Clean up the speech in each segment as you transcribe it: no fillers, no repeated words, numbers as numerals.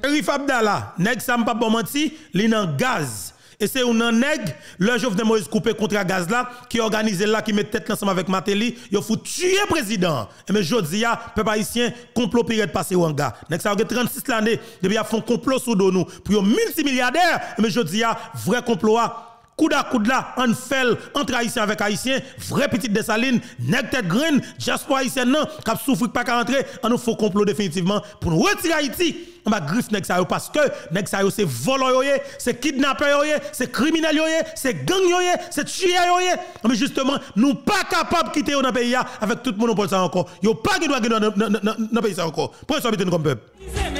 Rif Abdallah, nèg ça m'pa bon menti, li nan gaz. Et c'est un nèg, le Jovenel Moïse coupé contre gaz là, qui organise là, qui met tête ensemble avec Matéli, yo faut tuer président. Et mais jodi a, peuple haïtien, complot pirate passé ou en gars. Nèg ça a 36 l'année, depuis a font complot sous nous pour yo multimilliardaire. Et mais jodi a, vrai complot a, coude à coude là, on fait entre haïtien avec haïtien, vrai petite Dessalines, nèg tête green, diaspora haïtien non, cap souffrir pas qu'à rentrer, on nous faut complot définitivement pour nous retirer Haïti. On va griffe nèg ça yo parce que nèg ça yo c'est volant yo, c'est kidnappeur yo, c'est criminel yo, c'est gang yo, c'est tueur yo. Mais justement, nous pas capable quitter dans pays avec tout monopole ça encore. Yo pas qui doit dans pays ça encore. Pour ça habiter comme peuple.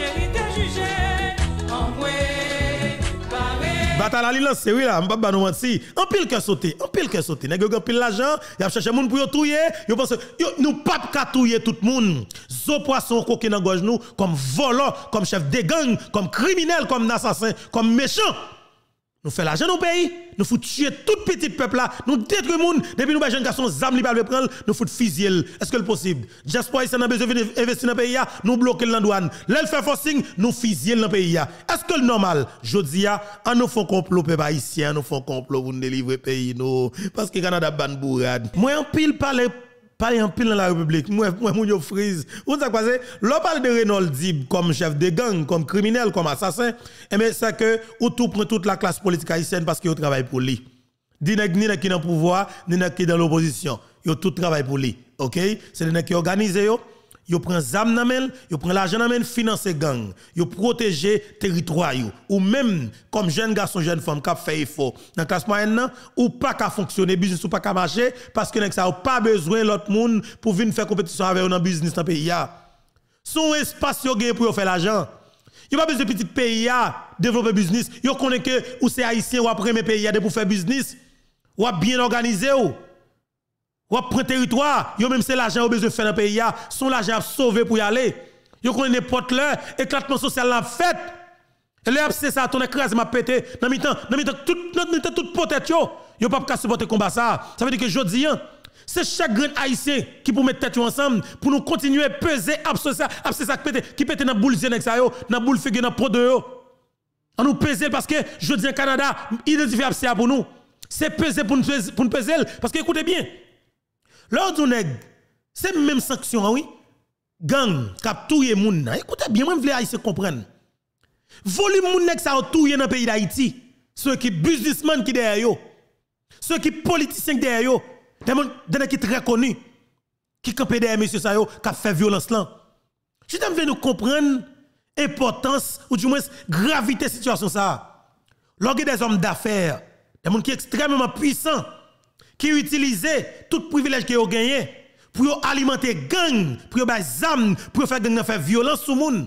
Bataille la c'est oui là, m'pa nous mentir. En pile que sauter, en pile que sauter. Nèg yo pile l'argent, y a chercher moun pour yo touyer, yo pense nous pas ka touyer tout monde. Zo poisson coquin dans gorge nous comme volant, comme chef de gang, comme criminel, comme assassin, comme méchant. Nous fait l'argent dans le pays, nous faut tuer tout petit peuple là, nous détruire monde depuis nous jeunes garçons zam li pas le prendre, nous faut fusiller. Est-ce que c'est possible? Diaspora ici n'a besoin d'investir dans le pays, nous bloquer la douane. L'elle fait forcing, nous fusiller dans le pays. Est-ce que le normal? Jodi a, on nous font complot peuple haïtien, nous font complot pour nous délivrer pays nous parce que Canada ban bourrade. Moi en pile parler en pile dans la République, moi moun yo frise. Vous savez quoi c'est? L'on parle de Renaud Dib comme chef de gang, comme criminel, comme assassin, et mais c'est que ou tout prend toute la classe politique haïtienne parce qu'il travaille pour lui. Ni qui dans le pouvoir, ni qui dans l'opposition. Yo tout travaille pour lui. OK? C'est les qui organisent yo prend zam nan men, yo prend l'argent nan men, financer gang, yo protéger territoire yo. Ou même comme jeune garçon, jeune femme qui fait effort dans classe moyenne nan, ou pas qu'à fonctionner business ou pas qu'à marcher parce que nèg ça pas besoin l'autre monde pour venir faire compétition avec dans business dans pays ya. Son espace yo gagne pour faire l'argent. Yo pas besoin de petit pays ya développer business. Yo connaît que ou c'est haïtien ou après mes pays ya pour faire business. Ou bien organisé ou ou prend territoire, yo même c'est l'argent au besoin de faire dans le pays, son l'argent à sauver pour y aller. Yo connaît n'importe l'heure, éclatement social la fête. Et là c'est ça ton écrase m'a pété dans mi-temps toute potette yo pas qu'à supporter combat ça. Ça veut dire que jodi c'est chaque grand haïtien qui pour mettre tête ensemble pour nous continuer peser absorber ça qui pété dans boule avec ça yo, dans boule figure dans pot de yo. On nous peser parce que jodi Canada identifier absia pour nous. C'est peser pour nous peser parce que écoutez bien. L'ordre nèg, c'est même sanction, oui. Gang, k'ap touye moun. Écoutez bien, moi, je veux haïtien comprendre. Volume moun nèg ça touye dans le pays d'Haïti. Ceux qui businessmen qui derrière yo. Ceux qui politiciens qui derrière yo. Des qui très connus. Qui campent derrière monsieur ça yo, qui fait violence là. Je t'aime nous comprendre importance, ou du moins gravité situation ça. Lorsque des hommes d'affaires, des gens qui sont extrêmement puissants, qui utilisent tout privilège qu'ils ont gagné pour alimenter gang, pour faire des armes, pour faire violence sur le monde.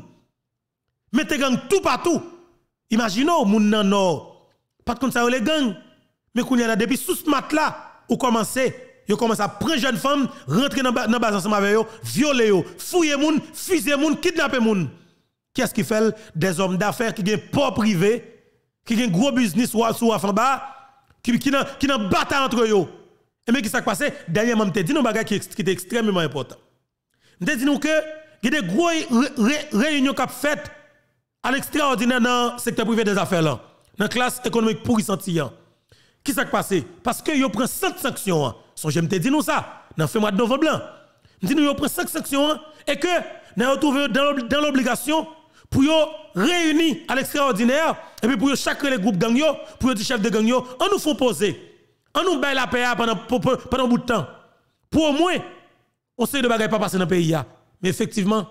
Mettez gang tout partout. Imaginez, moun nan nord, pas comme ça les gangs, mais qu'on y a depuis sous ce mat là, ou commencez à prendre jeune femme, rentrer dans la base ensemble avec eux, violer eux, fouiller moun, fusiller moun, kidnapper moun. Qu'est-ce qui fait? Des hommes d'affaires qui ont port privé, qui ont gros business ou en bas, qui n'ont bataille entre eux. Et mais qui s'est passé? Dernièrement, je dit nous bagage qui est extrêmement important. Je dit nous que il y a des gros réunions qui sont faites à l'extraordinaire dans le secteur privé des affaires là, dans la classe économique pourrissante. Qui s'est passé? Parce que yo prend 5 sanctions. Je me dit nous ça dans le mois de novembre blanc. Je dit nous yo prend 5 sanctions et que nous retrouvé dans l'obligation pour yo réunir à l'extraordinaire et puis pour yo chaque les groupes gang yo, pour yo chef de gang yo, on nous font poser. On nous baille la paix pendant un bout de temps. Pour au moins, on sait de bagaille pas passer dans le pays. Mais effectivement,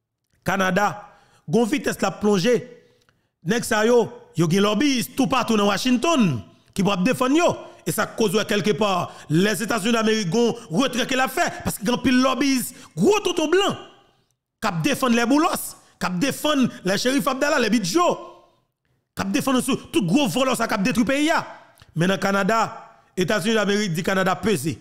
Canada, gon vitesse la plongée. Nek sa yo gen lobbyiste tout partout dans Washington qui pour défendre yo. Et ça cause quelque part les États-Unis d'Amérique gon retrait qu'elle a fait parce que grand pile lobbyiste gros tonton blanc qui défendre les boulos, qui défendre les shérif Abdallah, les bidjo, qui défendre tout gros volant ça qui détruit pays. Mais dans Canada, États-Unis d'Amérique dit Canada peser.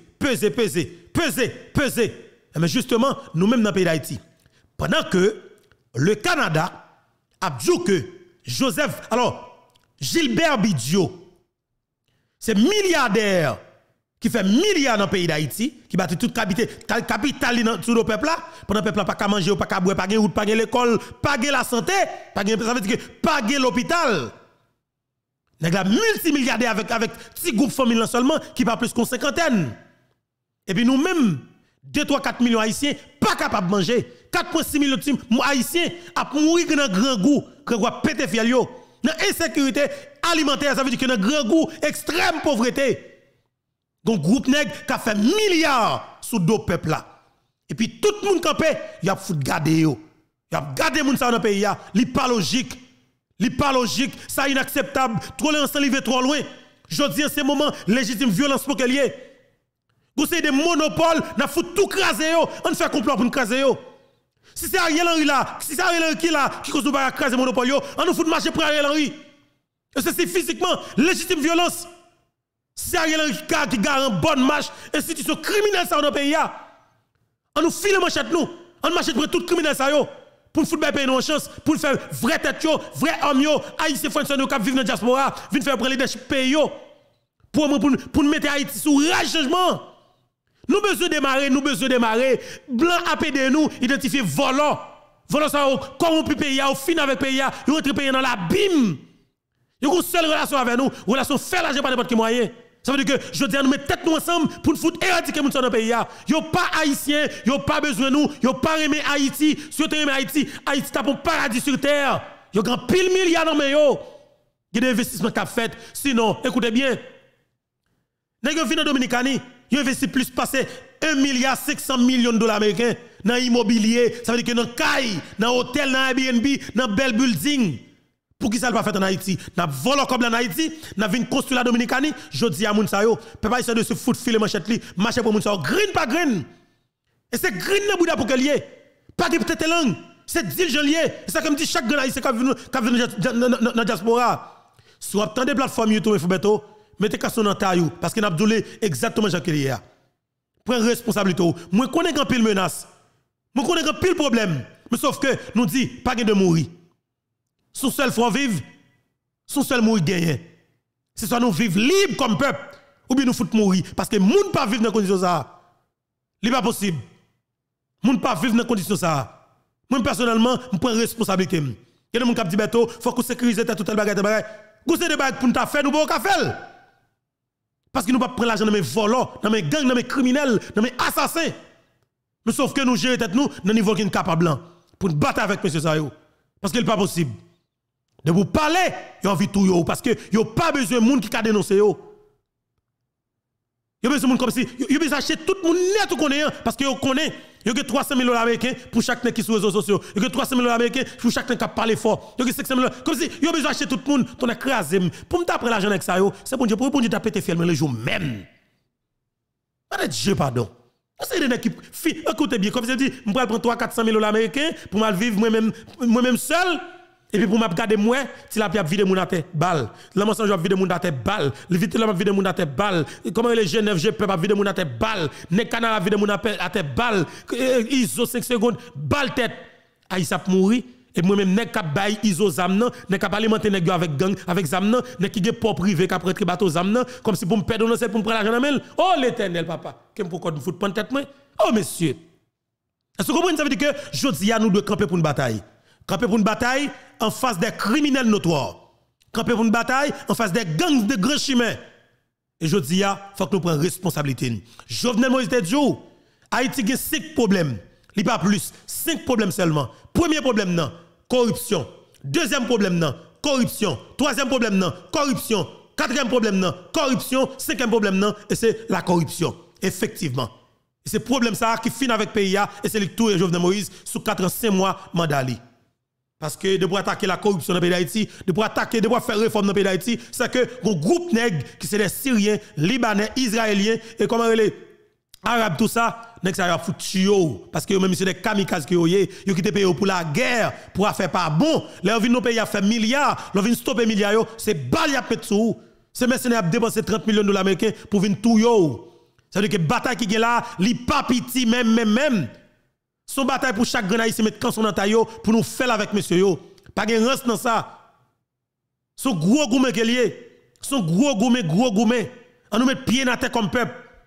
Mais justement, nous-mêmes dans le pays d'Haïti, pendant que le Canada a dit que Gilbert Bidjo, c'est milliardaire qui fait milliards dans le pays d'Haïti, qui bâtit toute capitale sur le peuple là, pendant le peuple là pas qu'à manger, pas qu'à boire, pas qu'à route, pas qu'à l'école, pas qu'à la santé, ça veut dire que pas qu'à l'hôpital. Nèg la multimilliardaire avec petit groupe familial seulement qui pas plus qu'une cinquantaine. Et puis nous-mêmes 2 3 4 millions haïtiens pas capables de manger. 4,6 millions haïtiens à mourir dans grand goût, grand pété fiel yo. Dans insécurité alimentaire, ça veut dire que dans grand goût extrême pauvreté. Donc groupe nèg qui a fait milliards sous deux peuples là. Et puis tout le monde campé, y a foutu garder yo. Y a garder moun ça dans pays là, li pas logique. Li pas logique, ça inacceptable. Trop l'ensemble livé trop loin. Je dis en ce moment légitime violence pour qu'elle y ait. Vous savez des monopoles, n'a foutu tout craser yo, on fait complot pour nous craser yo. Si c'est Ariel Henry là, si c'est Ariel Henry qui là qui cause nous pas craser monopole yo, on nous fout marcher pour Ariel Henry. Et c'est physiquement légitime violence. Si c'est Ariel Henry qui garde une bonne marche, institution criminelle ça dans le pays là. On nous file manchette nous, on marche pour tout criminel ça yo. Pour le football payer une chance, pour faire vrai tête yo, vrai homme yo, haïtien français qui vivent dans la diaspora, viennent faire prendre leadership pays yo. Pour mettre Haïti sous rage changement. Nous besoin de démarrer, blanc APD nous identifier volant. Volant ça corrompu pays au fin avec pays, yo rentre pays dans l'abîme. Yo une seule relation avec nous, relation faire l'argent par n'importe quel moyen. Ça veut dire que je dis nous mettre tête nous ensemble pour nous foutre éradiquer moun dans le pays. Yo pas haïtien, yo pas besoin nous, yo pas aimer Haïti. Si yo aimer Haïti, Haïti t'a un paradis sur terre. Yo grand pile milliards dans mais yo. Il y a des investissements qu'a fait. Sinon, écoutez bien. Nèg yo vinn dans Dominicani, yo investi plus passer 1,5 milliard de dollars américains dans l'immobilier, ça veut dire que dans caille, dans hôtel, dans Airbnb, dans bel building. Pour qui ça pas fait en Haïti? N'a volé comme en Haïti, n'a vinn construire la Dominicanie, je dis à moun sa yo, papa essayer de se foutre filer manchette li, marcher pour moun sa yo, green pas green. Et c'est green dans bouda pour que lié. Pas de peut-être langue, c'est dil je lié. C'est ça comme dit chaque grand haïtien qui vient dans la diaspora. Si vous attendez plateforme YouTube Fobeto, mettez question dans taillou parce que n'a doulé exactement Jacques lié. Prends responsabilité. Moi connais grand pile menace. Moi connais grand pile problème. Mais sauf que nous dit pas de mourir. Son seul fois vivre, son seul mourir gagner. C'est soit nous vivre libre comme peuple, ou bien nous foutre mourir. Parce que moun pas vivre dans condition ça. C'est pas possible. Moun pas vivre dans condition ça. Moi personnellement, je prends responsabilité. Il y a des gens qui disent Beto, faut que sécuriser tout le bagage. Vous avez des bagages pour nous faire, nous pas faire. Parce que nous ne pouvons pas prendre l'argent dans mes volants, dans mes gangs, dans mes criminels, dans mes assassins. Mais sauf que nous gérons tête nous dans le niveau qui est capable pour nous battre avec M. Sayo. Parce que ce n'est pas possible. De vous parler, il y a envie de tout yo parce que il n'y a pas besoin de monde qui a dénoncé yo. Il y a besoin de monde comme si il y a besoin d'acheter tout le monde net connaît parce que yo connaît il y a 300 000 $ américains pour chaque nèg qui sur les réseaux sociaux. Il y a 300 000 $ américains pour chaque nèg qui parle fort. Il y a 500 000 $ comme si il y a besoin d'acheter tout le monde ton écrasé. Pour me taper l'argent avec ça yo, c'est bon Dieu pour Dieu taper tes films le jour même. Pas de Dieu pardon. C'est des équipes écoutez bien comme je dis, je prends 300 000 $ américains pour mal vivre moi-même seul. Et puis pour m'a regarder moi, si la pipe vide mon tête balle. La mensonge va vide mon tête balle. Le vite la vide mon tête balle. Comment les Genève je peux pas vide mon tête balle. Ne canal vide mon tête balle. ISO 5 secondes balle tête. Aïe ça mourir et moi même nek cap bail ISO zamnan, nek cap alimenter nèg avec gang avec zamnan, nek qui gen port privé cap rentrer bateau zamnan comme si pour me perdre c'est pour me prendre l'argent dans main. Oh l'Éternel papa, qu'est-ce pourquoi nous fout prendre tête moi? Oh monsieur. Est-ce que vous comprenez ça veut dire que jodi a nous doit camper pour une bataille. Camper pour une bataille en face des criminels notoires. Camper pour une bataille en face des gangs de grands chemins. Et je dis, il faut que nous prenions responsabilité. Jovenel Moïse te dit, Haïti a 5 problèmes. Il n'y a pas plus. 5 problèmes seulement. Premier problème, non, corruption. Deuxième problème, non, corruption. Troisième problème, non, corruption. Quatrième problème, non, corruption. Cinquième problème, non, et c'est la corruption. Effectivement. Et c'est le problème ça qui finit avec le pays, et c'est le tout Jovenel Moïse sous 4 ans, 5 mois, mandali. Parce que de pour attaquer la corruption dans le pays d'Haïti, de pour attaquer, de pour faire réforme dans le pays d'Haïti, c'est que un groupe nègre qui c'est des Syriens, Libanais, Israéliens et comment les Arabes tout ça, nèg ça a foutu yo parce que même c'est des kamikazes qui yo quitté pays pour la guerre, pour faire pas bon, là vinn nos pays a fait milliards, là vinn stopper milliards yo, c'est balle y a mettre sous. Ces mercenaires a dépensé 30 millions de dollars américains pour venir tout yo. Ça veut dire que bataille qui est là, li pas petit même. Son bataille pour chaque grand haïtien mettre quand son entaille pour nous faire avec monsieur yo. Pas de rance dans ça. Son gros gourmet qui lié. Son gros gourmet. On nous met pied dans la tête comme peuple.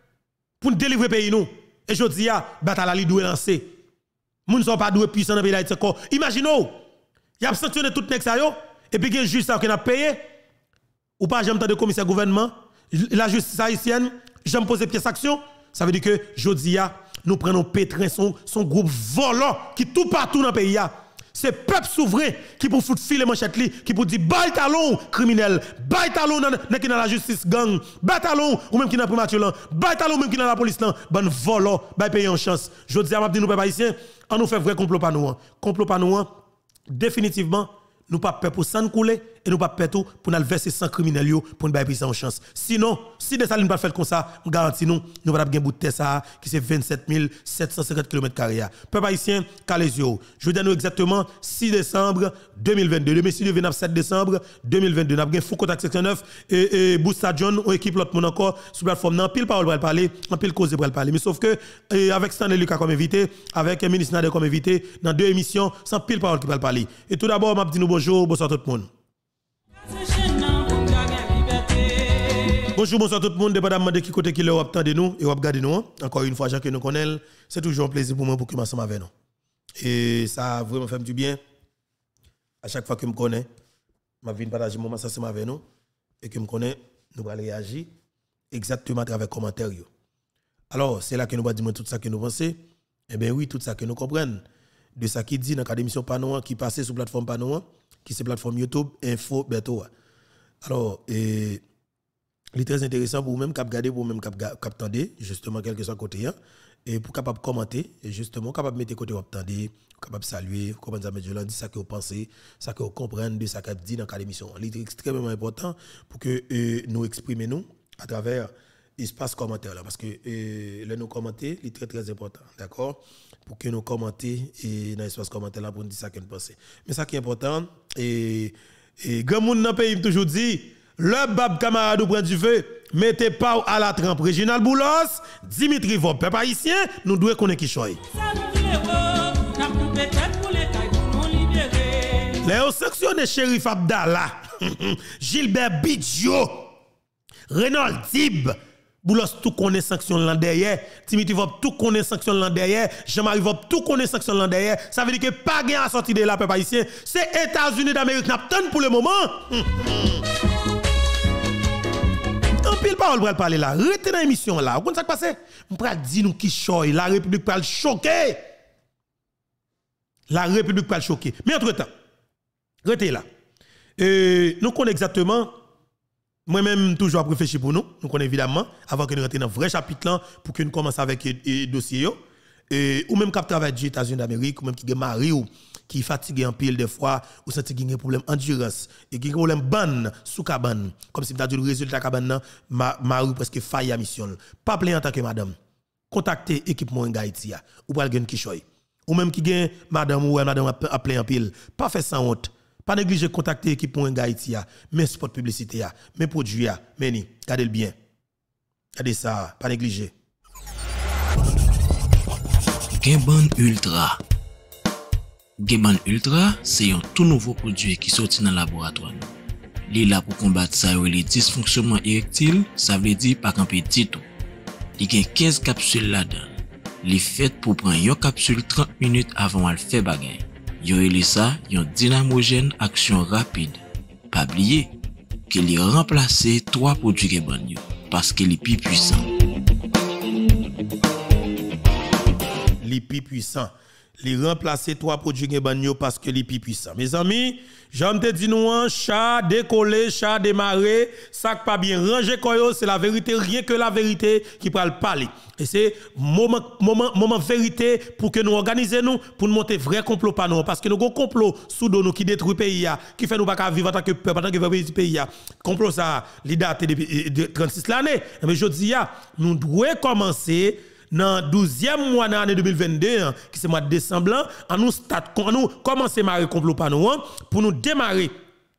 pour nous délivrer pays nous. Et je dis, bataille li doit lancer. Moun ne sont pas doués puissants dans le pays d'Haïti encore. Imaginez, il a sanctionné tout le monde, et puis il y a un juge qui a payé. Ou pas, j'aime de commissaire gouvernement, la justice haïtienne, j'aime poser pièce action. Ça veut dire que, je dis, nous prenons Pétrin, son groupe volant, qui tout partout dans le pays. C'est le peuple souverain qui pour foutre filer manchette li, qui pour dire bail talon criminel, bail talon dans la justice gang, bail talon ou même qui dans primature, bail talon même qui dans la police là, ban volant, bail payer en chance. Je dis à m'a dit nous peuple haïtien, on nous fait vrai complot pas nous. Complot pas nous définitivement nous pas peur pour sang couler et nous pas peur tout pour nous verser sang criminel pour nous bailler en chance. Sinon, si des salines pas faire comme ça, on garantit nous pas gagner bout de terre ça qui c'est 27 750 km². Peuple haïtien, Calésio. Je vous donne exactement 6 décembre 2022. Le messieurs le 7 décembre 2022. Nous avons Fou Contact section 9 et Bousta John on équipe l'autre monde encore sur plateforme nan pile parole pour parler, en pile cause pour parler. Mais sauf que avec Stanley Lucas comme invité, avec le ministre Nader comme invité dans 2 émissions sans pile parole qui va parler. Et tout d'abord, m'a dit nous bonjour, bonsoir tout le monde. Bonjour, bonsoir tout le monde, dépendamment de qui côté qui est attendez nous et regardez nous. Encore une fois, Jacques nous connaît, c'est toujours un plaisir pour moi pour que je avec nous. Et ça a vraiment fait du bien. À chaque fois que je me connais, je viens partager mon moment avec nous et que je me connais, nous allons réagir exactement à travers les commentaires. Alors, c'est là que nous allons dire tout ça que nous pensons. Eh bien oui, tout ça que nous comprenons. De ça qui dit dans la émission Panoa, qui passe sur la plateforme Panoa, qui c'est plateforme YouTube, Info, Beto. Alors, il est très intéressant pour vous-même, regarder, pour vous-même, attendre, justement, quel que soit côté, et pour capable commenter, et justement, capable mettre côté, attendre, capable saluer, comment ça mettre dire ça que vous pensez, ça que vous comprenez de ça que vous dit dans l'émission. C'est extrêmement important pour que nous exprimions nous à travers l'espace commentaire là, parce que là nous commenter, c'est très très important, d'accord? Pour que nous commenter et dans l'espace commentaire là pour nous dire ça que nous pensons. Mais ça qui est important, et grand monde dans le pays toujours dit, le bab camarade ou prend du feu, mettez pas à la trempe. Réginal Boulos, Dimitri Vop, peuple haïtien, nous devons connaître qui choy. Les sanctionné Shérif Abdallah, Gilbert Bidjo, Renaud Dib, Boulos tout connaît sanction l'an derrière, Dimitri Vop tout connaît sanction l'an derrière, Jean-Marie Vop tout connaît sanction l'an derrière. Ça veut dire que pas gain à sortir de là, peuple haïtien. C'est États-Unis d'Amérique n'attendent pour le moment. En pile parole pour parler là, restez dans l'émission là. Vous comprenez ça qui passe? On va dire nous qui choy, la République va le choquer. La République va le choquer. Mais entre-temps, restez là. Nous connaissons exactement, moi-même toujours réfléchir pour nous, nous connaissons évidemment, avant que nous rentrions dans le vrai chapitre là, pour que nous commencions avec le dossier. Ou même qui travaille aux États-Unis d'Amérique, ou même qui est marié, ou qui est fatigué en pile des fois, ou senti qu'il y a un problème d'endurance, et qui a un problème ban, sous cabane, comme si vous avez dit le résultat cabane, marié presque failli à mission. Pas plein en tant que madame. Contactez l'équipe Moringa Haïti, ou pas le qui choy. Ou même qui gagne madame ou madame a plein en pile. Pas fait sans honte. Pas négliger contacter l'équipe Moringa Haïti, mais spot publicité, mais produit, mais ni, gardez le bien. Gardez ça, pas négliger. Geban Ultra. Geban Ultra, c'est un tout nouveau produit qui sorti dans le laboratoire. Il est là pour combattre ça les dysfonctionnements érectiles, ça veut dire pas camper du tout. Il y a 15 capsules là-dedans. Il est fait pour prendre une capsule 30 minutes avant de faire bagay. Yo relé ça, yon dynamogène action rapide. Pas oublier qu'il est remplacé 3 produits Geban yo parce qu'il est plus puissant. Les plus puissants. Les remplacer 3 produits Geban parce que les plus puissants. Mes amis, j'aime te dire nous chat décollé, chat démarré, ça pas bien rangé koyo, c'est la vérité, rien que la vérité qui peut le parler. Et c'est moment vérité pour que nous organiser nous pour nous monter vrai complot pas nous parce que nous avons complot sous nous qui détruit pays qui fait nous pas vivre en tant que peuple, en tant que pays complot ça li date de 36 l'année. Mais je dis nous devons commencer dans 12e mois de l'année 2022, qui c'est mois de décembre, nous commencer à marrer complot par nous, pour nous démarrer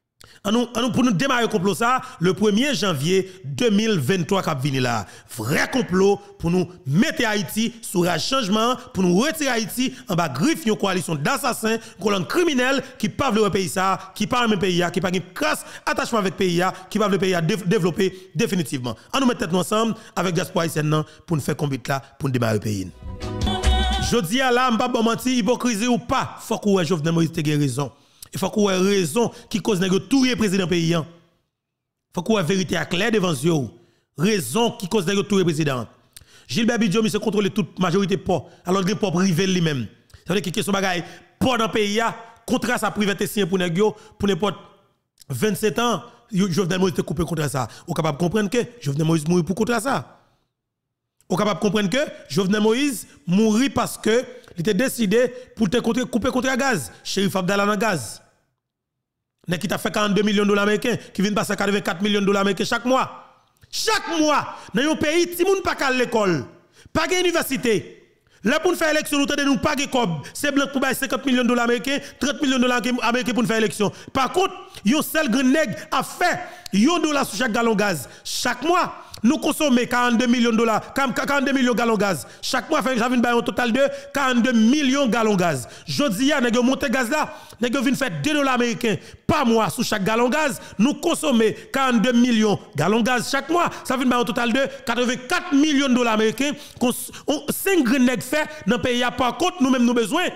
Pour nous démarrer le complot ça, le 1er janvier 2023 qui vient là. Vrai complot pour nous mettre Haïti sur un changement, pour nous retirer Haïti en bas griffe une coalition d'assassins, colonne criminelle qui pas le pays ça, qui pas même pays qui pas une crasse attachement avec pays qui pas le pays développer définitivement. On nous mettre tête ensemble avec diaspora haïtienne pour nous faire combat là pour nous démarrer le pays. Jodi a là, m'pa bon menti, hypocrisie ou pas, faut que Jovenel Moïse te gen raison. Il faut qu'on ait raison qui cause de tout le président pays. Il faut qu'on ait vérité à clair devant eux. Raison qui cause de tout le président. Gilbert Bidjo, il se contrôle toute majorité pauvre, alors qu'il est pauvre privé lui-même. Ça veut dire que question bagaille pauvre dans le pays, contrat ça privé signé pour n'importe 27 ans, Jovenel Moïse te coupé contre ça. Vous êtes capable de comprendre que Jovenel Moïse mourit pour contre ça. Vous êtes capable de comprendre que Jovenel Moïse mourit parce que il était décidé pour te couper contre le gaz. Chérif Abdallah dans gaz. N'est qui t'a fait 42 millions de dollars américains, qui vient passer 84 millions de dollars américains chaque mois. Chaque mois, dans un pays, si moun pas à l'école, pas à l'université. Là pour faire élection, nous avons pas de cob. C'est blanc pour 50 millions de dollars américains, 30 millions de dollars américains pour faire élection. Par contre, yon seul grand nègre a fait $1 sur chaque gallon gaz. Chaque mois, nous consommons 42 millions de dollars, 42 millions de gallons gaz. Chaque mois, j'avais un total de 42 millions de gallons gaz. Jodi a, nous monté gaz là, nous avons fait $2 américains par mois sur chaque gallon gaz. Nous consommons 42 millions de gallons gaz chaque mois. Ça fait un total de 84 millions de dollars américains. 5 grenades fait dans le pays. Par contre, nous-mêmes, nous besoin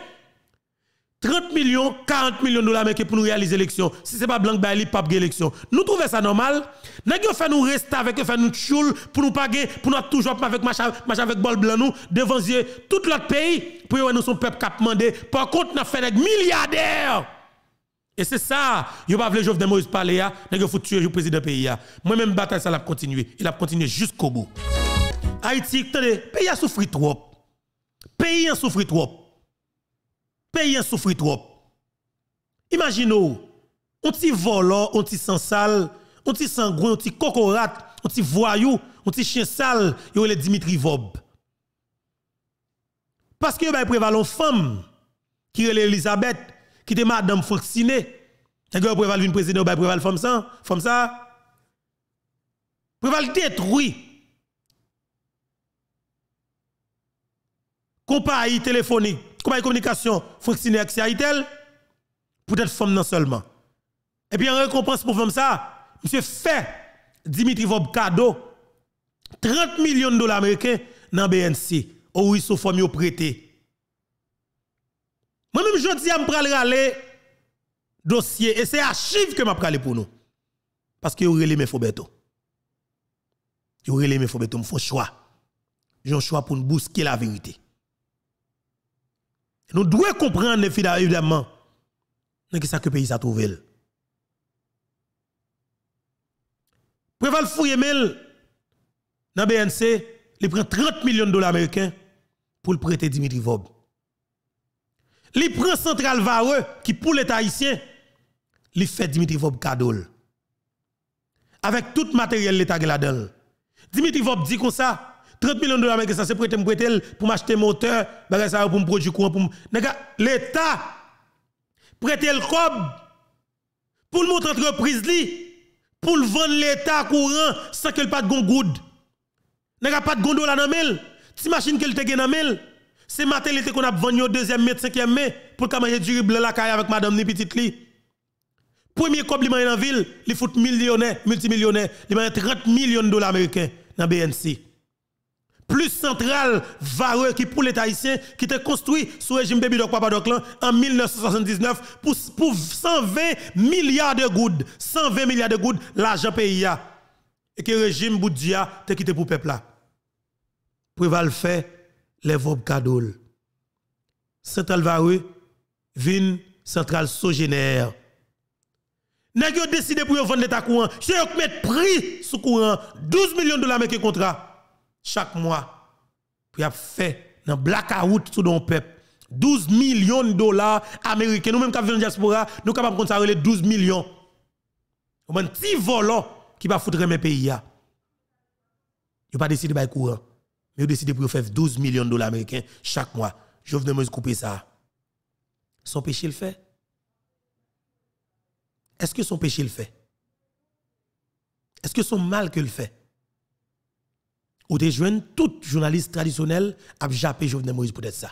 30 millions, 40 millions de dollars américains pour nous réaliser l'élection. Si ce n'est pas blanc, il n'y a pas d'élection. Nous trouvons ça normal. Nous fait nous rester avec fait nous choule pour nous payer, pour nous toujours avec machin avec bol blanc nous devant tout l'autre pays pour nous son peuple cap mandé. Par contre, nous fait des milliardaires. Et c'est ça, il ne pas voulu Jovenel Moïse parler là, nous faut tuer le président pays. Moi-même bataille ça l'a continué, il a continué jusqu'au bout. Haïti, attendez, pays a souffert trop. Pays a souffert trop. Pays a souffert trop. Imaginez-vous, on ti volant, on ti sans sale, on ti sangouin, on ti cocorat, on ti voyou, on ti chien sale, yo le Dimitri Vob. Parce que yo ba prévalon femme qui est Elisabeth, qui était madame Fonctionné, et que préval une président ba préval femme ça. Préval détruit. Compagnie téléphonique, compagnie communication fonctionnaire avec Citel pour être femme non seulement. Et puis en récompense pour femme ça, monsieur fait Dimitri Vob cadeau 30 millions de dollars américains dans BNC. Oh oui, sauf forme prêté. Moi-même je dis à me râler dossier et c'est archive que m'a râler pour nous. Parce que vous relé mes Fobeto. Vous relé mes Fobeto, me font choix. J'ai un choix pour nous bousquer la vérité. Nous devons comprendre évidemment que ça que le pays a trouvé. Préval fouiller mail dans BNC, il prend 30 millions de dollars américains pour le prêter Dimitri Vob. Il prend Central Vareux qui pour l'État haïtien, il fait Dimitri Vob cadeau. Avec tout matériel l'État là-dedans. Dimitri Vob dit comme ça, 30 millions de dollars américains, ça c'est prêter pour m'acheter moteur, pour me produire courant pour l'État prêter le cob pour le monter entreprise pour le vendre l'État courant sans qu'il pas de good. N'a pas de gondola dans mel. Si machine qu'elle te gagne dans mel, c'est matériel qu'on a vendu au deuxième mai, 5e mai pour manger du riz la caille avec madame ni petite li. Premier cob li dans ville, il fout millionnaire, multimillionnaire, il a 30 millions de dollars américains dans BNC. Plus central Vareux qui pour l'État haïtien qui était construit sous régime Baby Doc Papa Doc en 1979 pour 120 milliards de gouttes, 120 milliards de gouttes l'argent pays et que le régime Boudia te quitté pour peuple là. Préval fait les vob cadeau. Central Vareux vin central Sogénère. Nèg yo décidé pour vendre l'État courant, c'est yo mettre prix sous courant 12 millions de dollars avec contrat chaque mois. Puis a fait dans blackout sous don peuple 12 millions de dollars américains. Nous même qui vivons diaspora, nous capable de compter 12 millions. Un petit volant qui va foutre mes pays là. Yo pas décidé de courant, mais yo décidé pour faire 12 millions de dollars américains chaque mois. Jovenel Moïse couper ça. Son péché le fait? Est-ce que son péché le fait? Est-ce que son mal que le fait? Ou des jeunes, tout journaliste traditionnel a jappé Jovenel Moïse peut-être ça.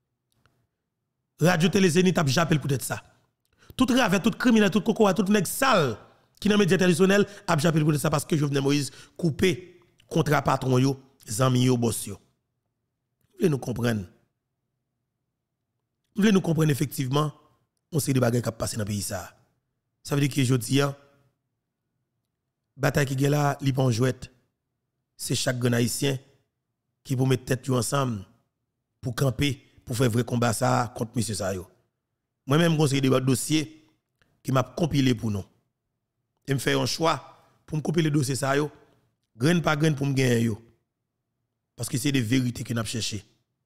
Radio Télé Zénith a jappé peut-être ça. Tout rave, tout criminel, tout coco, tout nèg sale qui dans les médias traditionnels a jappé peut-être ça parce que Jovenel Moïse coupé contrat patron yo, zami yo, boss yo. Vous voulez nous comprendre? Vous voulez nous comprendre effectivement? On sait des bagages qui passent dans le pays ça. Ça veut dire que je dis, bataille qui est là, li pas en jouette. C'est chaque grand haïtien qui peut mettre tête ensemble pour camper, pour faire vrai combat ça contre monsieur Sayo. Moi-même, j'ai des dossiers qui m'a compilé pour nous. Et me faire un choix pour me compiler le dossier Sayo, grain par grain pour me gagner yo. Parce que c'est des vérités que nous avons cherché.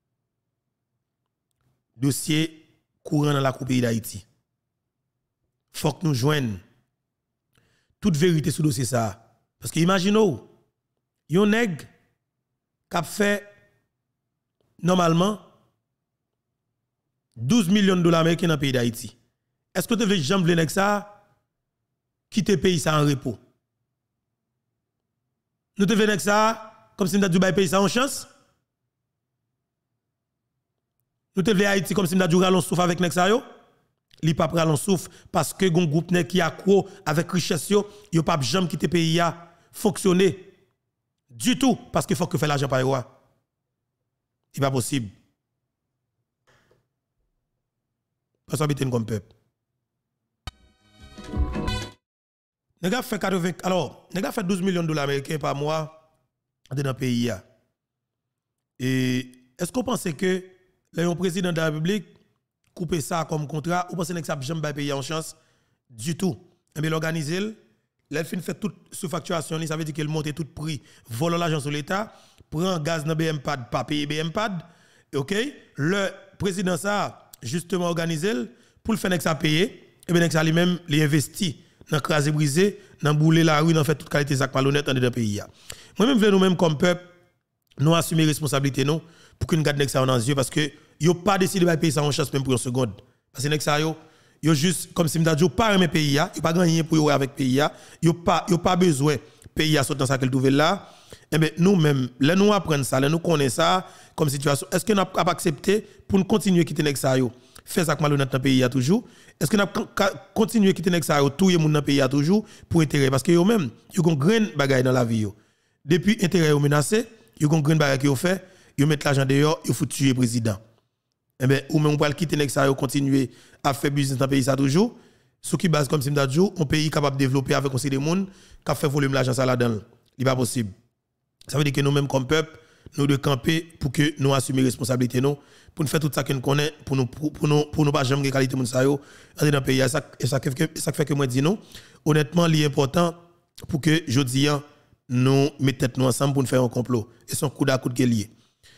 Dossier courant dans la coupe d'Haïti. Faut que nous joignons toute vérité sur le dossier ça. Parce que imaginez-vous, yon nèg qui a fait normalement 12 millions de dollars américains dans le pays d'Haïti. Est-ce que tu veux jamais le nèg ça quitter le pays ça en repos? Nous devons nèg ça comme si nous avons pays ça en chance? Nous devons Haïti comme si nous avons rallon souffle avec nèg ça yo? Li pa rallon souffle parce que gon groupe nèg qui accro avec richesse yo pas jamais quitter pays a fonctionner. Du tout, parce qu'il faut que faire l'argent par roi. C'est pas possible. Parce que comme peuple. Les gars fait 80, alors, les gars fait 12 millions de dollars américains par mois dans le pays. Et est-ce qu'on pense que le président de la République coupe ça comme contrat ou pensez que ça jamais payer en chance? Du tout. Et bien l'organiser. L'elfine fait toute sous-facturation, ça veut dire qu'elle monte tout prix, vole l'argent sur l'État, prend gaz dans BMPAD, pas payer BMPAD. OK? Le président ça justement organisé pour le faire ça payer, et bien ça lui-même il investit dans craser brisé, dans bouler la rue, dans faire toute qualité sac malhonnête dans le pays. Moi-même je veux nous-mêmes comme peuple nous assumer responsabilité nous pour que nous gardions ça dans les yeux parce que yo pas décidé de payer ça en chance même pour une seconde. Parce que ça yo juste comme si m'd'a pas aimer pays yo pas gagner pour yo avec pays yo pas besoin pays sortir dans ça qu'elle trouve là. Et ben nous même là nous apprendre ça, là nous connaît ça comme situation. Est-ce que nous pas accepter pour nous continuer quitter nèg ça yo faire ça malhonnête dans pays toujours? Est-ce que nous continuer quitter nèg ça yo touyer moun dans pays toujours pour intérêt parce que yo même yo gon grain bagaille dans la vie yo. Depuis intérêt yo menacé, yo gon grain bagaille yo fait, yo mettre l'argent dehors, yo faut tuer président. Eh bien, ou même on va quitter nèg ça continuer à faire business dans le pays ça toujours sous qui base comme si m'da djou un pays capable de développer avec conseil des monde qui fait voler l'argent ça là-dedans. Il pas possible. Ça veut dire que nous même comme peuple nous devons camper pour que nous assumer responsabilité nous pour nous faire tout ça que nous connaît pour nous pas jamais qualité moun ça yo dans le pays ça fait que moi dis nous honnêtement il est important pour que jodi nous mettre tête nous ensemble pour nous faire un complot et son coup d'à coup de lié.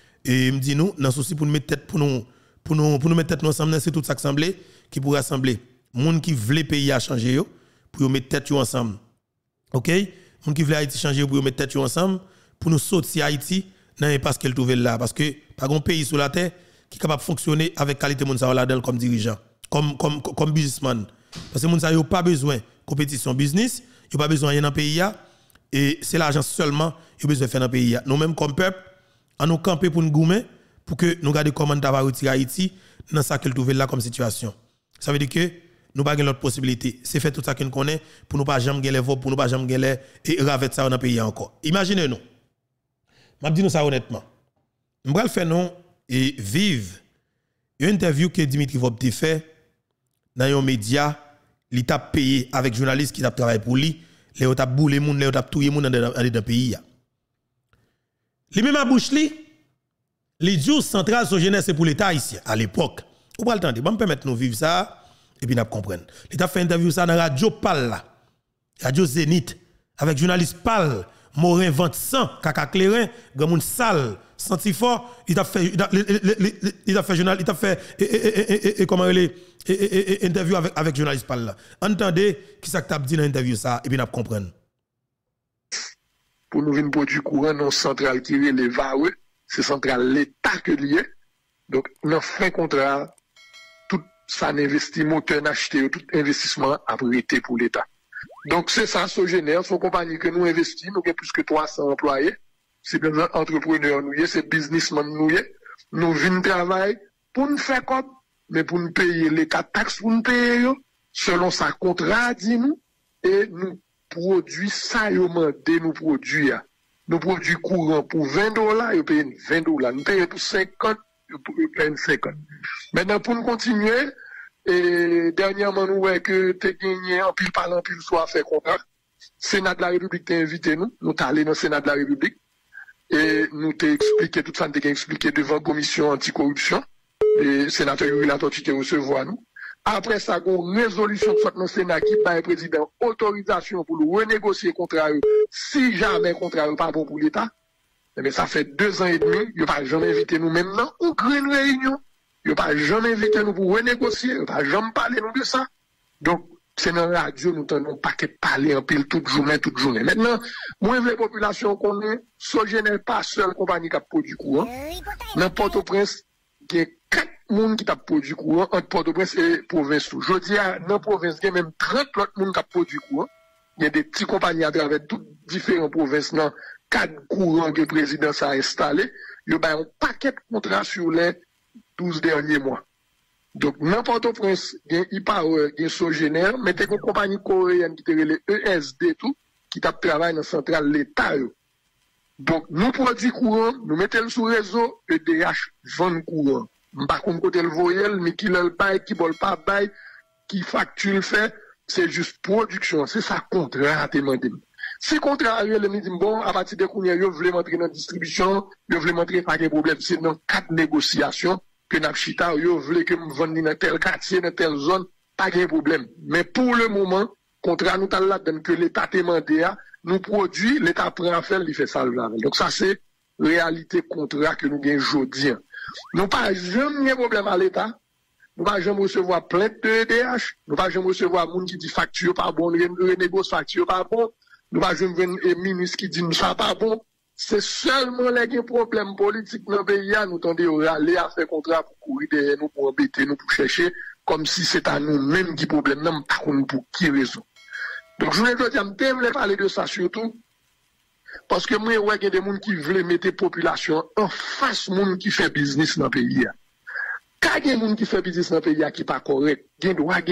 Et me dit nous dans souci pour nous mettre tête pour nous mettre tête nous ensemble c'est tout ça qui semblait qui pourrait rassembler monde qui veut pays à changer yo pour mettre tête ensemble. OK? Monde qui veut Haïti changer pour mettre tête ensemble pour nous sortir Haïti dans l'impasse qu'elle trouve là parce que pas un pays sur la terre qui est capable de fonctionner avec qualité monde ça là comme dirigeant comme businessman parce que monde ça yo pas besoin compétition business, yo pas besoin rien dans pays et c'est l'argent seulement yo besoin faire dans pays. Nous même comme peuple à nous camper pour nous goumer pour que nous garder comment ta va retirer Haïti dans ça qu'elle trouve là comme situation. Ça veut dire que nous pas l'autre possibilité, c'est faire tout ça qu'on connaît pour nous pas jamais gagner les votes, pour nous pas jamais gagner et ravet ça dans le pays encore. Imaginez nous. M'a dit nous ça honnêtement. M'bral faire non et vivre une interview que Dimitri Vobte fait dans un média, il t'a payé avec journaliste qui t'a travaillé pour lui, les t'a boulé moun, les t'a touyer moun dans le pays. Li même à bouche li, les jours central sur jeunesse pour l'État ici à l'époque. Ou pas le temps, bon me permettre nous vivre ça et puis nous comprendre. L'État fait interview ça dans radio Pal là. Radio Zénith avec journaliste Pal, Morin 21, Kaka Clairin, grand monde sale, senti fort, il a fait journal, il a fait comment interview avec journaliste Pal là. Entendez qui ça que t'a dit dans l'interview ça et puis nous comprendre. Pour nous venir produire courant non central qui est les VAE, c'est central l'État que lié. Donc, nous fin contrat, tout ça investissement, moteur acheté, tout investissement a prêté pour l'État. Donc, c'est ça, Sogénère, son compagnie que nous investissons, nous avons plus que 300 employés. C'est bien entrepreneurs, c'est businessmen, nous venons travailler pour nous faire comme, mais pour nous payer les 4 taxes pour nous payer, selon sa contrat, dit nous, et nous produisons ça, nous produisons. Nous produisons courant pour $20, ils payent $20. Nous payons pour 50, ils payent 50. Maintenant, pour nous continuer, et dernièrement, nous voyons que tu as gagné en pile par en pile soit fait contrat. Sénat de la République t'a invité nous t'es allé dans le Sénat de la République, et nous t'ai expliqué, tout ça, nous t'ai expliqué devant la commission anticorruption, et sénateur Yuri Latortue t'a recevoir nous. Après ça, une résolution de notre Sénat qui par le président autorisation pour nous renégocier contrat, si jamais contrat n'est pas bon pour l'État. Mais ça fait 2 ans et demi, il n'a pas jamais invité nous maintenant, aucune réunion. Il n'a pas jamais invité nous pour renégocier, il n'a pas jamais parlé nous de ça. Donc, c'est dans la radio, nous n'avons pas qu'à parler en pile toute journée. Maintenant, moi, les populations qu'on est, Sogénère pas seule compagnie qui a produit courant. Dans Port-au-Prince, il y a 4 personnes qui ont produit courant entre Port-au-Prince et province. Je dis, dans la province, il y a même 30 autres personnes qui ont produit courant. Il y a des petites compagnies à travers toutes différentes provinces, dans 4 courants que le président a installés. Il y a un paquet de contrats sur les 12 derniers mois. Donc, n'importe où, il y a e-power, il y a Sogénère, mais il y a une compagnie coréenne qui est les ESD, tout, qui travaille dans la centrale l'État. Donc, nous produisons courant, nous mettons sur le réseau, EDH vend courant. Par contre, côté le voyel, mais qui le bail, qui ne pas bail, qui facture le fait, c'est juste production. C'est ça contrat à demander. Si contrat, il me dit, bon, à partir de combien, vous voulez m'entrer dans la distribution, vous voulez m'entrer pas de problème, c'est dans 4 négociations que nous chita, vous voulez que nous vendions dans tel quartier, dans telle zone, pas de problème. Mais pour le moment, contrat nous là que l'État demandé à, nous produit, l'État prend à faire, il fait ça le Donc ça, c'est réalité contrat que nous gagnons aujourd'hui. Nous pas jamais de problème à l'État. Nous pas jamais recevoir plainte de EDH. Nous pas jamais recevoir moun qui dit facture pas bon, renégocie facture pas bon. Nous pas jamais un ministre qui dit nous ça pas bon. C'est seulement les problèmes politiques dans le pays, nous tendons à aller à faire contrat pour courir derrière nous, pour embêter nous, pour chercher, comme si c'est à nous-mêmes qui problème, non, pas pour qui raison. Donc, je voulais te parler de ça surtout, parce que moi, il y a des gens qui veulent mettre la population en face de gens qui fait business dans le pays. Quand il y a des gens qui fait business dans le pays qui n'est pas correct, il y a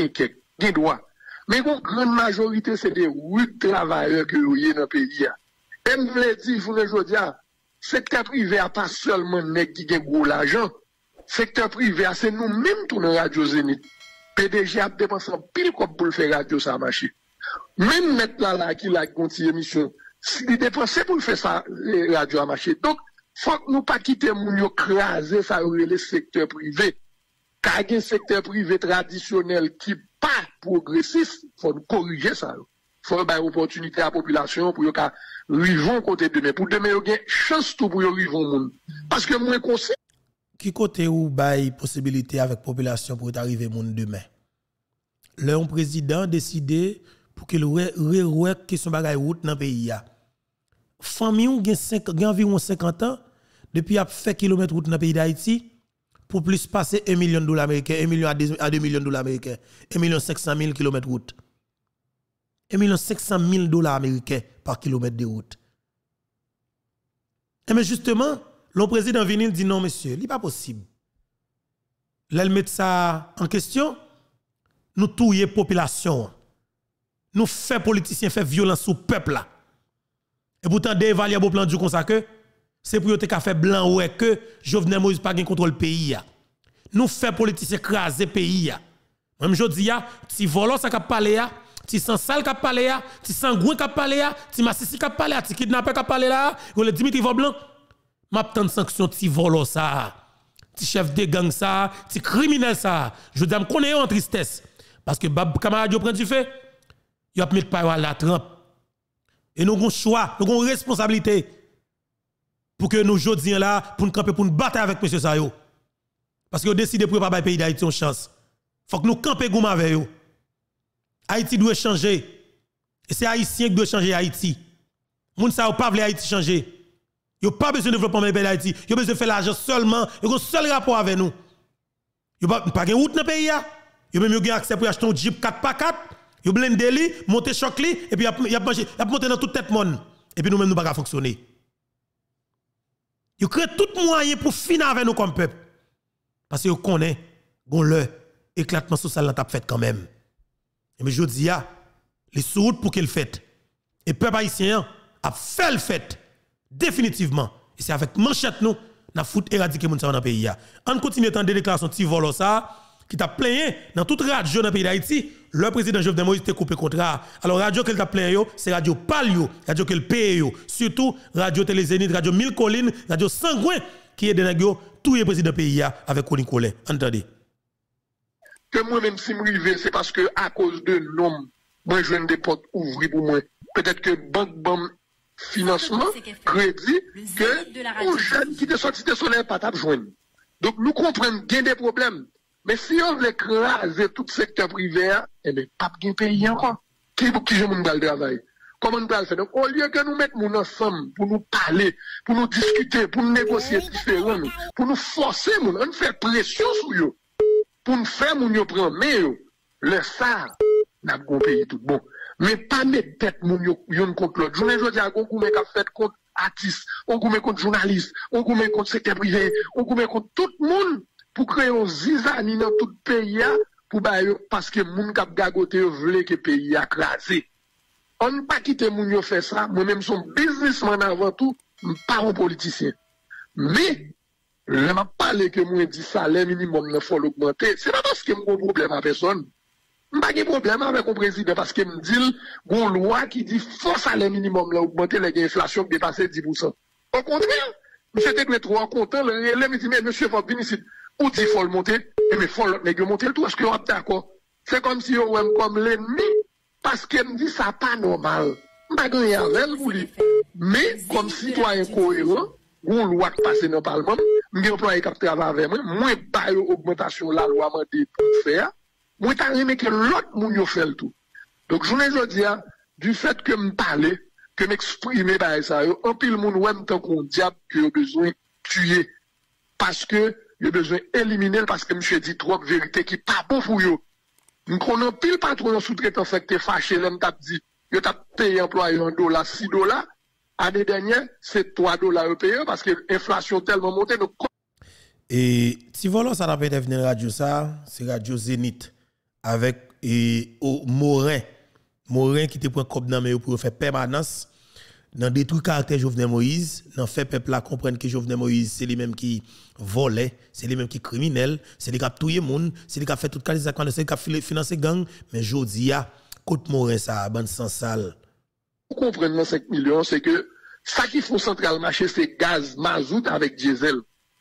des droits. Mais la grande majorité, c'est des rudes travailleurs que vous avez dans le pays. Et je voulais dire, je voulais dire, secteur privé n'a pas seulement les qui ont gros l'argent. Secteur privé, c'est nous-mêmes qui dans Radio Zénith. PDG a dépensé pile comme pour le faire radio, ça marche. Même maintenant, là, qui a continué l'émission, il dépense pour le faire ça, radio a marché. Donc, il faut que nous pas quitter moun craser ça le secteur privé. Car il y a un secteur privé traditionnel qui n'est pas progressiste, il faut corriger ça. Il faut donner l'opportunité à la population pour que rivons côté demain. Pour demain, il y a une chance tout pour rivons monde. Parce que moi, conseil. Qui côté ou bail possibilité avec population pour arriver monde demain? Le président décidé pour qu'il re question bagay route dans le pays. Famille ou gen environ 50 ans depuis a fait kilomètre route dans le pays d'Haïti pour plus passer $1 million américain, 1 million à 2 millions de dollars américains, 1 500 000 km route. 1 500 000 dollars américains par kilomètre de route. Et mais justement, le président Vinil dit non, monsieur, il n'est pas possible. Là, il met ça en question. Nous touillons la population. Nous faisons politiciens faire violence sur le peuple. Là. Et pourtant, des évaluables plan du consacré, c'est pour te faire blanc ouais que Jovenel Moïse pas gain contrôle pays. Nous faisons politiciens craser pays. Même je dis, si volant ça cap parler ti sans sale cap parler ti sangouin cap parler ti massissi cap parler ti kidnapper cap parler là le Dimitri Voblanc m'a tant sanction ti volo ça ti chef de gang ça ti criminel ça je dis me connais en tristesse parce que bab camarade yo prend du fait yo a mettre par la trempe et nous avons choix nous avons responsabilité pour que nous jodi là pour nous camper pour nous battre avec monsieur ça yo parce que décidé pour pas pays d'Haïti une chance faut que nous camper goum avec yo. Haïti doit changer. Et c'est Haïtien qui doit changer Haïti. Moun sa ou pas vle Haïti changer. Yo pas besoin de développement pays d'Haïti. Yo besoin de faire l'argent seulement. Yo un seul rapport avec nous. Yo pas gen route dans pays ya. Yo même yo gen accès pour acheter un Jeep 4x4. Yo blende li, monte choc li et puis y a monté dans toute tête monde et puis nous même nous pas fonctionner. Yo crée tout moyen pour finir avec nous comme peuple. Parce que yo connaît gon le éclatement social t'a fait quand même. Et mais je dis les sous-routes pour qu'il fait. Et peuple haïtien a fait le fait définitivement. Et c'est avec manchette nous n'a fout éradiquer moun sa dans pays ya. On continue tendre déclaration ti volo ça qui t'a plaigné dans toute radio dans le pays d'Haïti. Le président Jovenel Moïse t'a coupé contrat. Alors radio qu'il t'a plaigné c'est radio Palio, radio qu'il paye surtout radio Télé Zénith, radio Mille Collines, radio Sangouin qui est de nèg tout le président pays ya avec Colin Collet. Entendez. Que moi-même, si je c'est parce que à cause de l'homme, moi, je viens des portes ouvrir pour moi. Peut-être que banque financement, crédit, que aux jeunes qui te sortent de son pas t'a joindre. Donc, nous comprenons qu'il y a des problèmes. Mais si on veut écraser tout secteur privé, eh bien, pas de pays encore. Qui je m'en le travail? Comment on peut le faire? Donc, au lieu que nous mettons ensemble pour nous parler, pour nous discuter, pour nous négocier différemment, pour nous forcer, on fait pression sur eux. Pour nous faire moun yo prendre mais le ça n'a pas pays tout bon mais pas mettre tête moun yo yon contre l'autre journée jodi a gon koumen ka fait contre artiste on koumen contre journaliste on koumen contre secteur privé on koumen contre tout monde pour créer un zizani dans tout pays pour ba yo parce que moun k'ap gagote yo vle que pays a crasé on pas quitter moun yo faire ça moi même son businessman avant tout pas un politicien mais je ne parle que moi dit salaire minimum il faut l'augmenter. C'est pas parce que j'ai un problème avec personne. Je n'ai pas de problème avec le président parce que me dit une loi qui dit faut salaire minimum l'augmenter l'inflation qui dépasse 10%. Au contraire, monsieur était trop content, il me dit mais monsieur faut venir ici. Ou dit faut le monter, et mais faut le monter tout est-ce que on est d'accord. C'est comme si on aime comme l'ennemi parce que me dit ça pas normal. Je pas gagner avec vous mais comme citoyen cohérent une loi qui passe dans le Parlement, je employé qui travaille avec moi, moi, pas augmentation la loi m'a dit pour faire, moi, t'as aimé que l'autre moun yo fait le tout. Donc, je ne dis pas, du fait que me parler, que m'exprimer par ça, en pile moun ou même tant qu'on diable que a besoin de tuer, parce que il a besoin d'éliminer, parce que monsieur dit trop de vérité qui pas bon pour yo. Nous connaissons pile patron sous-traitant fait que t'es fâché, l'homme t'a dit, yo t'a payé employé $1, $6, année dernière, c'est $3 payé parce que l'inflation tellement montée. Donc... Et si voilà, ça n'a pas été venu radio ça, c'est Radio Zénith avec Morin. Morin qui te prend comme dans pour faire permanence dans des trucs caractère Jovenel Moïse, dans fait peuple là comprendre que Jovenel Moïse c'est lui même qui volait, c'est lui même qui criminel, c'est lui qui a tué monde, c'est lui qui a fait toute qualité de c'est lui qui a financé gang, mais jodi a côté Morin ça bande sans sale. Vous comprenez 5 millions, c'est que ça qui font central marché, c'est gaz, mazout avec diesel.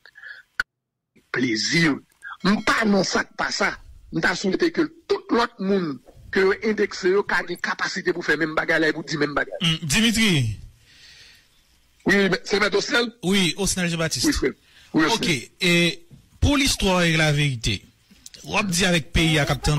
Plaisir. Nous pas dans ça pas ça. Nous avons souhaité que tout l'autre monde que indexé a des capacités pour faire même bagarre pour dire même bagarre. Dimitri. Oui, c'est M. Osnel? Oui, Osnel Jean-Baptiste. Oui, frère. Oui, ok. Et pour l'histoire et la vérité, on dit avec pays à $4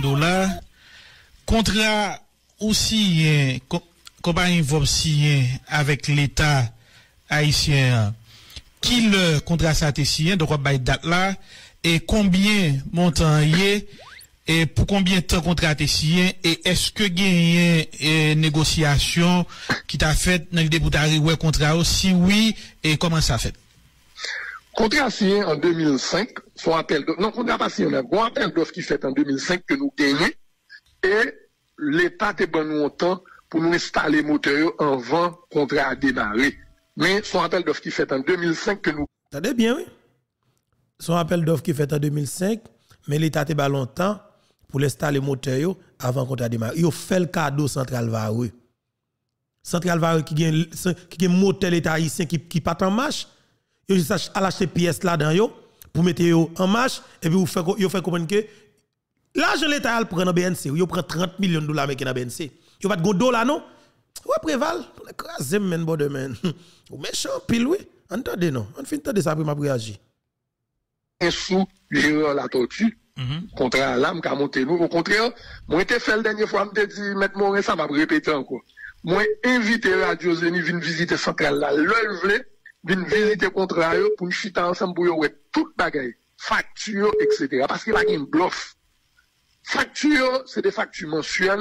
contrat aussi compagnie Vobsien avec l'État haïtien, qui le contrat ça signé, donc on va date là, et combien montant y et pour combien de temps contrat signé, et est-ce que gagne une négociation qui t'a fait dans le début d'arriver contrat, si oui, et comment ça fait? Contrat signé en 2005, son appel d'offre, non, contrat pas signé, on a un bon appel d'offre qui fait en 2005 que nous gagnons, et l'État te bon nous temps pour nous installer moteur avant contrat à démarrer. Mais son appel d'offre qui fait en 2005 que nous... Attendez bien, oui. Son appel d'offre qui fait en 2005, mais l'État te bat longtemps pour installer moteur avant contrat à démarrer. Il fait le cadeau Central Vareux. Central Vareux qui gagne moteur l'État haïtien qui part en marche. Il a acheté pièces là-dedans pour mettre en marche et puis il fait comprendre que l'argent l'État prend dans BNC, il prend $30 millions dans BNC. Il va pas de $, non? Ouais, préval, on écrase men bon demain. Ou méchant pile oui. Entendez non, on finit de ça pour m'a réagir. Un sous gérant la tortue. Contraire là, m'ka monter nous au contraire, moi été fait la dernière fois me dit mettre mon ça m'a répéter encore. Moi inviter Radio Zénith venir visiter centrale là, le vle venir visiter contrat pour nous chiter ensemble pour ouais toute bagaille, facture etc. parce qu'il a une bluff. Facture, c'est des factures mensuelles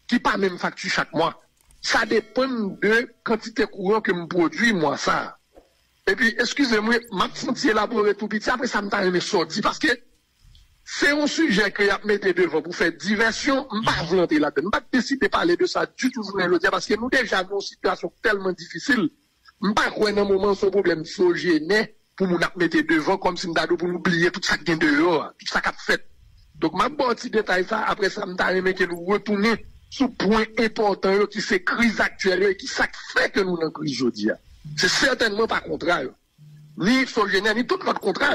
qui pas même facture chaque mois. Ça dépend de quantité courant que me produit moi ça. Et puis excusez-moi, m'a senti élaborer tout petit après ça me t'a aimé sortir parce que c'est un sujet que y a mettez devant pour faire diversion, pas volonté là-dedans. Pas décider de parler de ça du tout le dire parce que nous déjà dans une situation tellement difficile. Pas quoi dans un moment son problème sogéné pour nous mettre devant comme si nous pour nous oublier tout ça qui est dehors, tout ça qu'a fait. Donc m'a bon petit détail ça après ça me t'a aimé que nous retourner sur point important qui c'est crise actuelle et qui ça fait que nous dans crise aujourd'hui. C'est certainement pas contraire. Ni sogéné ni tout notre contraire.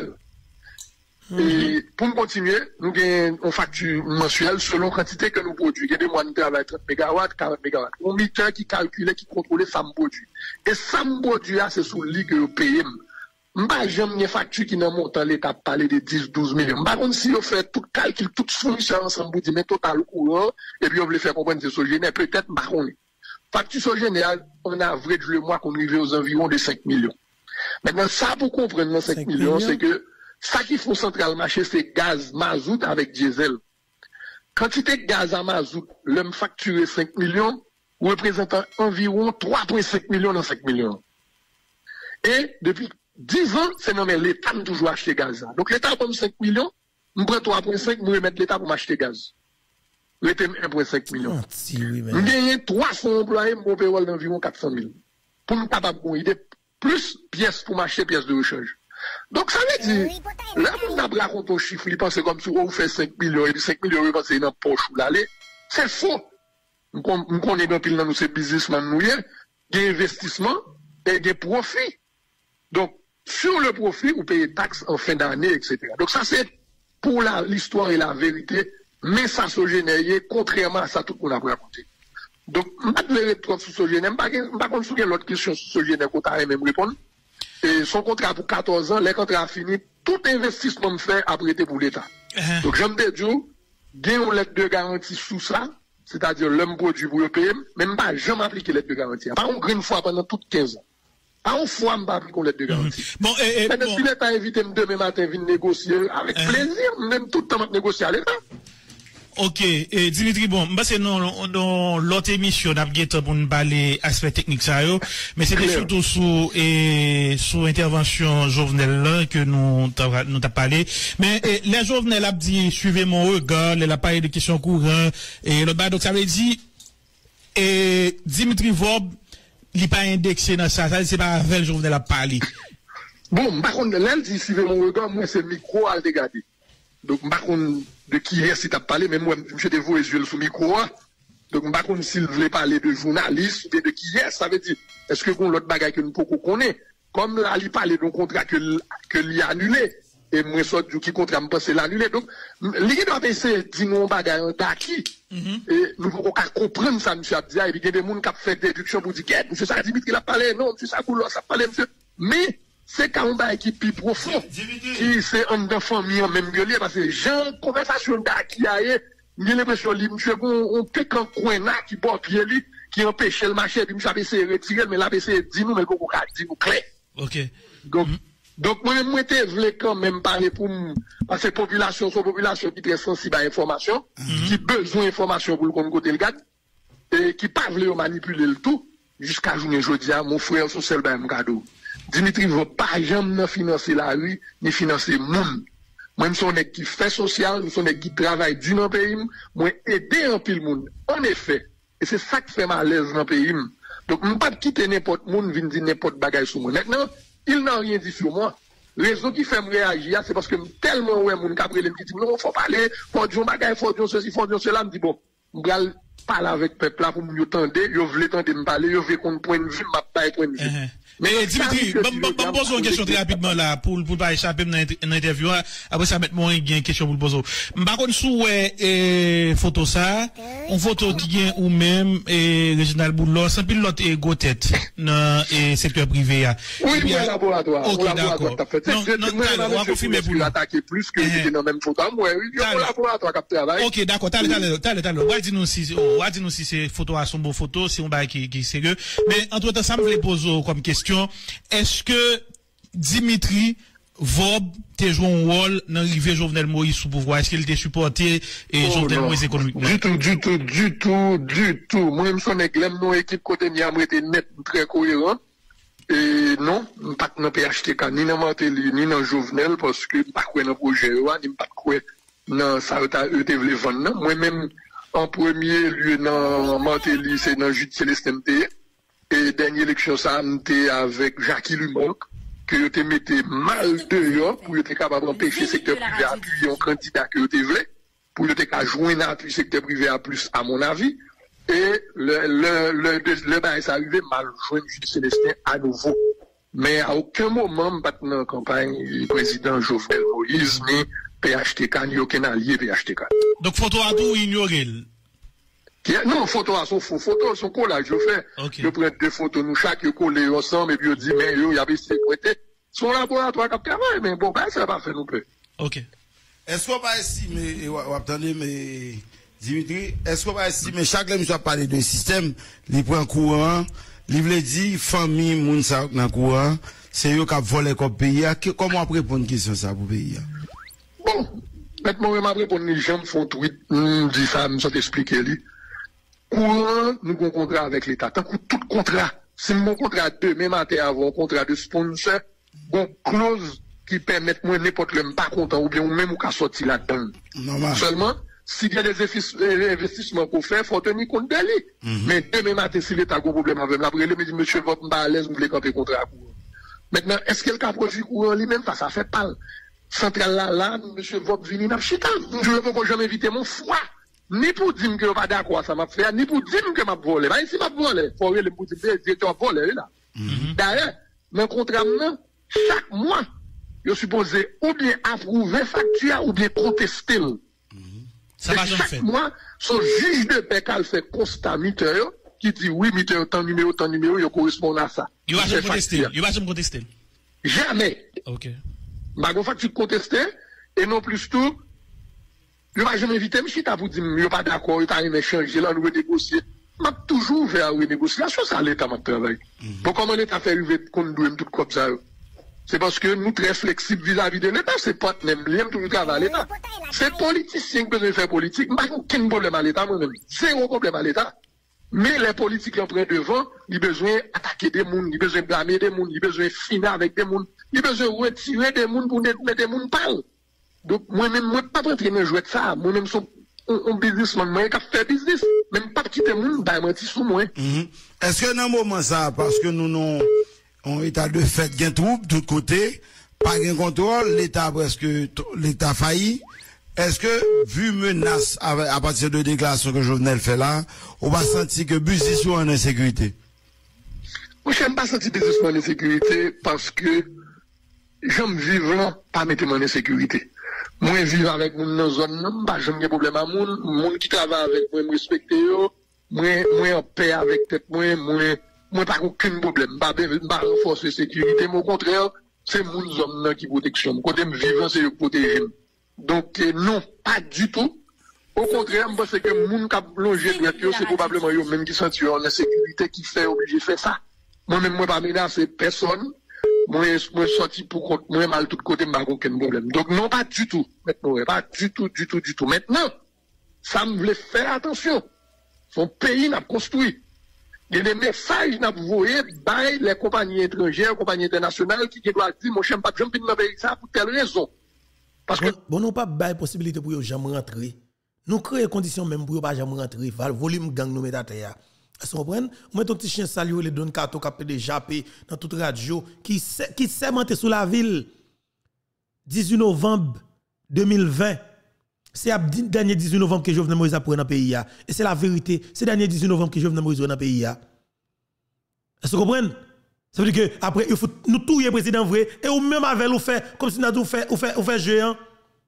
Et pour continuer, nous avons une facture mensuelle selon la quantité que nous produisons. Il y a des mois de travail 30 MW, 40 MW. On met quelqu'un qui calcule, qui contrôle ça me produit. Et ça me produit, c'est sous le lit que vous payez. M'pas jamais une facture qui n'a montant l'État parler de 10-12 millions. Par contre, si on fait tout calcul, tout fournisseur ensemble, vous dites, mais total courant, et puis on veut faire comprendre que c'est sogéné, peut-être, facture sogéné, on a vrai le mois qu'on arrive aux environs de 5 millions. Maintenant, ça, pour comprendre les 5 millions, c'est que ça qui faut central marché, c'est gaz, mazout avec diesel. Quantité de gaz à mazout, l'homme facturé 5 millions, représentant environ 3,5 millions dans 5 millions. Et depuis 10 ans, c'est non mais l'État m'a toujours acheté gaz. Donc l'État comme 5 millions, je prends 3,5, je remettre l'État pour m'acheter gaz. L'État 1,5 millions. Je gagne 300 employés, mon payroll d'environ 400 000. Pour nous capable de idée, plus pièces pour m'acheter pièces de rechange. Donc ça veut dire, là, on a raconté un chiffre, il pense comme si on fait 5 millions, et puis 5 millions, c'est dans la poche ou l'aller. C'est faux. Nous connaissons dans pile dans ces businessmen nous, il y a des investissements et des profits. Donc, sur le profit, vous payez taxes en fin d'année, etc. Donc ça, c'est pour l'histoire et la vérité, mais ça se génère, contrairement à ça, tout le monde a raconté. Donc, je ne vais pas trop sur ce génère, je ne vais pas contre l'autre question sur ce génère qu'on t'a même répondre. Et son contrat pour 14 ans, les contrats finis, tout investissement fait a prêté pour l'État. Donc, j'aime te dire, il y a une lettre de garantie sous ça, c'est-à-dire l'homme produit pour le payer, même pas jamais appliquer lettre de garantie. Par contre, une fois pendant toutes 15 ans. Pas une fois, je ne vais pas appliquer lettre de garantie. Bon, maintenant, si l'État invite demain matin, venir négocier, avec plaisir, même tout le temps, négocier à l'État. Ok, et Dimitri, bon, c'est dans l'autre émission, on a pour nous parler aspect technique ça, mais c'était surtout sous intervention Jovenel là que nous t'a parlé. Mais les Jovenel a dit, suivez mon regard, il a parlé de questions courantes, et le bas, donc ça veut dire, et Dimitri Vob, il n'est pas indexé dans ça, c'est pas avec Jovenel a parlé. Bon, par contre, là, il dit, suivez mon regard, moi, c'est le micro à le regarder. Donc, par contre, de qui est-ce qui t'a parlé, mais moi, je te vois les yeux sous le micro. Donc, par contre, s'il voulait parler de journaliste, ou de qui est, ça veut dire, est-ce que qu'on l'autre bagaille que nous pouvons connaître, comme là, il parlait d'un contrat que l'il a annulé, et moi, ça, du qui contrat me pense l'annuler. Donc, l'idée doit essayer de dire un bagaille d'acquis, et nous pouvons comprendre ça, monsieur Abdia, et puis il y a des gens qui ont fait des déductions pour dire, monsieur ça, Dimitri, il a parlé, non, monsieur ça, ça parlé, monsieur. Mais, c'est quand on va qui plus profond, qui c'est un enfant mis en même gueulier, parce que j'ai une conversation qui a eu, j'ai l'impression que monsieur, on pique un coin là, qui porte pied lui, qui empêche le marché, puis monsieur a essayé de retirer, mais là, essayé dit nous, mais qu'on a dit nous clair. Ok. Donc, moi-même, moi, je voulais quand même parler pour parce que population, sont population qui est très sensible à l'information, qui besoin d'information pour le compte côté le gars, et qui pas voulu manipuler le tout, jusqu'à journée jeudi, mon frère, son seul ben, mon cadeau. Dimitri ne va pas jamais financer la rue, ni financer le monde. Moi, je suis un qui fait social, je suis un qui travaille du dans le pays, moi, aider un peu le monde. En effet, et c'est ça qui fait malaise dans le pays. Donc, je ne peux pas quitter n'importe monde, venir dire n'importe bagaille sur moi. Maintenant, il n'a rien dit sur moi. Les raison qui fait me réagir, c'est parce que tellement, ouais, mon cabré, qui dit, non, faut parler, faut dire bagaille, faut dire ceci, faut dire cela, me dit, bon, je vais parler avec le peuple là pour me tendre, je veux tendre me parler, je veux qu'on point de vue, ma pas point de vue. Mais Dimitri, je pose une question très rapidement là, pour pas échapper dans l'interview. Après ça, mettre moi une question pour le poser. Par contre, sous photo ça, une photo qui est ou même Réginald Boulot, sans pile l'autre go tête dans le secteur privé. Oui, oui, laboratoire. Ok, d'accord. Non, on va confirmer pour l'attaquer plus que dans la même photo. Oui, laboratoire qui travaille. Ok, d'accord. T'as on va dire nous si c'est photo à son beau photo, si on va qui est sérieux. Mais entre temps, ça me voulait poser comme question. Est-ce que Dimitri Vob te joué un rôle dans l'arrivée Jovenel Moïse sous pouvoir. Est-ce qu'il t'a supporté et Jovenel Moïse économiquement? Du tout. Moi, je suis une équipe côté Miam était net, très cohérent. Et non, pas dans PHTK, ni dans Martelly, ni dans Jovenel, parce que pas quoi dans le projet, ni pas quoi dans ça, eux te voulaient vendre. Moi-même, en premier lieu, dans Martelly, c'est dans Jude Célestin. Et dernière élection, ça, c'était avec Jackie Lumonc, que tu mettais mal dehors pour être capable d'empêcher le secteur privé à appuyer un candidat que tu voulais, pour être joindre à appuyer le secteur privé à plus, à mon avis. Et le bail est arrivé mal joindre Jude Célestin à nouveau. Mais à aucun moment, maintenant, en campagne, le président Jovenel Moïse, ni PHTK, ni aucun allié PHTK. Donc, photo à tout ignorer. Non, photo à son faux. Photo à son collage, je fais. Okay. Je prends deux photos, nous chaque collé ensemble, et puis je dis, mais il y a des sécurité. Son laboratoire qui travaille, mais bon, ben, ça va pas faire non plus. Ok. Est-ce qu'on va estimer, attendez, mais, Dimitri, est-ce qu'on va estimer, chaque fois que je parle de système, il prend courant, il veut dire, famille, moun sa, dans courant, c'est eux qui volé comme pays, comment on répond une question ça pour pays? Bon, maintenant, je vais répondre, les gens font tweet, dit ça, je vais expliquer, courant, nous avons un contrat avec l'État. Tant que tout contrat, si mon contrat demain matin avant un contrat de sponsor, une clause qui permet moi n'importe le pas content ou bien même ou qu'à sortir là-dedans. Seulement, s'il y a des investissements pour faire, il faut tenir compte d'elle. Mais demain matin, si l'État a un problème avec la brûlée, me dit, monsieur, votre pas à l'aise, vous voulez camper contrat à courant. Maintenant, est-ce que le cas produit courant lui-même, ça fait pas. Central là, monsieur, votre vini n'a chita. Je ne veux pas jamais inviter mon foie. Ni pour dire que je pas d'accord ça m'a fait, ni pour dire que m'a volé. Mais si m'a volé, faut aller pour dire que tu as volé là. D'ailleurs, dans le contrat, chaque mois, je suis supposé ou bien approuver facture ou bien contester. Ça va jamais chaque mois, son juge de paix qui fait constat miteur, qui dit oui, miteur, tant numéro, il correspond à ça. Il va jamais contester. Il va jamais contester. Jamais. Ok. Ma facture contester, et non plus tout, je ne vais jamais inviter, mais si tu as pour dire, je ne suis pas d'accord, tu as rien échangé, là, nous renégocier. Je suis toujours ouvert à renégociation, ça, l'État m'a travaillé. Pour comment l'État fait arriver qu'on doit tout comme ça? C'est parce que nous, très flexibles vis-à-vis de l'État, c'est pas même lien tout le travail à l'État. C'est politicien qui besoin de faire politique. Je n'ai aucun problème à l'État, moi-même. Zéro problème à l'État. Mais les politiques qui prennent devant, ils ont besoin d'attaquer des gens, ils ont besoin de blâmer des gens, ils ont besoin de finir avec des gens, ils ont besoin de retirer des gens pour mettre des gens parlent. Donc, moi-même, moi, pas prêt à jouer de ça. Moi-même, un businessman, moi, qui fait business. Même pas quitter le monde, bah, mentir sur moi. Est-ce que dans un moment ça, parce que nous, non, on état de fait, gain trouble, de côté, pas gain contrôle, l'État presque, l'État failli. Est-ce que, vu menace à partir de déclaration que Jovenel fait là, on va sentir que business est en insécurité? Moi, je n'aime pas sentir business en insécurité parce que j'aime vivre pas mettre en insécurité. Moi, vivre avec moun dans zone, non, pas jamais de problème à moun qui travaille avec moi, me respecte yo, moi en paix avec tête moi pas aucun problème, pas renforcer sécurité, mais au contraire, c'est moun zone qui protection. Côté me vivant, c'est protéger. Donc, non, pas du tout. Au contraire, je pense que moun qui a plongé droit, c'est probablement eux même qui sentent en insécurité qui fait obligé de faire ça. Moi-même, moi, pas menacer personne. Moi, sorti pour compte, moi, mal tout côté, m'a aucun problème. Donc, non, pas du tout. Maintenant, pas du tout. Maintenant, ça me voulait faire attention. Son pays n'a construit. Il y a des messages n'a envoyés par les compagnies étrangères, compagnies internationales qui doivent dire, mon chien, pas de jambes dans pays ça pour telle raison. Parce que. Bon, nous pas de possibilité pour jamais rentrer. Nous créons conditions même pour pas jamais rentrer. Volume gang nous mettre à terre. Est-ce que vous comprenez? Moi, ton petit chien salué, les donne carton qui a déjà dans toute radio, qui s'est monté sous la ville. 18 novembre 2020. C'est le dernier 18 novembre que Jovenel Moïse a pris dans le pays. Et c'est la vérité. C'est le dernier 18 novembre que Jovenel Moïse a pris dans le pays. Est-ce que vous comprenez? Ça veut dire que après, il faut nous touiller président vrai. Et ou même avec nous faire, comme si nous avons fait géant.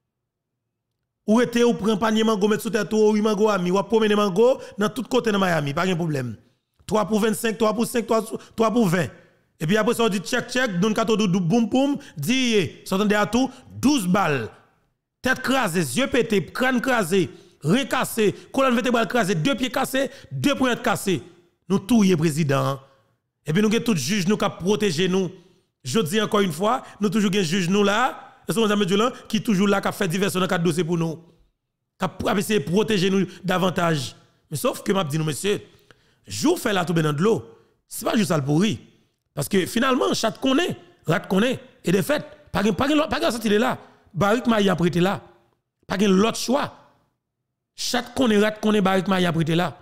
Ou était ou prend panier mango mettre sous tête ou mango ami ou promener mango dans tout côté de Miami, pas de problème. 3 pour 25, 3 pour 5, 3 pour 20. Et puis après ça on dit check donne kato boum boum, dit s'entendez à tout 12 balles. Tête crasée, yeux pété, crâne crasé, rein cassé, colonne vertébrale crasée, 2 pieds cassés, 2 poignets cassés. Nous touyer président. Et puis nous avons tout juge nous qui protéger nous. Je dis encore une fois, nous toujours un juge nous là, et son qui toujours là qui fait diversion dans quatre dossiers pour nous. Qui a essayé de protéger nous davantage. Mais sauf que m'a dit nous monsieur, jour fait la tomber dans de l'eau. C'est pas juste ça le pourri. Parce que finalement, chat connaît, rat connaît et de fait, pas sorti de là. Barik Maya prêté là. Pas l'autre choix. Chat connaît, rat connaît, Barik Maya prêté là.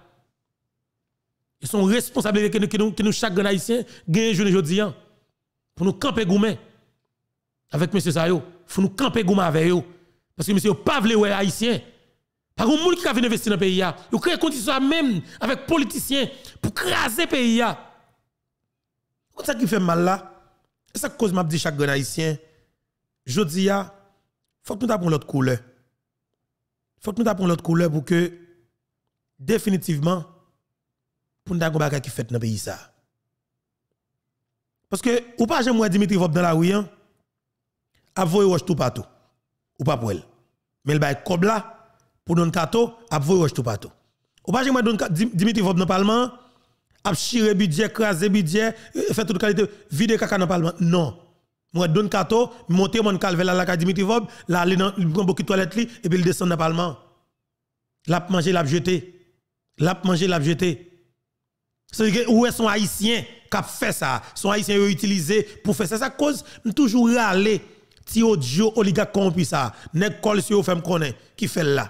Ils sont responsables que nous chaque grand haïtien gagne journée aujourd'hui pour nous camper gourmet avec monsieur Sayo. Faut nous camper gourmet avec eux parce que monsieur pas vle ouais haïtien. Par contre, monde qui a venir investir dans le pays, il crée conditions même avec politiciens pour craser le pays. C'est ça qui fait mal là. C'est ça cause m'a dit chaque grand haïtien. Je dis faut que nous tapons l'autre couleur. Faut que nous tapons l'autre couleur pour que définitivement pour nous avoir des qui fait dans le pays ça. Parce que ou pas j'aime Dimitri Vop dans la rue a voyer roche tout partout. Ou pas pour elle. Mais il bail cob là pour don kato a voyer roche tout partout. Ou pas j'aime Dimitri Vop dans le parlement a chiré budget, craser budget, fait toute qualité vide caca dans le parlement. Non. Moi don kato monter mon calve là la Dimitri Vop, là aller dans prend beaucoup de toilettes et puis il descend dans le parlement. L'a manger, l'a jeter. L'a manger, l'a jeter. C'est où est son haïtien qui a fait ça? Son haïtien utilisé pour faire ça. Ça cause toujours râler. Ti audio oligarque corrompu ça. Nèg kol si yo fait me connaît qui fait là.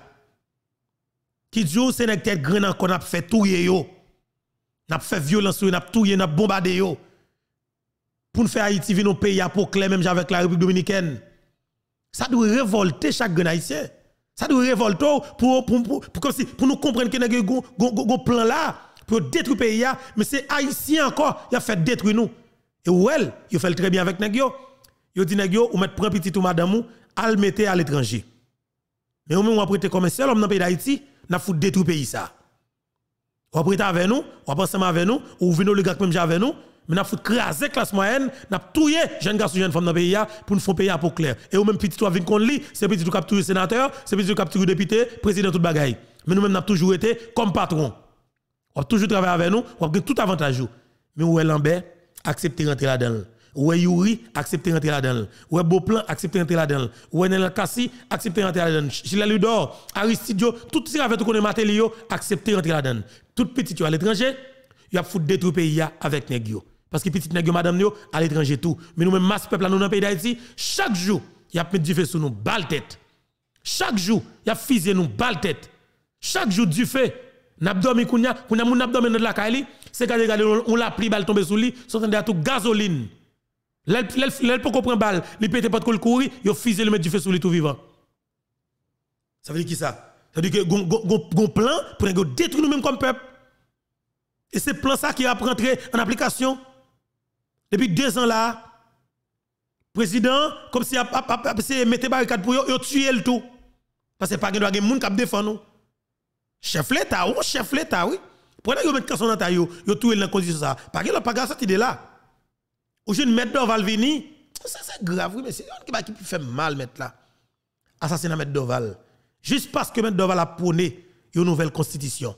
Qui dit c'est nèg tête grand qu'on a fait touyer yo. N'a fait violence yo, n'a touyer, n'a bombardé yo. Pour nous faire Haïti vinn au pays à pour clair même avec la République dominicaine. Ça doit révolter chaque grand haïtien. Ça doit révolter pour nous comprendre que nèg gon plan là pour détruire le pays, mais c'est haïtien encore, il a fait détruire nous. Et well, il fait très bien avec nèg yo. Il dit nèg yo ou mettre prend petit ou madame ou al mette à l'étranger. Mais au moment où on prêter comme seul homme dans le pays d'Haïti, n'a foutu détruire le pays ça. On prêter avec nous, on pense avec nous, ou venir le gars même avec nous, mais n'a foutu craser classe moyenne, n'a touyer jeunes garçons jeunes femmes dans le pays pour nous faire payer pour clair. Et au même petit toi vinn qu'on lit, c'est petit tout capturer sénateur, c'est petit tout capturer député, président tout bagaille. Mais nous même n'a toujours été comme patron. On a toujours travaillé avec nous, on a tout avantage. Mais où est Lambert, accepter rentrer là-dedans. Où est Yuri, accepter rentrer là-dedans. Où est Beauplan, accepter rentrer là-dedans. Où est Nel Kassi, accepter rentrer là-dedans. Gilles Ludor, Aristidio, tout ce qui avait tout connaît Matélio, accepter rentrer là-dedans. Tout petit à l'étranger, il a foutu détruire le pays avec nèg yo. Parce que petit nèg yo madame yo à l'étranger tout. Mais nous même masse peuple là nous dans le pays d'Haïti, chaque jour, il a mis du feu sur nous, balle tête. Chaque jour, il a fusillé nous, balle tête. Chaque jour du feu. N'abdomen kounya moun abdomen de la kaili, c'est gade on l'a pris balle tomber sous lui, sont à tout gasoline. L'elle peut comprendre balle, il pète pas de courir, il fusille le mettre du feu sous lui tout vivant. Ça veut dire qui ça? Ça veut dire que gon plan pour détruire nous même comme peuple. Et c'est plan ça qui a rentré en application depuis 2 ans là. Président comme si mettait barricade pour yo tuer le tout. Parce que pas gen moun qui défend nous. Chef l'État, ou chef l'État, oui. Pourquoi vous mettez son dans ta yo tout dans condition ça. Pas que pas sorti de là. Ou je mettre Doval vini, ça c'est grave oui mais c'est qui fait mal mettre là. Assassinat mettre Doval. Juste parce que mettre Doval a prôné une nouvelle constitution.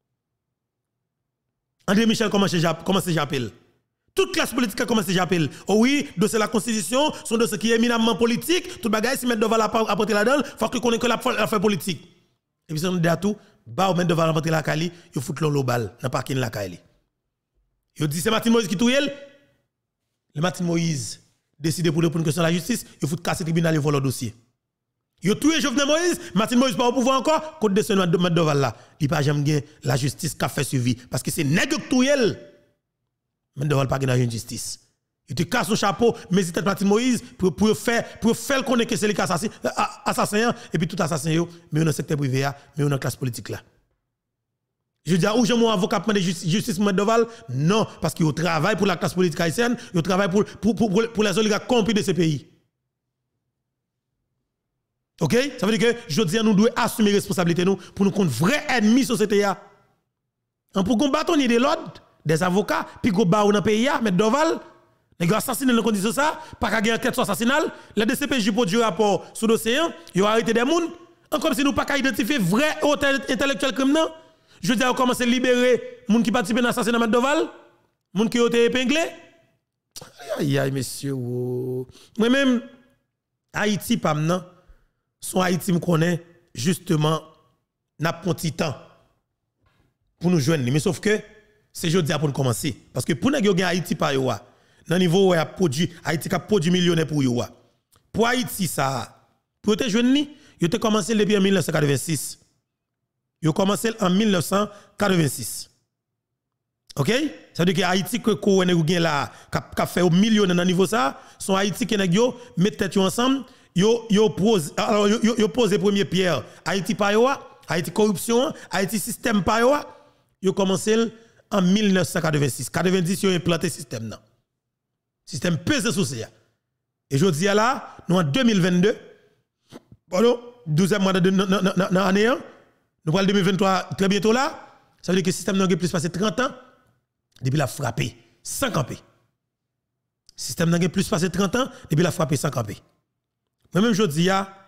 André Michel comment j'appelle. Toute classe politique a commencé j'appelle. Oh oui, dossier la constitution, son dossier qui est éminemment politique, tout bagage si mettre Doval a apporté là-dedans, faut que connaisse que la fait politique. Et puis, si on dit à tout, bah, on met devant rentrer la Kali, il faut l'eau balle dans le parking la Kali. Il dit c'est Martin Moïse qui touye. Le Martin Moïse décide pour une question de la justice, il faut casser le tribunal et voler le dossier. Il touye Jovenel Moïse, Martin Moïse pas au pouvoir encore, côté de ce mettre devant là. Il pas jamais gagné la justice qui a fait suivi. Parce que c'est nègre qui touye. Mais devant pas gagner la justice. Il te casse son chapeau, mais il Martin Moïse pour faire connaître que c'est les assassin et puis tout assassin yo, mais dans le secteur privé mais dans la classe politique là. Je dis où j'ai mon avocat pour justice pour Doval? Non, parce qu'il travaille pour la classe politique haïtienne, il travaille pour les oligarques corrompus de ce pays. OK? Ça veut dire que je dis nous devons assumer responsabilité nous pour nous contre vrai ennemi société là. Pour combattre de l'ordre des avocats puis go ba dans le pays là, mettre Doval. Les gars assassinés dans les conditions ça, pas qu'à gagner enquête assassinale, les DCPJ pour du rapport sur dossier, ils ont arrêté des gens, comme si nous pas qu'à identifier vrai auteur intellectuel criminel. Je veux dire, on commence à libérer les gens qui participent à l'assassinat de Doval, les gens qui ont été épinglés. Aïe, aïe, messieurs. Moi-même, Haïti, pas maintenant, son Haïti me connaît, justement, n'a pas petit temps pour nous joindre. Mais sauf que, c'est jeudi pour nous commencer. Parce que pour nous gagner Haïti par yo, dans le niveau où Haïti a produit millionnaire pour yo. Pour Haïti, ça, pour te joindre, yo te commencé depuis en 1986. Yo commencé en 1986. OK? Ça veut dire que Haïti que qu'on a là qu'a fait au million dans niveau ça, son Haïti qui nèg yo mettre tête ensemble, yo pose alors yo pose première pierre. Haïti pa yo, Haïti corruption, Haïti système pa yo commencé en 1986. 90 yo implanté système là. Système pesé sous ça. Et je dis là, nous en 2022 pardon, 12e mois dans l'année, nous parlons 2023 très bientôt là, ça veut dire que le système n'a plus passé 30 ans depuis la frappé sans camper. Le système n'a plus passé 30 ans depuis la frappé sans camper. Moi-même, je dis,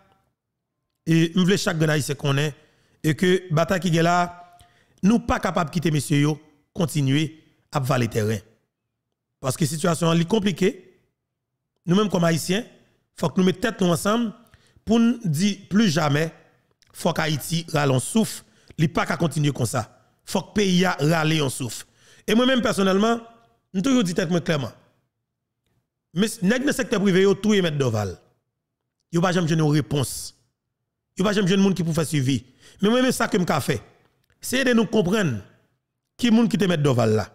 et je veux chaque Haïtien connaît, et que bataille qui est là, nous pas capables de quitter messieurs yo, continuer à valer terrain. Parce que la situation est compliquée. Nous-mêmes, comme Haïtiens, il faut que nous mettions tête ensemble pour nous dire plus jamais, il faut qu'Haïti râle en souffle, il ne peut pas continuer comme ça. Il faut que le pays râle en souffle. Et moi-même, personnellement, je toujours dit tête clairement. Mais dans le secteur privé, tout est mettre d'oval. Yo pas jamais une réponse. Yo pas jamais un monde qui peut faire suivi. Mais moi même ça que me fait, c'est de nous comprendre qui monde qui te met d'oval là.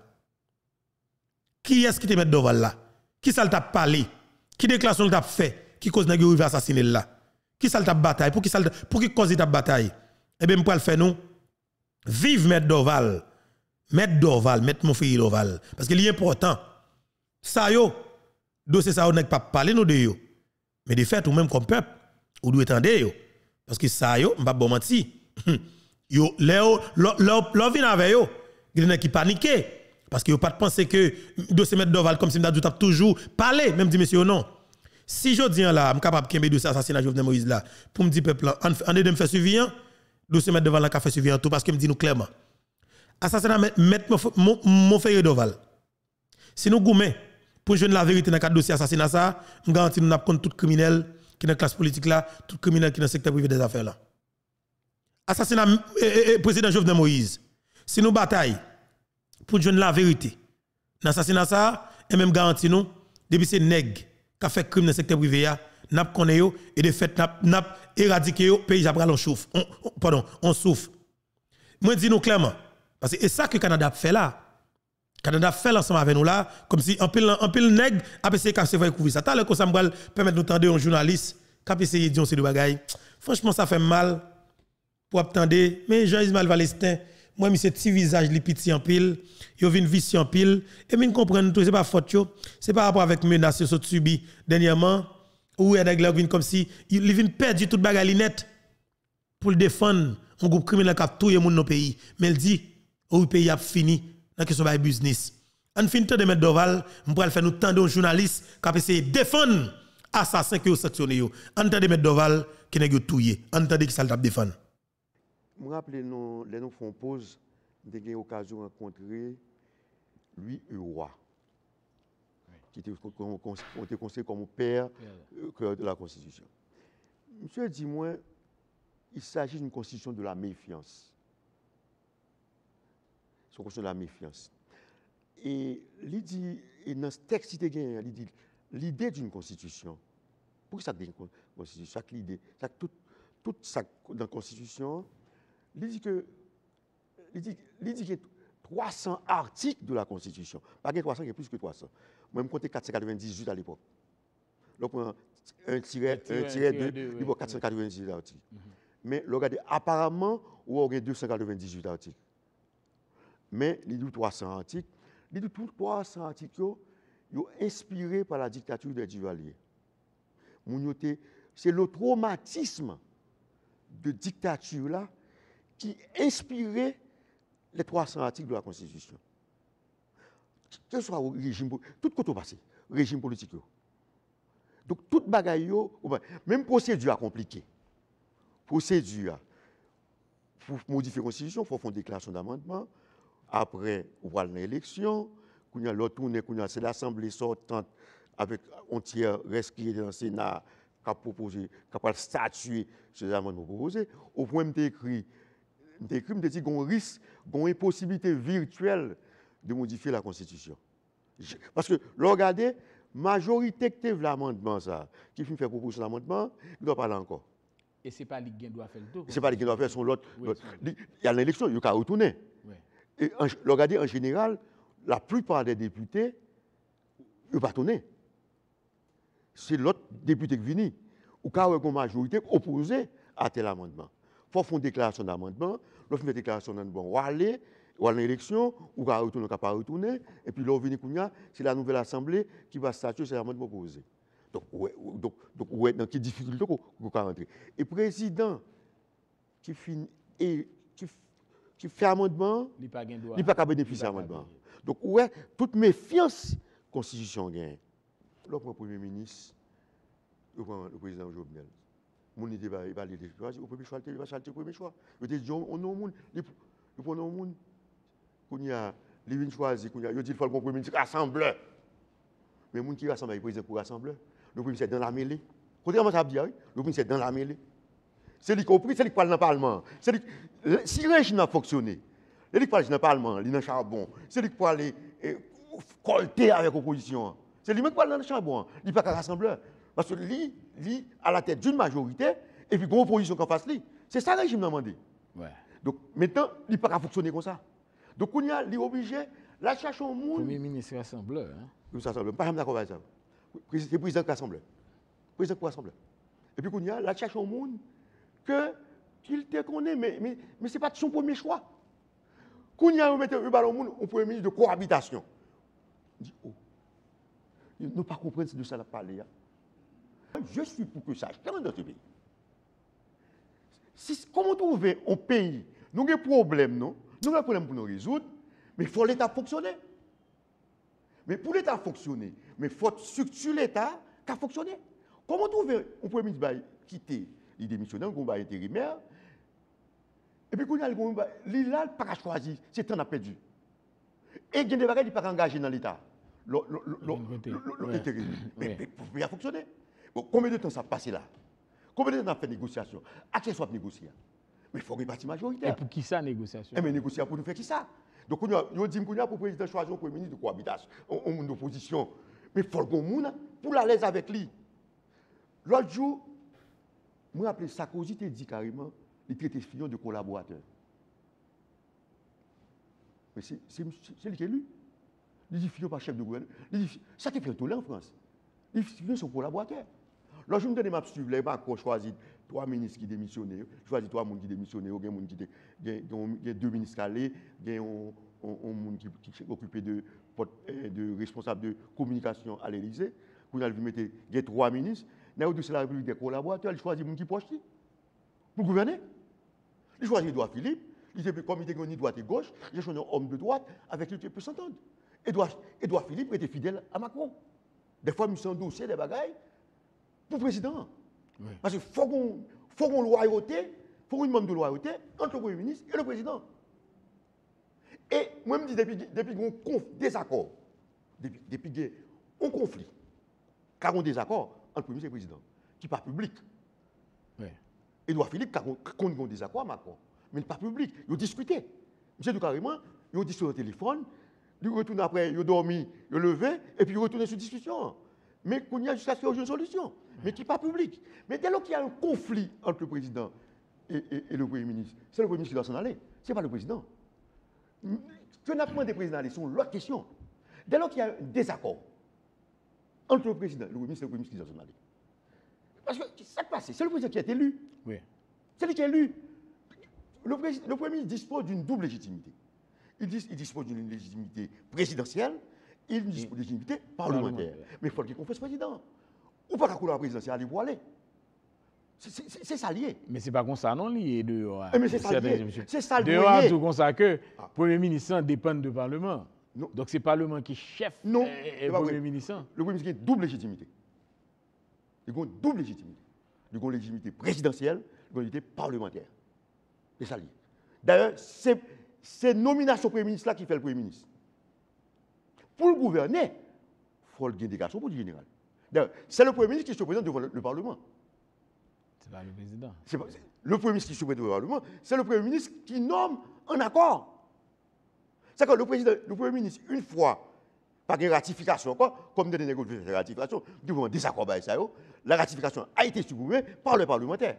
Qui est-ce qui te met d'oval là? Qui ça t'a parlé? Qui déclaration t'a fait? Qui cause nèg arrivé assassiner là? Qui ça t'a bataille? Pour qui cause t'a bataille? Eh bien m'pa le faire nous. Vive mettre d'oval. Mettre mon frère d'oval parce que c'est important. Ça yo dossier ça on n'est pas parler nous de yo. Mais de fait, ou même comme peuple, ou doit attendre yo. Parce que ça yo, m'pa bon menti. Yo, l'on vient avec yo. Il y a qui paniqué. Parce que yo pas de penser que dossier mettre d'oval comme si m'dou t'a toujours parlé, même dit monsieur non. Si je dis là, m'capable capable kembe dossier assassinat Jovenel Moïse là, pour me dire peuple là, en de me faire suivi, dossier mettre d'oval là qu'a fait suivi tout parce que me dit nous clairement. Assassinat mettre mon frère d'oval. Si nous goumé pour jouer la vérité dans le dossier assassinat ça, je garantis nous n'a compte tout criminel qui dans la classe politique là, tout criminel qui dans le secteur privé des affaires là. Assassinat président Jovenel Moïse. Si nous bataille pour jouer la vérité dans l'assassinat ça, et même garantis nous depuis c'est nèg qui a fait crime dans le secteur privé là, n'a connaît yo et de fait n'a éradiqué yo pays après on souffre. On souffre. Moi dis nous clairement parce que c'est ça que le Canada fait là. Canada fait ensemble avec nous là, comme si un pile nègre a essayé de faire couvrir ça. T'as le ça me permettre nous tendre un journaliste qui a essayé de dire ces deux bagailles. Franchement, ça fait mal pour attendre. Mais Jean-Ismaël Valestin, moi, c'est petit visage, li petit en pile, yo vinn vicieux en pile, et me comprendre tout, c'est pas faute yo, c'est par rapport avec menaces que subi dernièrement, où il y a des gens comme si il vinn perdu toute bagaille net pour le défendre un groupe criminel qui a tout le monde dans le pays. Mais il dit, le pays a fini. Dans question de business. En fin de mettre d'oval, on pourrait faire nous tendre un journaliste qui a essayé de défendre assassin qui ont sanctionné. En train de mettre d'oval qui n'a pas touillé. En train de qui ça le défendre. Je me rappelle, nous faisons pause, nous avons eu l'occasion de rencontrer lui, le roi, qui était considéré comme père de la Constitution. Monsieur dit, moi, il s'agit d'une constitution de la méfiance. C'est une question de la méfiance. Et il dit, et dans ce texte, il dit l'idée d'une constitution. Pourquoi ça devient une constitution? Chaque idée, toute ça dans la constitution, il dit que il dit qu'il y a 300 articles de la constitution. Pas 300, il y a plus que 300. Moi, je me comptais 498 à l'époque. Donc, un tiret 2, il y a 498 articles. Mais regardez, apparemment, il y a 298 articles. Mais les 300 articles, les 300 articles sont inspirés par la dictature des Duvalier. C'est le traumatisme de dictature là qui inspirait les 300 articles de la Constitution. Que ce soit au régime, tout côté passé, régime politique. Donc, toute bagaille, même procédure compliquée. Procédure, pour modifier la Constitution, il faut faire une déclaration d'amendement. Après, on va à l'élection, l'autre c'est l'Assemblée sortante avec un tiers reste qui est dans le Sénat qui a proposé, qui a statué sur les amendements proposés. Au point où écrit, dit qu'il y a un risque, une possibilité virtuelle de modifier la Constitution. Parce que, regardez, majorité qui a l'amendement, qui fait proposition d'amendement, il doit parler encore. Et ce n'est pas lui qui doit faire le tour. Ce n'est pas lui qui doit faire son l'autre. Oui, il y a l'élection, il y a retourner. Oui. Et regardez, en général, la plupart des députés, ils ne vont pas tourner. C'est l'autre député qui vient. Ou quand il y a une majorité opposée à tel amendement. Il faut faire une déclaration d'amendement. Lorsqu'on fait une déclaration d'amendement, on va aller à l'élection, ou on va retourner, on ne va pas retourner. Et puis, là, c'est la nouvelle Assemblée qui va statuer sur l'amendement proposé. Donc, dans quelle difficulté qu'on va rentrer. Et le président qui fait amendement, il n'a pas qu'à bénéficier de l'amendement. Donc, toute méfiance constitution gagne. Le Premier ministre, le président Jovenel, mon idée va aller choisir, il va choisir le premier choix. Il dit, on a un monde, il prend un monde, il vient choisir, il dit, il faut le Premier ministre rassembleur. Mais le monde qui rassemble, il président pour rassembleur. Le Premier ministre est dans la mêlée. Contrairement à ça, le Premier ministre est dans la mêlée. C'est lui qui compris, c'est lui qui parle dans le Parlement. Si le régime a fonctionné, c'est lui qui parle dans le Parlement, il est dans le charbon, c'est lui qui parle colter avec l'opposition. C'est lui qui parle dans le charbon, il n'est pas qu'un rassembleur. Parce que lui, à la tête d'une majorité, et puis une opposition qu'en face lui. C'est ça le régime demandé. Ouais. Donc maintenant, il n'est pas qu'à fonctionner comme ça. Donc il est obligé, là, chercher un monde. Premier ministre rassembleur. Hein? Rassembleur, pas d'accord avec ça. C'est le président qui rassembleur. Président qui rassembleur. Et puis il y a là, chercher un monde qu'il te connaît, mais ce n'est pas son premier choix. Quand il y a un premier ministre de cohabitation, il dit, oh, il ne pas comprendre de ça la parler. Je suis pour que ça change dans ce pays. Comment trouver un pays, nous avons des problèmes, nous avons des problèmes pour nous résoudre, mais il faut l'État fonctionner. Mais pour l'État fonctionner, mais il faut structurer l'État qui a fonctionné. Comment trouver un premier ministre qui quitter les démissionnaires, un combat intérimaire, et puis quand il n'a pas choisi, c'est temps à perdu. Et il y a des bagages qui ne sont pas engagés dans l'État. L'intérim. Mais il a fonctionné. Bon, combien de temps ça a passé là? Combien de temps on a fait négociation? À qui soit négocier? Mais il faut répartir majoritaire. Et pour qui ça, négociation? Mais négocier pour nous faire qui ça? Donc, on a dit que pour le président choisir un premier ministre de cohabitation, un monde d'opposition. Mais il faut que monde pour la l'aise avec lui. L'autre jour, je me rappelle Sarkozy te dit carrément, il traite Fillon de collaborateur. Mais c'est lui qui est élu. Il dit Fillon pas chef de gouvernement. Il dit, ça te fait tout là en France. Il dit Fillon son collaborateur. Lorsque je me donne ma suivre, je vais choisir 3 ministres qui démissionnent, choisir 3 personnes qui démissionnent, il y a 2 ministres calés, il y a un monde qui est occupé de responsable de communication à l'Élysée. Il y a 3 ministres. Il y a la République des collaborateurs, il choisit les gens qui proches pour gouverner. Il choisit Edouard Philippe, il dit comme il était ni droite et gauche, il a choisi un homme de droite avec qui il peut s'entendre. Edouard Philippe était fidèle à Macron. Des fois, il s'est endossé des bagailles pour le président. Oui. Parce qu'il faut qu'on loyauté, il faut une membre de loyauté entre le Premier ministre et le président. Et moi, je me dis, depuis qu'on désaccord, depuis qu'on conflit, car on désaccord entre le Premier ministre et le président, qui n'est pas public. Oui. Edouard Philippe, quand on désaccord, Macron, mais il n'est pas public. Ils ont discuté. Monsieur carrément, ils ont dit sur le téléphone, ils retournent après, ils ont dormi, ils ont levé, et puis ils retournent sur la discussion. Mais qu'on y a jusqu'à ce qu'il y ait une solution, mais qui n'est pas publique. Mais dès lors qu'il y a un conflit entre le président et le Premier ministre, c'est le Premier ministre qui doit s'en aller, ce n'est pas le président. Que n'a pas des présidents aller, c'est l'autre question. Dès lors qu'il y a un désaccord entre le président et le Premier ministre, c'est le Premier ministre qui doit s'en aller. Parce que ça passe, c'est le président qui est élu. Oui. C'est lui qui est élu. Le Premier ministre dispose d'une double légitimité. Il dispose d'une légitimité présidentielle, il dispose d'une légitimité parlementaire. Mais il faut qu'il confesse président. Ou pas la couleur présidentielle, il faut aller. C'est ça lié. Mais ce n'est pas comme ça, non, lié dehors. Mais c'est ça lié. C'est ça lié. Dehors, tout comme ça que le Premier ministre dépend du Parlement. Non. Donc c'est le Parlement qui chef le Premier ministre. Le Premier ministre a une double légitimité. Il a une double légitimité. Il a une légitimité présidentielle, il a une légitimité parlementaire. C'est ça lié. D'ailleurs, c'est nomination Premier ministre là qui fait le Premier ministre. pour le gouverner, il faut le délégation pour le général. C'est le Premier ministre qui se présente devant le Parlement. C'est pas le président. Le Premier ministre qui se présente devant le Parlement, c'est le Premier ministre qui nomme un accord. C'est que le Premier ministre, une fois, par une ratification, comme dans les négociations de ratification, devant un désaccord, la ratification a été supprimée par le parlementaire.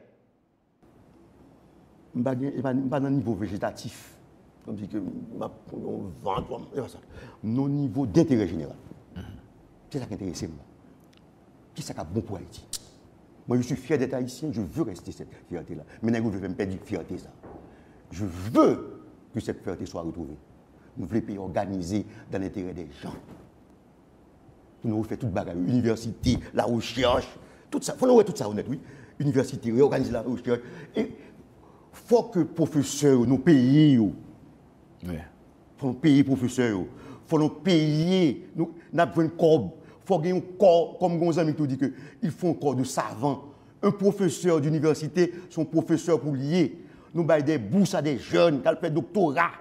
Je ne suis pas dans le niveau végétatif. Comme si on vend, nos niveaux d'intérêt général. C'est ça qui intéresse moi. Qui est bon pour Haïti? Moi, je suis fier d'être haïtien, je veux rester cette fierté-là. Mais je veux me perdre cette fierté. Je veux que cette fierté soit retrouvée. Nous voulons pays organisé dans l'intérêt des gens. Nous faisons tout le bagage, l'université, la recherche, tout ça. Il faut nous voir tout ça honnête, oui. Université, réorganiser la recherche. Et il faut que les professeurs, nos pays, il faut nous payer les professeurs, il faut nous payer, nous avons un corps. Il faut gagner un corps, comme Gonzalo dit que il faut un corps de savants. Un professeur d'université, son professeur pour lier. Nous avons des bourses à des jeunes qui ont fait doctorat.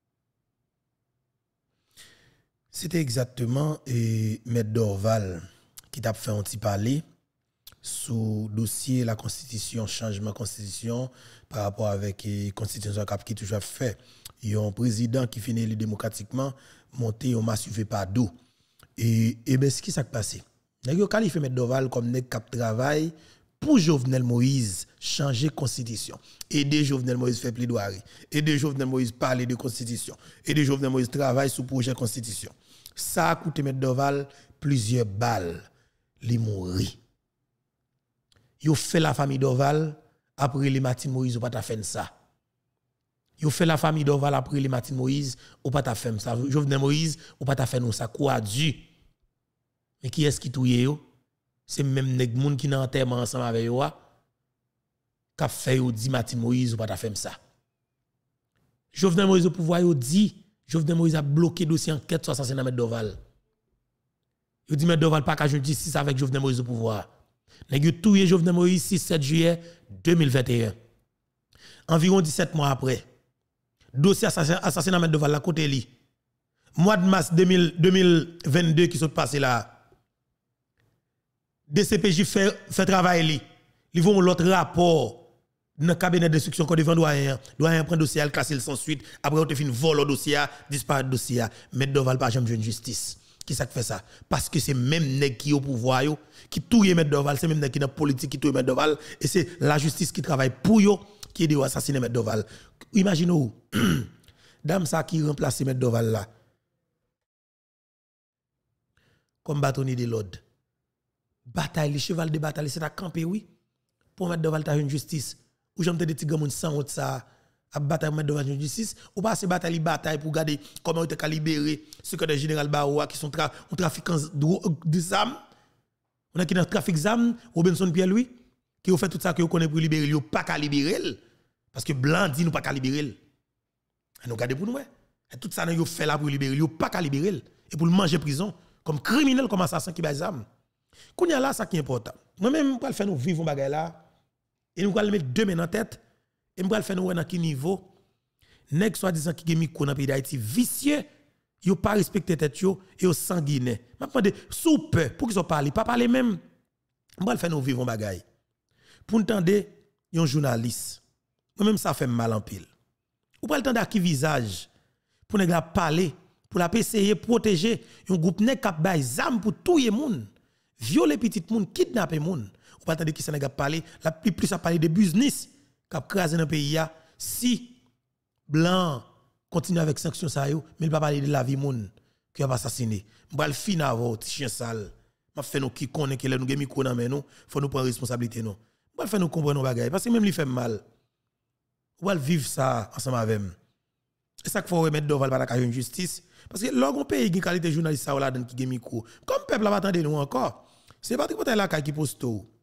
C'était exactement M. Dorval qui t'a fait un petit parler sous dossier la constitution, changement de constitution par rapport avec la constitution qui toujours fait. Il y a un président qui finit démocratiquement monté au massif par d'eau. Et bien, ce qui s'est passé? Il a qualifié M. Dorval comme nèg cap travail pour Jovenel Moïse changer constitution. Aider Jovenel Moïse faire plaidoirie. Aider Jovenel Moïse parler de constitution. Aider Jovenel Moïse travailler sur projet constitution. Ça a coûté M. Dorval plusieurs balles. Il mourit. Yo fait la famille Dorval après les Martin Moïse ou pas ta fait ça. Yo fait la famille Dorval après les Martin Moïse ou pas ta fait ça. Jovenel Moïse ou pas ta fait ça quoi du. Mais qui est-ce qui touye yo? C'est même nèg moun qui nan enterrement ensemble avec yo qu'a fait yo dit Martin Moïse ou pas ta fait ça. Jovenel Moïse au pouvoir yo dit Jovenel Moïse a bloqué dossier enquête sur assassinat M. Dorval. Yo dit M. Dorval pas ka joindre justice avec Jovenel Moïse au pouvoir. Nèg yo touye Jovenel Moïse 6-7 juillet 2021. Environ 17 mois après. Dossier assassinat M. Dorval la côté li. Mois de mars 2022 qui sont passé là. DCPJ fait travail li. Ils vont l'autre rapport dans le cabinet d'instruction qu'on devant doyen prend dossier classer sans suite après on te fin vol au dossier disparaître dossier M. Dorval pas jamais jeune justice. Qui ça fait ça? Parce que c'est même nèg qui au pouvoir yo qui touye M. Dorval, c'est même nèg qui dans politique qui touye M. Dorval et c'est la justice qui travaille pour yo qui est assassiner M. Dorval. Imaginez-vous dame ça qui remplace M. Dorval là. Comme bâtonnier de l'ordre. Bataille, le cheval de bataille, c'est à camper, oui. Pour mettre devant une justice. Ou j'aime te dire que sans autre ça, à bataille mettre devant une justice. Ou pas c'est bataille pour regarder comment on te libérer ce que le général Baoua qui sont trafiquants d'armes. On a qui dans trafic d'armes, Robinson Pierre-Louis, qui a fait tout ça que vous connaissez pour libérer, il pas qu'à libérer. Parce que blanc dit nous pas qu'à libérer. Nous regardez pour nous, et tout ça nous fait là pour libérer, il pas qu'à libérer. Et pour le manger prison, comme criminel, comme assassin qui bat des armes. Quand y a là, ça qui est important. Moi-même, je vais faire nous vivre un bagage là. Et nous allons mettre deux mains en tête. Et nous allons faire nous à quel niveau. Nèg soi-disant qui gemi ko dans pays d'Haïti vicieux, yo pas respecter tête yo et yo sanguinaire. M'a demandé sous peur pour qu'ils parlent, pas parler même. On va faire nous vivre un bagage. Pour entendre un journaliste. Moi-même ça fait mal en pile. Ou pas le temps d'acquis visage pour nèg la parler, pour la essayer protéger un groupe nèg k'ap bay zam pour touyer moun. Violer petit moun, kidnapper moun. Ou pas attendre qui Sénégal parler, la plus à parler de business qu'a crasé dans le pays si blanc continue avec sanction ça yo, mais il pas parler de la vie moun qui a assassiné. M'pa le fin avant chien sale. M'a fait nous qui connaît que nous gen micro dans mais nous, faut nous prendre responsabilité non. M'pa faire nous comprendre nos bagages parce que même lui fait mal. Ou va vivre ça ensemble avec nous. C'est ça qu'il faut remettre devant la une justice parce que lorsqu'on pays qui qualité journaliste ça là dans qui gen micro. Comme peuple va attendre nous encore. C'est pas tripoter la qui poste.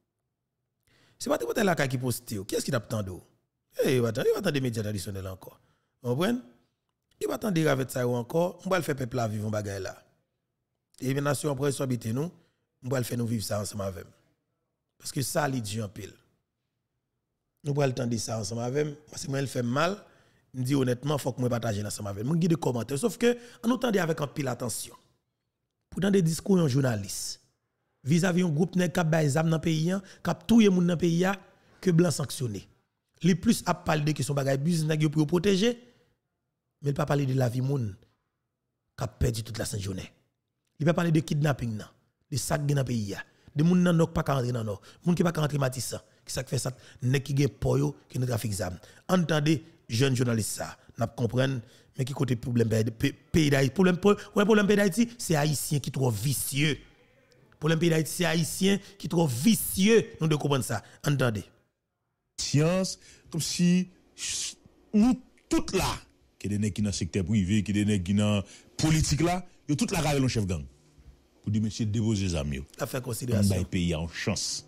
C'est pas tripoter la qui poste. Qui est-ce qui t'attend d'eau? Il va attendre des médias traditionnels encore. Vous comprenez? Il va attendre avec ça encore. On va le faire peuple à vivre un bagage là. Et les nations après sont habiter nous, on va le faire nous vivre ça ensemble avec. Parce que ça li dit en pile. Nous va le temps de ça ensemble avec parce que moi il fait mal. Me dit honnêtement faut que moi partager ensemble avec. Moi guide des commentaires sauf que on entendait avec un pile attention. Pourtant des discours un journaliste vis-à-vis un groupe nèg k'ap bay zam dans pays k'ap touye moun dans pays que blanc sanctionné. Les plus à parler de question bagay business nèg yo pour protéger mais il pas parler de la vie moun k'ap perdu toute la sainte journée. Il pas parler de kidnapping nan, de sac dans pays de moun nan nok pas ka rentrer dans nord, moun qui pas ka rentrer Matissa, qui ça fait ça nèg qui gen poyo qui dans trafic zam. Entendez jeune journaliste ça, n'a comprendre mais qui côté problème pays d'Haïti problème pays d'Haïti c'est haïtien qui trop vicieux. Problème pays d'Haïti c'est haïtien qui trop vicieux, nous devons comprendre ça. Entendez. Science comme si nous toutes là qui des nèg qui dans secteur privé, qui des nèg qui dans politique là, yo toute la avec le chef gang. Pour dire monsieur déposer les amis. Ça fait considération. On pays en chance.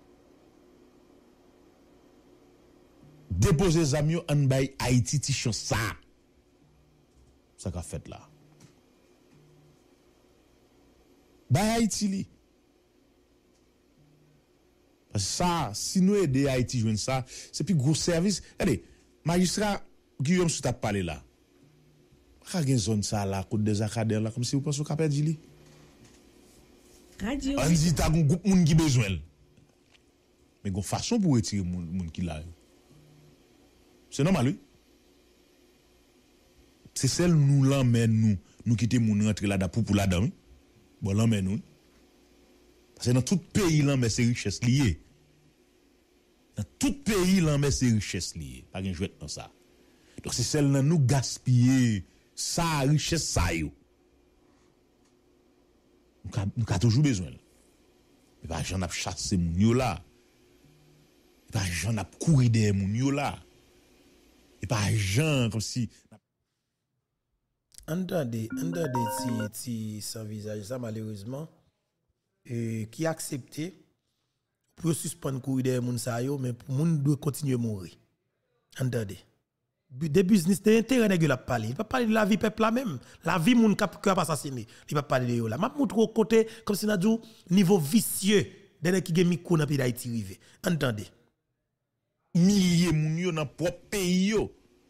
Déposer les amis en bay Haïti ti chance ça. Ça qu'a fait là. Bay Haïti li. Parce que ça, si nous aidons Haïti joindre ça, c'est plus gros service. Allez, magistrat Guillaume sou t'a parlé là. Ka gen zone ça là, côte des Acadères là, comme si vous pensez qu'on perdre li. Radio. On dit t'as un groupe moun qui besoin. Mais gon façon pour retirer moun qui là. C'est normal oui. C'est celle nous l'emmène nous quitter moun rentrer là pour là-dedans. Bon l'emmène nous. Parce que dans tout pays là mais c'est richesse liée. Dans tout pays là mais c'est richesse liée. Pas gen jouet dans ça. Donc c'est celle là nous gaspiller ça richesse ça yo. Nous avons toujours besoin. Et pas j'en a chassé moun yo là. Et pas j'en a couru derrière moun yo là. Et pas j'en comme si Entendez si sans visage ça malheureusement qui accepté pour suspendre courir derrière moun sa yo mais pour moun doit continuer mourir. Entendez. Des business d'intérêt nèg la parler, il pas parler de la vie peuple là même, la vie moun k'ap assassiné, il pas parler de yo là. M'a montre au côté comme si n'a dit niveau vicieux des qui gen micro dans pays d'Haïti rivé. Entendez. Milliers moun yo dans propre pays yo.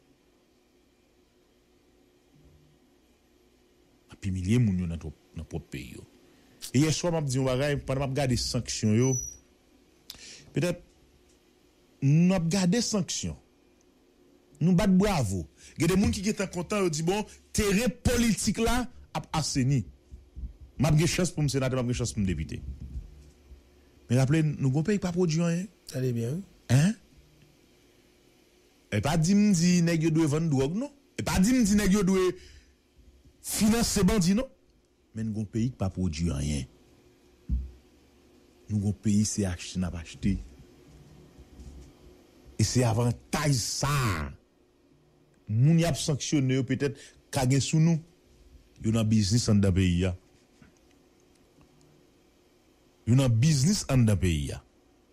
A puis milliers moun yo dans propre pays yo. Et hier soir m'a dit on bagay pendant m'a regarder sanctions yo. Peut-être n'a regarder sanctions. Nous bat bravo. Il y a des gens qui sont contents, ils disent bon, terrain politique là a assaini. M'a une chance pour me sénateur, m'a une chance pour me député. Mais rappelez, nous ne pays pas produit rien. Ça allait bien. Hein? Et pas dire m'di nèg yo doit vendre drogue non. Et pas dire m'di nèg yo doit financer bandit non. Mais nous pays pas produit rien. Nous pays c'est acheter n'a pas acheter. Et c'est avantage ça. Moun y a sanctionné peut-être ka gen sou nous. Yo nan business en da pays ya. Yo nan business en da pays ya.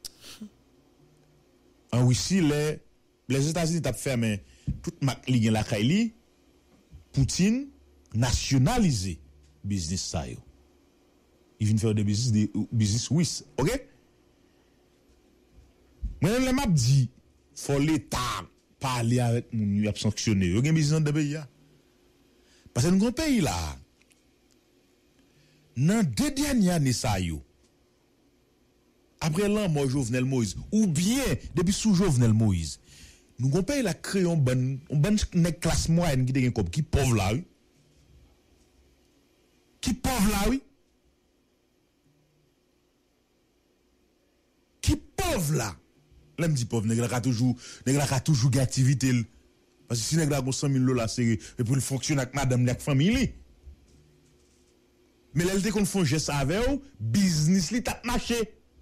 En Russie les États-Unis t'a fermé toute mak li gen la kay li. Poutine nationaliser business ça yo. Il vient faire des business russe, OK? Moi le m'a dit faut l'État parler avec moun y a sanctionné yo gen business dans pays ya parce que nous pays là dans 2 dernières années ça yo après l'an mort Jovenel Moïse ou bien depuis sous Jovenel Moïse nous pays là créé un bonne classe moyenne qui comme qui pauvre là oui qui pauvre là oui qui pauvre là. Là me dit pauvre nèg la toujours activité parce que si nèg la gon 100 000 $ c'est et pour le fonctionner avec madame avec famille mais là il qu'on font geste avec ou business li t'a marché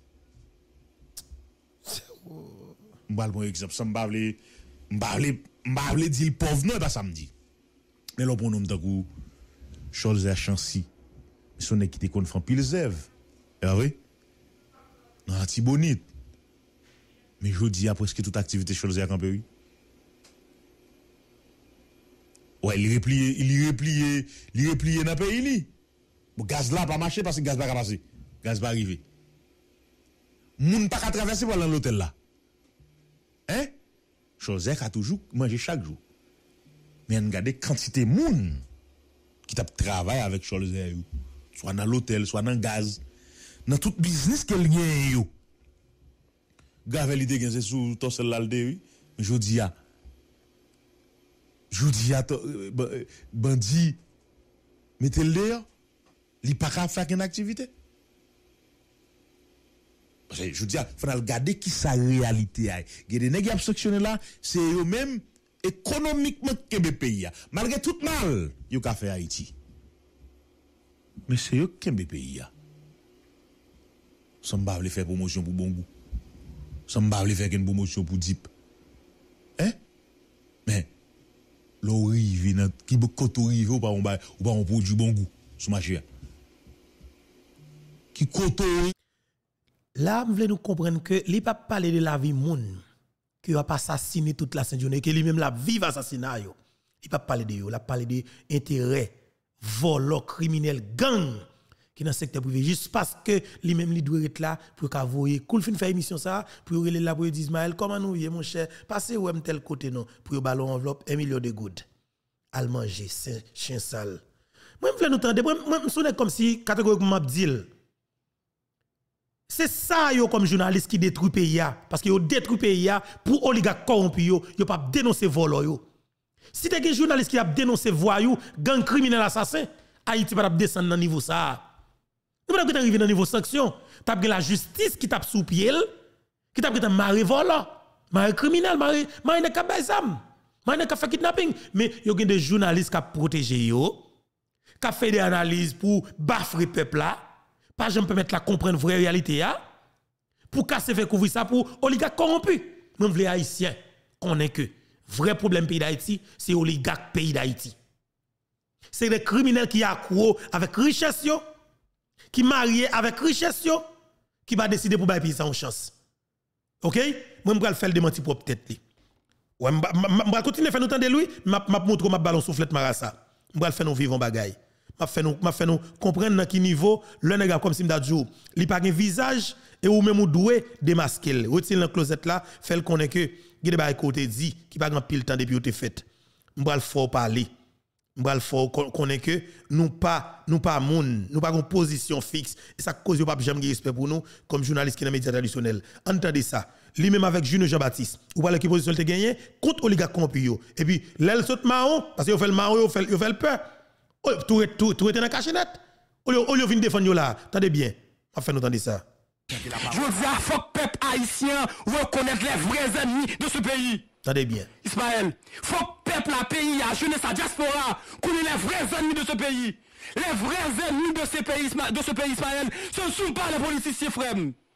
m'bal bon exemple ça m'bavle dire le pauvre non pas samedi mais le bon nom d'agou Charles Chancy son nèg qui te kon font pile zève ah oui non Tibonite. Mais je dis à presque toute activité chez les Campéry. Ouais, il replié dans le pays. Bon, gaz là pas marché parce que gaz pas passer. Gaz pas arriver. Moun pas qu'à traverser pour l'hôtel là. Hein? Joseph a toujours mangé chaque jour. Mais on regarde quantité moun qui t'a travaillé avec Joseph. soit dans l'hôtel, soit dans le gaz, dans tout business qu'elle gagne yo. Gavel ide gen c'est sous ton seul là oui. Jodi a bandi mettez le dehors, li pas ka faire une activité. Je dis, il faut regarder qui sa réalité. Il y a des nègres qui sanctionné là, c'est eux-mêmes économiquement que le pays. Malgré tout mal, ils ont fait Haïti. Mais c'est eux qui ont fait le pays. Ça ne va pas faire promotion pour bon goût. Ça ne va pas faire une promotion pour Dip. Hein? Mais, l'orive, qui peut côtoyer ou pas on produit bon goût, sur ma chère. Qui côtoyer. Là, vous voulez nous comprendre que li pas parler de la vie moun qui va pas assassiner toute la journée que lui même la vive assassinat yo. Il pas parler de yo, la parler de intérêt, vol, criminel, gang qui dans secteur privé juste parce que lui même li doit être là pour qu'a voyer cool fin faire émission ça pour reler là pour dire Ismaël comment nous y mon cher passez ou tel côté non pour ballon enveloppe 1 million de good. Al manger chien sale. Moi me voulais nous tendre moi me sonne comme si catégoriquement m'abdil. C'est ça yo comme journaliste qui détruit pays parce que yo détruit pays pour oligarque corrompu yo pas dénoncer vol yo. Si tu es un journaliste qui a dénoncé voyou, gang criminel assassin, Haïti va descendre dans niveau ça. Tu pas arriver dans niveau sanction, tu as la justice qui tape sous pied, qui tape maré vol, maré criminel, maré ne ka bazam, maré ne ka fait kidnapping, mais yo gen des journalistes qui protéger yo, qui fait des analyses pour bafrer peuple là. Pas jamais permettre la comprendre vraie réalité pour casser fait couvrir ça pour oligarque corrompu. Moi je veux haïtien connaît que vrai problème pays d'Haïti c'est oligarque pays d'Haïti. C'est des criminels qui accro avec richesse yo, qui marié avec richesse yo, qui va décider pour bailler pays ça en chance. OK? Moi je vais faire le démenti propre tête li. Ouais, je vais continuer à faire nous entendre lui, m'a montre ma ballon soufflette marassa. Je vais faire nous vivre en bagaille. m'a fait nous comprendre dans quel niveau le nèg comme si m'da djou li pas un visage et ou même ou doué démasquer retire dans closette là fait le connaît que gade ba côté dit qui pas grand pile temps depuis ou te fait m'bral fort parler m'bral fort connaît que nous pas moun nous pas une position fixe et ça cause pas jamais respect pour nous comme journaliste qui dans médias traditionnels entendez ça lui même avec Junio Jean-Baptiste ou pas qui position te gagné contre oligarque corrompu et puis l'aile saute marron parce que yo fait le marron yo fait le peur tout était dans la cachette. Au lieu de défendre là, attendez bien. On fait nous entendre ça. Je dis à faut que le peuple haïtien reconnaisse les vrais ennemis de ce pays. Attendez bien. Ismaël, faut que le peuple, la pays, la jeunesse, la diaspora, connaisse les vrais ennemis de ce pays. Les vrais ennemis de ce pays, Ismaël, ce ne sont pas les politiciens, frères.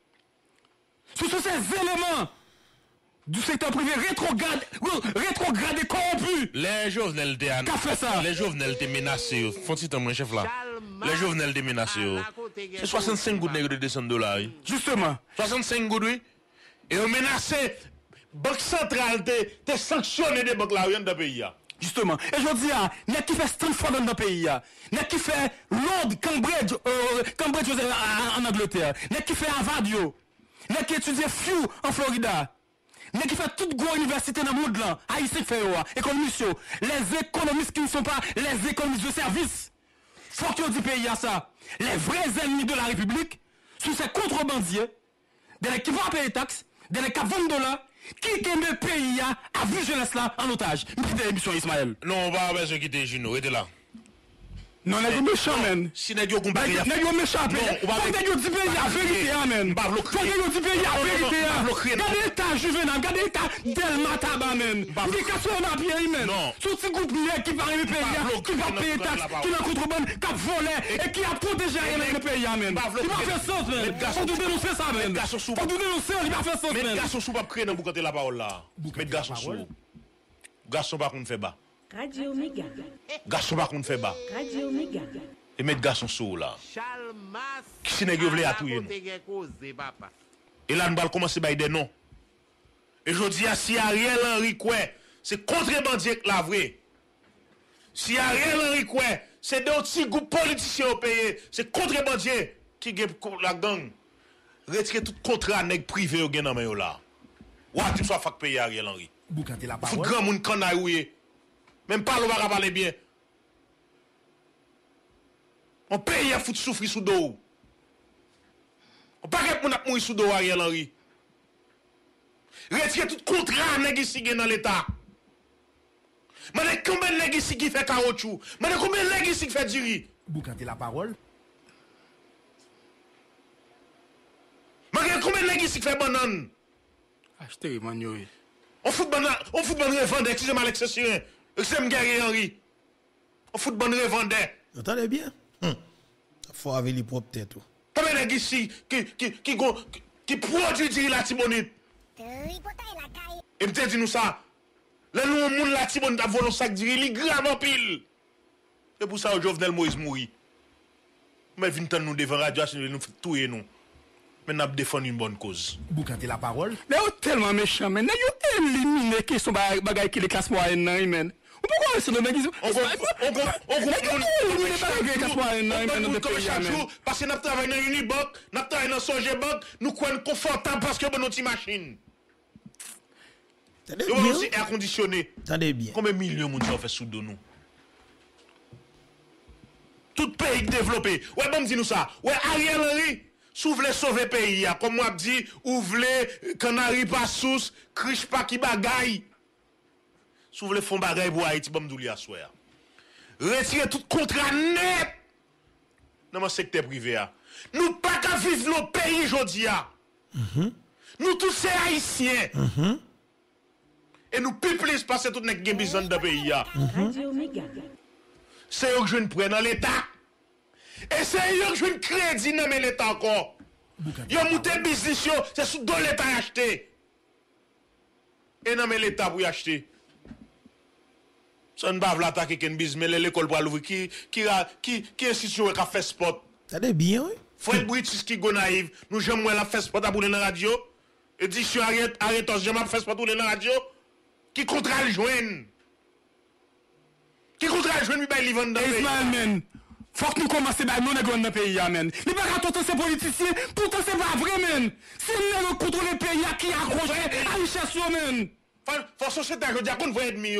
Ce sont ces éléments du secteur privé rétrograde et corrompu. Les Jovenel te qu'a fait ça? Les Jovenel te menacé. Font-ils ton chef là? Les Jovenel te menacé. C'est 65 gouttes de $200. Justement. 65 gouttes, oui. Et on menacé. Banque centrale te sanctionné des banques là dans le pays. Justement. Et je dis, n'est qui fait Stanford dans le pays, n'est qui fait Londres, Cambridge en Angleterre, n'est qui fait Harvard, n'est qui étudie Few en Florida. Mais qui fait toute grande université dans le monde là, Haïti fait économistes, les économistes qui ne sont pas les économistes de service. Faut que du pays à ça. Les vrais ennemis de la République sont ces contrebandiers, des qui vont payer les taxes, des qui vendent $, qui aiment le pays à vue jeunesse là en otage. Quittez l'émission Ismaël. Non, on va besoin quitter Juno, restez là. Non, n'est-ce pas méchant, man. Si n'est-ce pas comparé. N'est-ce pas méchant, man. Faut que tu dis pays à vérité, man. Faut que tu dis pays à vérité. Regardez l'état juvénal, regardez l'état Delma Taba, man. Vous dites qu'à ce moment pays, man. Sous ce groupe qui va arriver pays, qui va payer taxes, qui va contrebande, qui va voler et qui a protégé le pays, man. Il va faire sens, man. Faut nous dénoncer ça, man. Faut nous dénoncer, il va faire sens, man. Mais garçon sous pas créer dans boucanter la parole là. Mais garçon sous. Garçon par contre fait bas. Radio Omega. Garçon par contre fait bas. Radio Omega. Et mettre garçon sous là. Qui n'est pas à tout. Et là, nous allons commencer par des noms. Et je dis, si Ariel Henry quoi, c'est contrebandier la vraie. Si Ariel Henry quoi, c'est des petits groupes politiciens au pays, c'est contrebandier qui gagne la gang. Retirer tout contrat nèg privé au gain dans main là. Ou tu sois fac payer Ariel Henry. Boucanter la parole. Faut grand monde canaille. Même pas le va parler bien. On pays a foutre souffrir sous dos. On pas que mon a mourir sous dos Ariel Henry. Retirer tout contrat nèg ici dans l'état. Mané combien nèg ici qui fait caoutchouc? Mané combien nèg ici qui fait du riz? Boukante la parole. Mané combien nèg ici qui fait banane? Achetez manio. On fout banane revendeur, excusez-moi l'expression. Excusez-moi Gary Henry. On fout banane revendeur. Attendez bien. Faut avoir les propres têtes. Combien nèg ici qui produit du riz la Tibonite? Et m'te dit nous ça. Là nous moun la Tibonite a volé un sac de riz, li grave en pile. Et pour ça Jovenel Moïse mouri. Mais vinn tan nous devant radio nous fait touyer nous. Mais n'a défendre une bonne cause. Boukante la parole. Mais vous tellement méchant, mais vous éliminez question bagay qui les classes moyennes nan men. On peut quoi sur le mec parce que nous travaillons dans Unibank, nous travaillons dans Sogebank, nous sommes confortables parce que nous avons une machine. Nous aussi air conditionné. Attendez bien. Combien de millions de gens fait sous de nous? Tout pays développé. Ouais, bon, dis-nous ça. Ouais, Ariel Henry, si vous voulez sauver le pays, comme moi dit, vous voulez Canari pas sous, Krish pas qui bagaille. Si vous voulez faire bagaille pour Haïti, bon, m'dou li a soir. Retirez tout contrat net dans le secteur privé. Nous pas qu'à vivre nos pays aujourd'hui. Nous tous ces Haïtiens. Et nous plus passer tout notre besoin de pays. C'est eux que je ne prends dans l'État. Et c'est eux que je ne crédit dans l'État encore. Ils ont monté business, c'est sous dans l'État acheté. Et dans l'État pour y acheter. Ça ne va pas attaquer qu'un business, mais l'école pour l'ouvrir. Qui institution qui a fait sport? Ça va bien, oui. Fred British qui go naïve. Nous j'aime la fait sport à bouler dans la radio. Édition arrête, j'aime fait sport à bouler dans la radio. Qui contrat le joindre? Qui contrat le joindre, lui, il vend dans le pays? Faut que nous commencions à nous dans le pays, amen. Il n'y a pas de ces politiciens, pourtant c'est pas vrai, man. Si nous contrôlons le pays qui a accroché à la richesse, man. Faut société, je dis qu'on voit ennemi.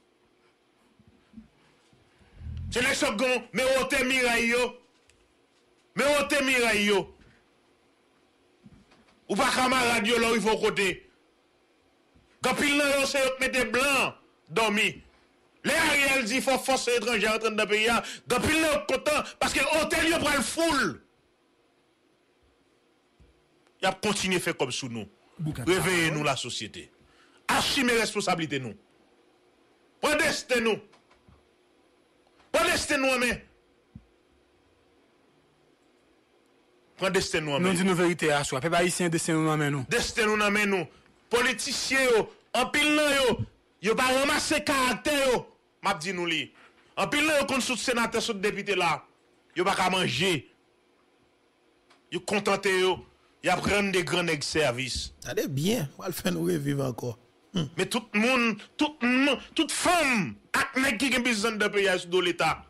C'est les seconds, mais on te miraille. Mais on te miraille. Ou pas camarade, là, il faut côté. Quand il n'a pas c'est mettre blanc, dormi. Les Ariel dit qu'il faut forcer étrangers en train de payer. Quand il n'a pas content, parce que l'hôtel, il prend le full. Il a continué à faire comme sous nous. Réveillez-nous la société. Assumez responsabilité nous. Protestez-nous. Protestez-nous, mais. Protestez-nous, mais. Nous disons la vérité à soi. Peuple haïtien, destinez-nous dans nous. Destinez-nous dans nous. Politiciens, en pile, yo pas ramasser caractère, m'a dit nous li. En pile, yo contre sous sénateur, sous député là. Yo pas qu'à manger. Yo contenté yo. Y a prendre des grands services. Allez bien, on va le faire nous revivre encore. Mais tout le monde, toute femme, ak nèg qui gen besoin de payer sous l'État.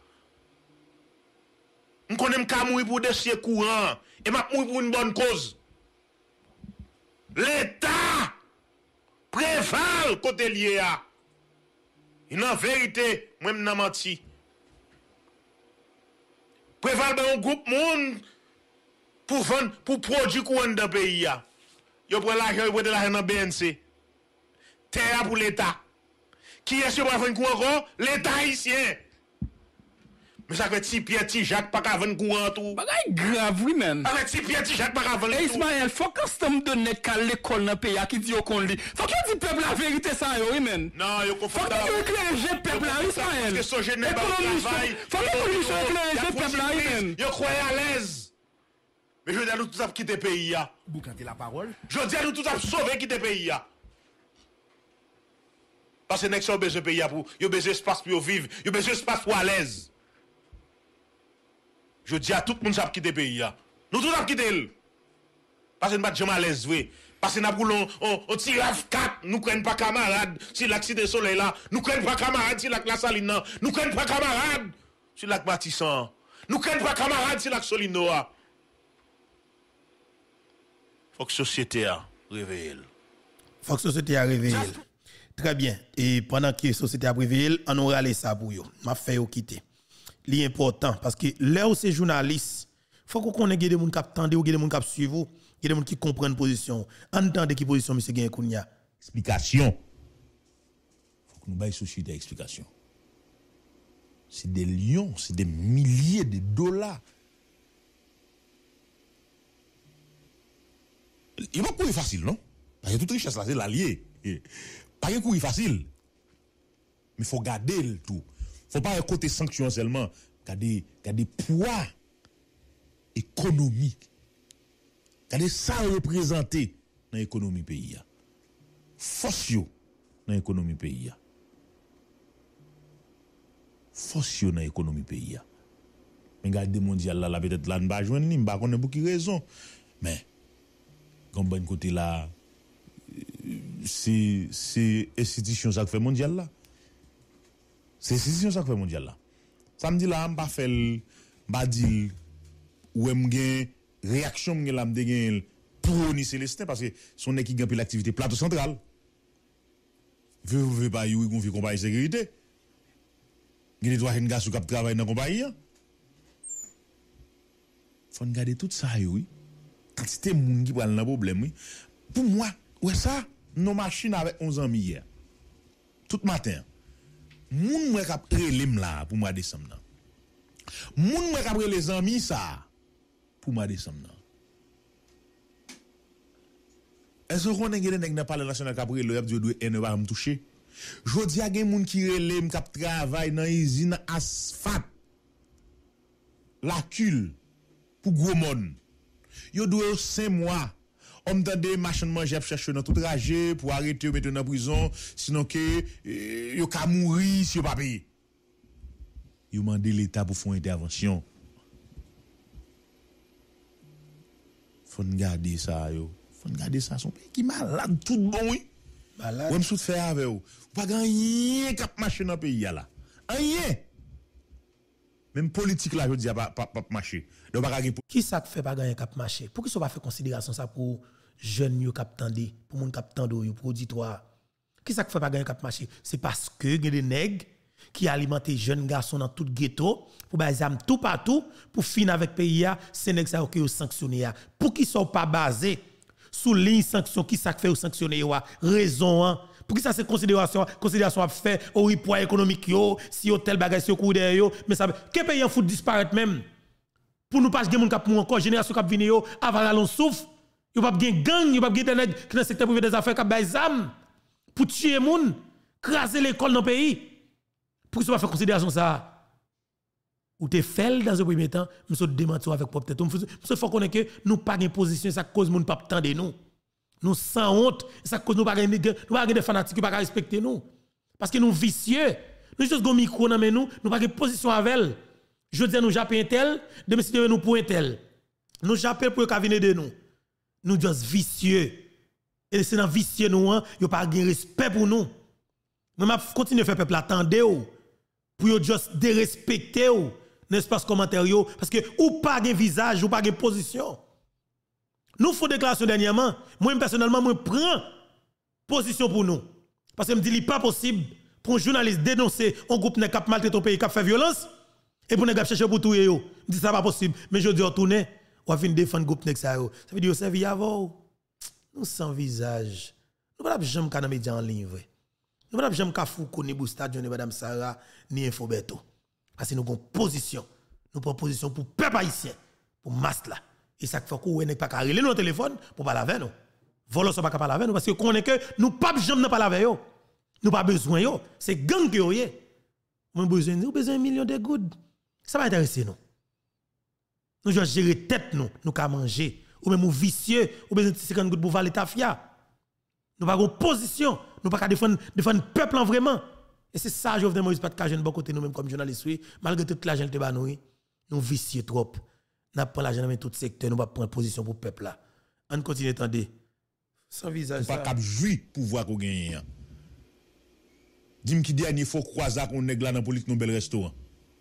On connaît m'ka mourir pour des siècles courants et m'a mourir pour une bonne cause. L'État préval côté lié a. En vérité, moi m'nan menti. Préval ben un groupe monde pour vendre pour produire courant dans pays a. Yo prend l'argent, yo prend l'argent dans BNC. Terre pour l'État. Qui est-ce qui va vendre courant encore? L'État haïtien. Mais ça fait Pierre Jacques pas qu'à vendre courant tout. Bagay grave, oui, man. Avec Pierre Jacques pas qu'à vendre tout. Ismaël, faut que ça me donne qu'à l'école dans le pays qui dit qu'on lit. Faut qu'il dit peuple la vérité ça, oui, man. Non, yo confond. Faut qu'il éclaire peuple là, Ismaël. Parce que ce jeune n'est pas au travail. Faut qu'il éclaire peuple là, oui, man. Yo croyez à l'aise. Mais je dis à nous tous à quitter le pays. Boukante la parole. Je dis à nous tous à sauver quitter le pays. Parce que nous avons besoin de pays pour. Yo besoin d'espace pour vivre. Yo besoin d'espace pour à l'aise. Je dis à tout le monde à quitter le pays. Nous tous à quitter. Parce que nous ne sommes pas à l'aise, oui. Parce que nous avons on tire à 4, nous ne prenons pas camarades. Si l'accident soleil là, nous ne prenons pas camarades si la saline. Nous ne prenons pas camarades si la bâtissant. Nous ne prenons pas camarades si la solino. Faut que la société a réveillé. Faut que la société a réveillé. Très bien. Et pendant que la société a réveillé, on aura laissé ça pour eux. M'a fait quitter. l'important parce que là où c'est journaliste, faut qu'on connaisse des gens qui attendent ou des gens qui suivent, des gens qui comprennent position. Entendez qui position monsieur Gain Kounia. Explication. Faut que nous baille société explication. C'est des lions, c'est des milliers de dollars. Il va courir facile, non? Parce que toute richesse là, c'est l'allié. Pas courir facile. Mais il faut garder le tout. Il ne faut pas côté sanction seulement. Garder poids économique. Garder ça représenté dans l'économie pays. Force dans l'économie pays. Force dans l'économie pays. Mais garder mondial là, peut-être là, on va joindre, on va connaître beaucoup de raisons. Mais, comme bon côté là, c'est institution ça fait mondial là. C'est institution ça fait mondial là. Samedi là, on pas fait pas dire ou m'gen réaction m'gen là m'gen pour ni Célestin parce que son équipe gagne l'activité plateau central. Veut pas you gon fi compagnie sécurité. Il doit une gars qui travaille dans compagnie. Faut regarder tout ça oui. Quantité moun qui pral dans problème oui. Pour moi, ouais ça, nos machines avec 11 ans hier. Tout matin. Moun mwen kap relem là pour mois décembre. Moun mwen kap les amis ça pour mois décembre. Est-ce qu'on a gagné dans le parlement national kap relem y a dit ne va me toucher. Jodi a gen moun ki relem kap travail dans usine asphalte. La cul pour gros monde. Yo doit 5 mois. On me donne des machines manger chercher dans tout trajet pour arrêter ou mettre dans prison sinon que yo ka mourir si yo pas payer. Yo mande l'état pour faire intervention. Faut garder ça yo. Faut garder ça son pays qui malade tout bon oui. Malade. Ou me sou faire avec ou. Pas gagner cap marcher dans pays là. Rien. Même politique là je dis pas marcher. Qui ça fait pas gagner cap marché? Pour qui ça pas fait considération ça pour jeunes yo cap tande, pour moun cap tande yo pour auditoire. Qui ça fait pas gagner cap marché? C'est parce que y a des nègres qui alimentent jeunes garçons dans tout ghetto pour ba zam tout partout pour finir avec pays a, c'est nèg ça qui sanctionné a. Pour qui sont pas basé sous ligne sanction qui ça fait ou sanctionner yo raison pour qui ça c'est considération à faire au poids économique yo si tel bagage si coup derrière yo mais ça que pays en fout disparaître même pour nous pas gen moun k'ap mou encore génération k'ap vini yo avant l'on souffre yo pas gen gang yo pas gen nèg qui dans secteur privé des affaires k'ap bay zam pour tuer moun craser l'école dans pays pour ça pas faire considération ça ou te fait dans un premier temps monsieur démentir avec propre tête monsieur faut connaître que nous pas gen position ça cause moun pas tande nous sans honte ça cause nous pas gen des fanatiques qui pas respecter nous parce que nous vicieux nous juste gon micro dans mais nous pas gen position avec elle. Je dis nous japper un tel, demain si nous pour un tel. Nous japper pour qu'à venir de nous. Nous juste vicieux. Et c'est dans vicieux nous, yo pas de respect pour nous. Moi m'a continuer faire peuple attendre pour yo juste dérespecter dans l'espace commentaire parce que ou pas de visage ou pas de position. Nous faisons déclaration dernièrement, moi personnellement moi prends position pour nous parce que me dit il pas possible pour un journaliste dénoncer un groupe qui a maltraité ton pays qui a fait violence. Et pour ne pas chercher pour tout yo, dit ça pas possible. Mais je dis retourner, on va venir défendre groupe nek ça yo. Ça veut dire servi avant. Nous sans visage. Nous pas jamais ka dans média en ligne vrai. Nous pas jamais ka fou connait Boustadion ni madame Sarah ni Infobeto. Parce que nous avons position. Nous prenons position pour peuple haïtien, pour masse là. Et ça fait qu'on n'est pas ka relé nos téléphone pour parler avec nous. Volo ça pas parler avec nous parce que connaît que nous pas jamais parler avec yo. Nous pas besoin yo, c'est gang que yo yé. Nous besoin $1 million de good. Ça va intéresser nous. Nous devons gérer tête nous qu'à manger. Ou même vicieux, ou besoin de 50 gouttes pour valer ta fia. Nous pas une position, nous pas défendre le peuple en vraiment. Et c'est ça, Jovenel Moïse, pas de cacher de bon côté nous-mêmes comme journalistes, malgré toute l'argent que nous vicieux trop. Nous prenons l'argent dans tout secteur, nous pas prendre position pour le peuple là. On continue à attendre. Sans visage. Pas cap jouir pouvoir qu'on gagne. Dis-moi qui dernier fois croiser qu'on nèg là dans politique dans bel restaurant.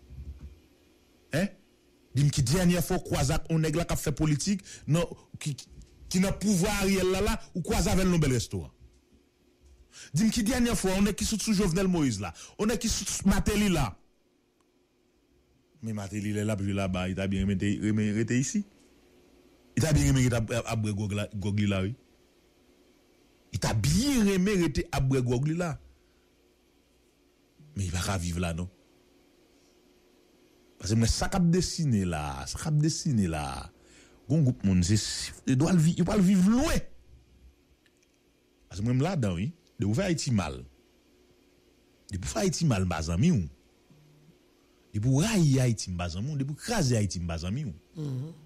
Hein? Dis-moi qui dernière fois croiser on nèg là qui fait politique non qui n'a pouvoir Ariel là ou croiser avec le bel restaurant. Dis-moi qui dernière fois on est qui sous Jovenel Moïse là, on est qui sous Matéli là. Mais Matéli, il est là-bas, il t'a bien remetté ici. Il t'a bien remetté à Gogli là, oui. Il t'a bien remetté à Gogli là. Mais il va pas vivre là, non? Parce que ça cap dessiné là, Gon groupe monde, il doit le vivre loin. Parce que même là-dedans, oui, de vous faire Haïti mal. De vous faire Haïti mal, bazami ou. De vous railler Haïti bazami ou, de vous craser Haïti bazami ou.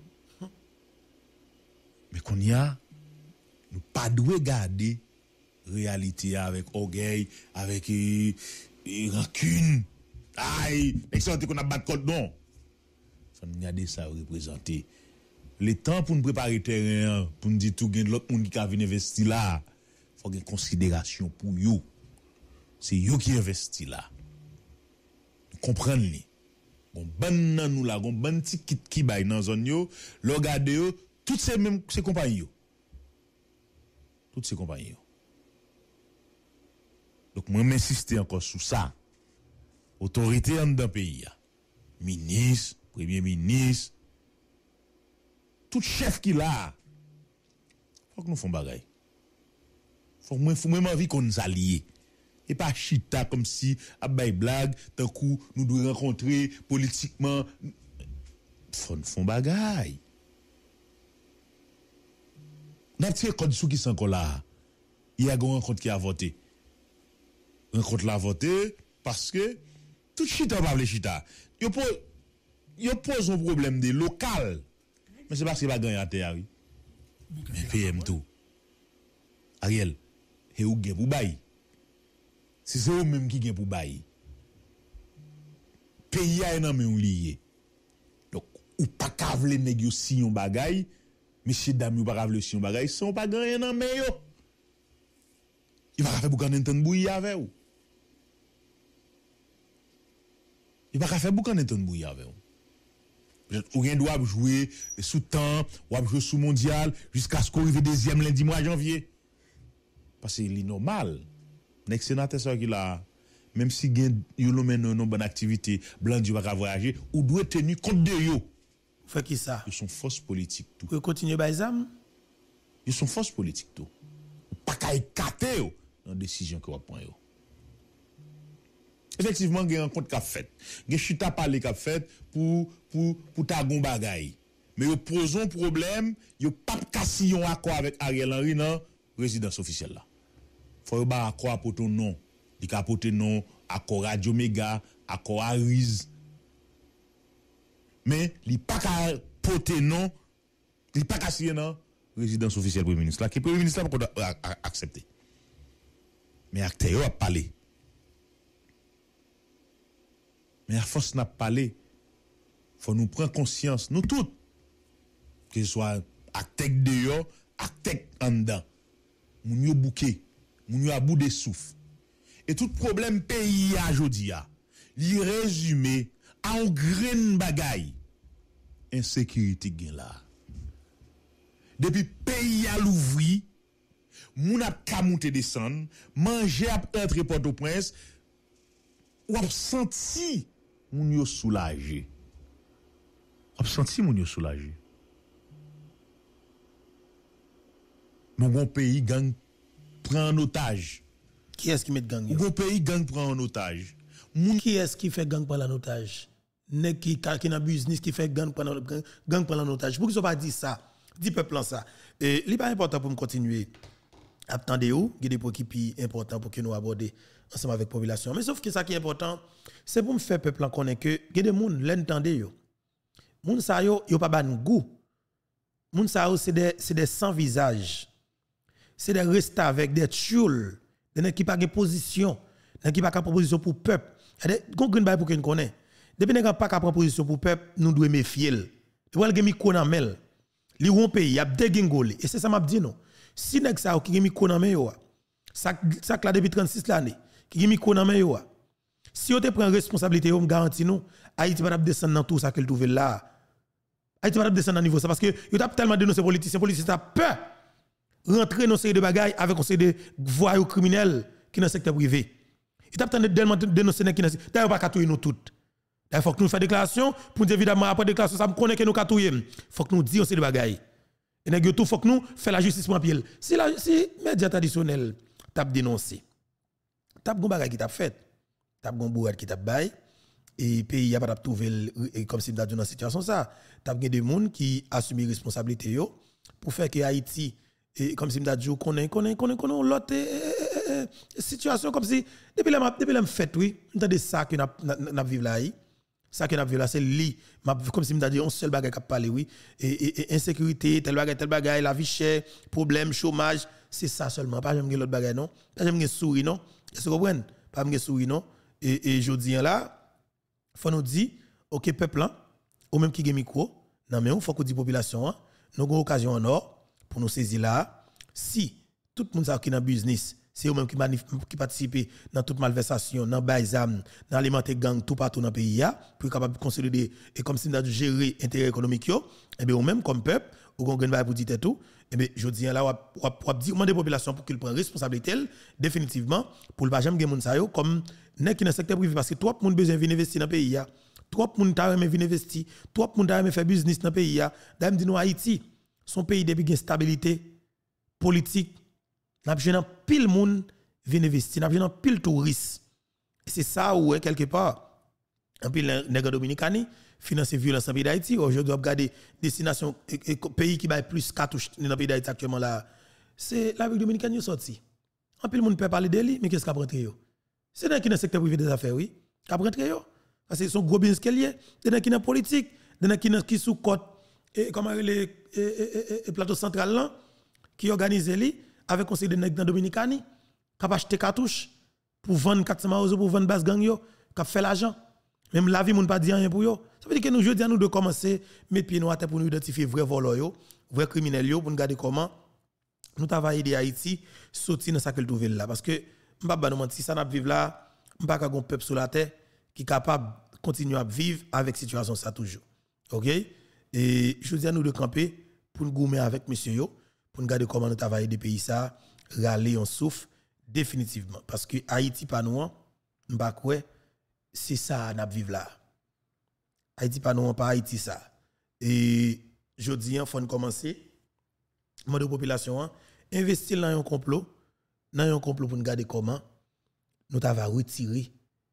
Mais qu'on y a, nous pas doit garder réalité avec orgueil, avec rancune. Aïe, excellent qu'on a battu contre non. Ça nous garder ça représenter. Le temps pour nous préparer terrain, pour nous dire tout gain de l'autre monde qui a venir investir là, faut une considération pour vous. C'est vous qui investit là. Comprendre-les. Gon ban nan nous là, gon ban petit kit qui bail dans zone yo, le garder yo, toutes ces compagnies yo. Toutes ces compagnies yo. Donc moi m'insister encore sur ça. Autorité en d'un pays, ministre, premier ministre, tout chef qui là, faut que nous fassions bagaille. Faut même envie qu'on nous allie. Et pas chita comme si, à bail blague, d'un coup, nous devons rencontrer politiquement. Faut nous fassions bagaille. N'a pas de code sous qui sont encore là. Il y a une rencontre qui a voté. Rencontre l'a voté parce que tout chita pas le chita. Yo pose un problème de local. Mais c'est parce qu'il va gagner à terre, oui. Mais PM tout. Ariel, et où gagne pour bailler? Si c'est eux même qui gagne pour bailler. Pays a un mais lié. Donc, ou pas cavler négocier un bagay, monsieur dame ou pas cavler si un bagay, si on pas gagner nan mais yo. Il va faire beaucoup d'entendre bouillir avec vous. Il va faire beaucoup d'entendre bouillir avec vous. Ou rien doit jouer sous temps, ou jouer sous mondial jusqu'à ce qu'on arrive deuxième lundi mois janvier. Parce que c'est normal. Les sénateurs qui là, même si ils ont une bonne activité, blanc du va voyager, ou doit tenir compte de eux. Fait qui ça? Ils sont fausses politiques tout. Vous continuez par exemple? Ils sont fausses politiques tout. Pas qu'à écarter dans la décision que vous prenez. Effectivement, il y a un compte qu'a fait. Il y a chita parler qu'a fait pour ta gon bagay. Mais vous posez un problème, vous pas casser un accord avec Ariel Henry dans résidence officielle là. Faut y avoir accord pour ton nom. Il a porté nom accord Radio Méga, accord Ariz. Mais il pas qu'à porter nom, il pas qu'à signer non résidence officielle Premier ministre là qui Premier ministre là pas accepter. Mais acteur a parlé. Mais à force n'a parlé, faut nous prendre conscience, nous tous, que ce soit acteur dehors, acteur en dedans, moun yo bouquet, moun yo à bout de souffle. Et tout problème pays à jodi a, li résumé à un grain bagay, insécurité gen là. Depuis pays à l'ouvri, moun a ka monter descendre, manger à entrer Port-au-Prince, ou a senti moun yo soulagé. Ou senti moun yo soulagé. Mon bon pays gang prend en otage. Qui est-ce qui met gang? Mon bon pays gang prend en otage. Qui est-ce qui fait gang prendre en otage? Nèg qui dans business qui fait gang prendre en otage. Pour qu'ils soit pas dit ça. Dit peuple ça. Et li pas important pour me continuer. Attendez où, il y a des points qui sont importants pour que nous abordions ensemble avec la population. Mais sauf que ça qui est important, c'est pour me faire peuple connaître que il y a des gens qui l'entendent. Les gens sa yo pas ban goût. Les gens sa yo c'est des sans visage. C'est des restes avec des tchoules, des gens qui pas de position, des gens qui pas de proposition pour peuple. Il y a des gens pour que nous connaissons. Depuis que nous pas de proposition pour peuple, nous devons méfier. Il y a des gens qui ont mel. Li won pays, y a dégingolé. Et c'est ça m'a dit non. Si nèg sa qui mi ko nan men yo, ça la depuis 36 l'année, qui mi ko nan men yo. Si on te prend responsabilité, on garantit nous, Haïti va descendre dans tout ça qu'elle trouve là. Haïti va descendre dans niveau ça parce que yo t'a tellement dénoncé politiciens a peur rentrer dans série de bagailles avec un série de voyous criminels qui dans le secteur privé. Il t'a tellement dénoncé nèg qui dans d'ailleurs pas catouiller nous toutes. Il faut que nous fassions des déclarations pour dire évidemment après déclaration ça me connaît que nous catouiller. Faut que nous disions aussi des bagailles. Et nèg tout faut que nous fait la justice pour pied. Si médias traditionnels t'a dénoncé. T'a gon bagaille qui t'a fait. T'a gon bourrade qui t'a bail et pays y a pas trouver comme si dans une situation ça. T'a gen des monde qui assument responsabilité yo pour faire que Haïti et comme si m'da dit connaît l'autre situation comme si depuis la fête oui, entendez ça que n'a vivre là. Ça que n'a vu là c'est li comme si m'ta dit on seul bagage qui parler oui et insécurité tel bagage la vie chère problème chômage c'est ça seulement pas j'aime l'autre bagage non pas j'aime sourire non est-ce que vous comprenez pas j'aime sourire non et jodi là faut nous dire OK peuple là ou même qui gen micro non mais on faut que dit population nous avons occasion en or pour nous saisir là si tout le monde qui dans business c'est eux même qui participent dans toute malversation, dans baïsam, dans alimenter gang tout partout dans le pays pour capable consolider et comme si nous avons gérer l'intérêt économique et bien ou même comme peuple ou qu'on gagne pour dire tout et bien je dis là on dire des populations pour qu'ils prennent responsabilité définitivement pour pas jamais gagner ça comme n'est qui dans secteur privé parce que trop monde besoin venir investir dans le pays trop monde t'a venir investir trop monde t'a faire business dans le pays d'ailleurs dit nous Haïti son pays depuis une stabilité politique. N'a besoin pile monde vient investir, n'a besoin pile touristes. C'est ça où quelque part en pile nègre dominicain financer violence en pays d'Haïti. Aujourd'hui on regarder destination pays qui bail plus cartouche dans le pays d'Haïti actuellement là. C'est la ville dominicaine qui sorti. En pile monde peut parler de lui mais qu'est-ce qu'a rentré yo? C'est dans qui dans secteur privé des affaires oui. Qu'a rentré yo? Parce que son gros business qu'elle y est, dans qui dans politique, dans qui sous côte et comment les plateau central là qui organise lui avec conseil de nèg dans Dominicani, qui a acheté cartouche pour vendre 400 maozo pour vendre base gang yo, qui a fait l'argent. Même la vie moun pas dit rien pour yo. Ça veut dire que nous jeudi nous de commencer mettre pieds noirs pour nous identifier vrai voleur yo, vrai criminel yo pour nous regarder comment nous travailler de Haïti sortir dans ça que trouver là parce que m'pa ba nous mentir ça n'a vivre là, m'pa ka gon peuple sur la terre qui capable continuer à vivre avec situation ça toujours. OK? Et jeudi nous de camper pour nous goumer avec monsieur yo pour nous regarder comment nous travailler des pays ça, râler on souffle définitivement parce que Haïti pas nous m'pa quoi c'est ça n'a vivre là. Haïti pas nous pas Haïti ça. Et jodi faut nous commencer monde de population investir dans un complot pour nous regarder comment nous va retirer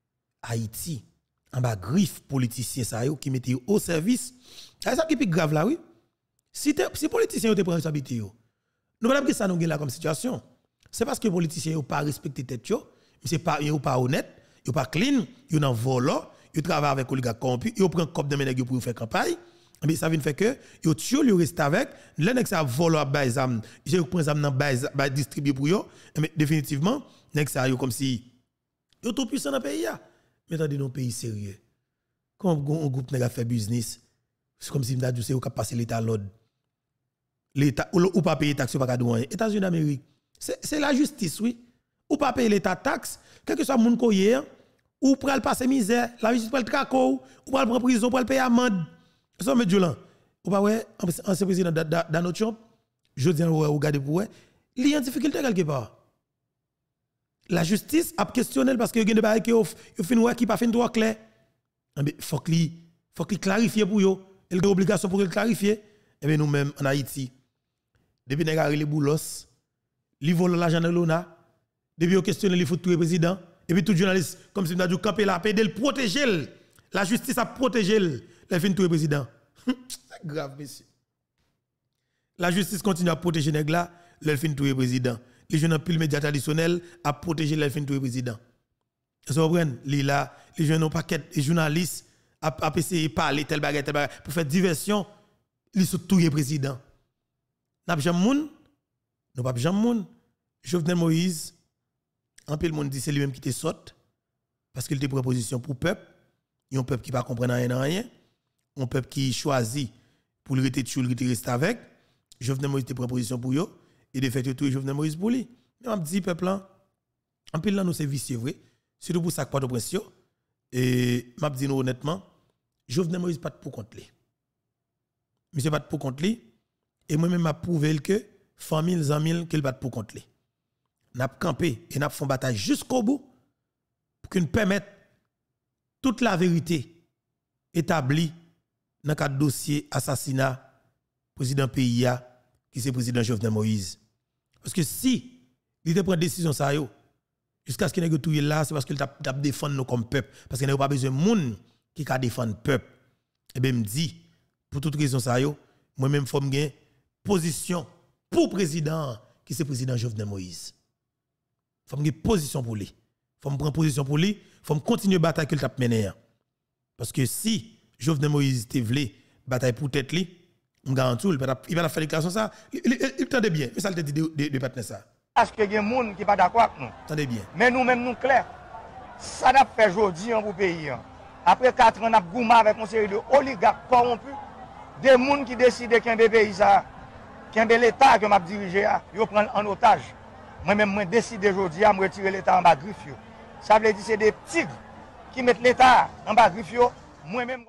Haïti en bas griffe politicien ça yo qui mettait au service. C'est ça qui est plus grave là oui. Si politicien yo te prend responsabilité yo. Nous pas que ça nous là comme situation. C'est parce que les politiciens n'ont pas respecté tête yo, mais ils pas honnête, ils pas clean, ils n'ont volé, ils travaillent avec les oligarques corrompus, ils prennent cop de ménage pour faire campagne. Mais ça vient faire que ils tuent, ils restent avec, les nèg ça volé à bail zam, ils prennent zam dans bail distribuer pour yo, mais définitivement nèg ça yo comme si yo tout puissant dans pays ya. Mais dans nos pays sérieux. Quand un groupe nèg a fait business, c'est comme si m'da dit c'est ou cap passer l'état l'ordre. L'État ou pas payer taxe ou pas douane. États-Unis d'Amérique. C'est la justice oui. Ou pas payer l'état taxe, quel que soit moun ko yé, ou pral passer misère, la justice pral trako, ou pral prendre prison, pral payer amende. Ça me dit là. Ou pas ouais, ancien président Donald Trump, je dis ou regarder pour ouais, il y a une difficulté quelque part. La justice a questionné parce que il y a des bagages qui fin ouais qui pas fin droit clair. Mais faut qu'il clarifie pour yo, il a obligation pour qu'il clarifie. Et bien nous-mêmes en Haïti depuis nèg les boulos, li vole l'argent de l'ONA, depuis on questionne les foutu président et puis tout journaliste comme si nous dit camper la paix de le protéger. La justice a protégé les fin tout président. C'est grave monsieur. La justice continue à protéger nèg là, le fin tout président. Les jeunes pile médias traditionnels à protéger les fin tout président. Vous comprenez? Li là, les jeunes ont paquet les journalistes à essayer parler tel bagage pour faire diversion. Li sou touye président. N'a pas moun, nous pas jamais moun. Jovenel Moïse, en pile monde dit c'est lui-même qui te saute parce qu'il te proposition pour peuple, un peuple qui pas comprendre rien, un peuple qui choisit pour le rester toujours le rester avec. Jovenel Moïse te proposition pour yo et de fait tout Jovenel Moïse pour lui. Mais on dit peuple là, en pile là nous c'est vicieux vrai, surtout pour ça pas de pression et m'a dit honnêtement, Jovenel Moïse pas pour contre lui. Monsieur bat pour contre lui et moi-même m'a prouvé que famille amis qu'il bat pour contre lui. N'a campé et n'a fait bataille jusqu'au bout pour qu'on permette toute la vérité établi dans le dossier assassinat président PIA qui c'est président Jovenel Moïse. Parce que si il te prend décision ça yo jusqu'à ce qu'il ait tout là, c'est parce qu'il t'a défendre nous comme peuple parce qu'il n'a pas besoin de monde qui ka défendre peuple. Et bien me dit pour toute raison ça yo, moi même faut me position pour président qui c'est président Jovenel Moïse. Faut me position pour lui. Faut me prendre position pour lui, faut me continuer bataille qu'il t'a mené. Parce que si Jovenel Moïse te vle bataille pour tête li, on garantit il va faire déclaration ça, il tendait bien, mais ça le dit de partenaire ça. Parce que il y a des gens qui pas d'accord avec nous. Tendez bien. Mais nous même nous clair. Ça n'a fait aujourd'hui pour pays. Après 4 ans on a goumé avec une série de oligarques corrompus, des gens qui décident qu'un pays ça, qu'un l'État que m'a dirigé, yo prend en otage. Moi-même, moi décide aujourd'hui à me retirer l'État en bas griffe. Ça veut dire que c'est des tigres qui mettent l'État en bas griffe. Moi-même.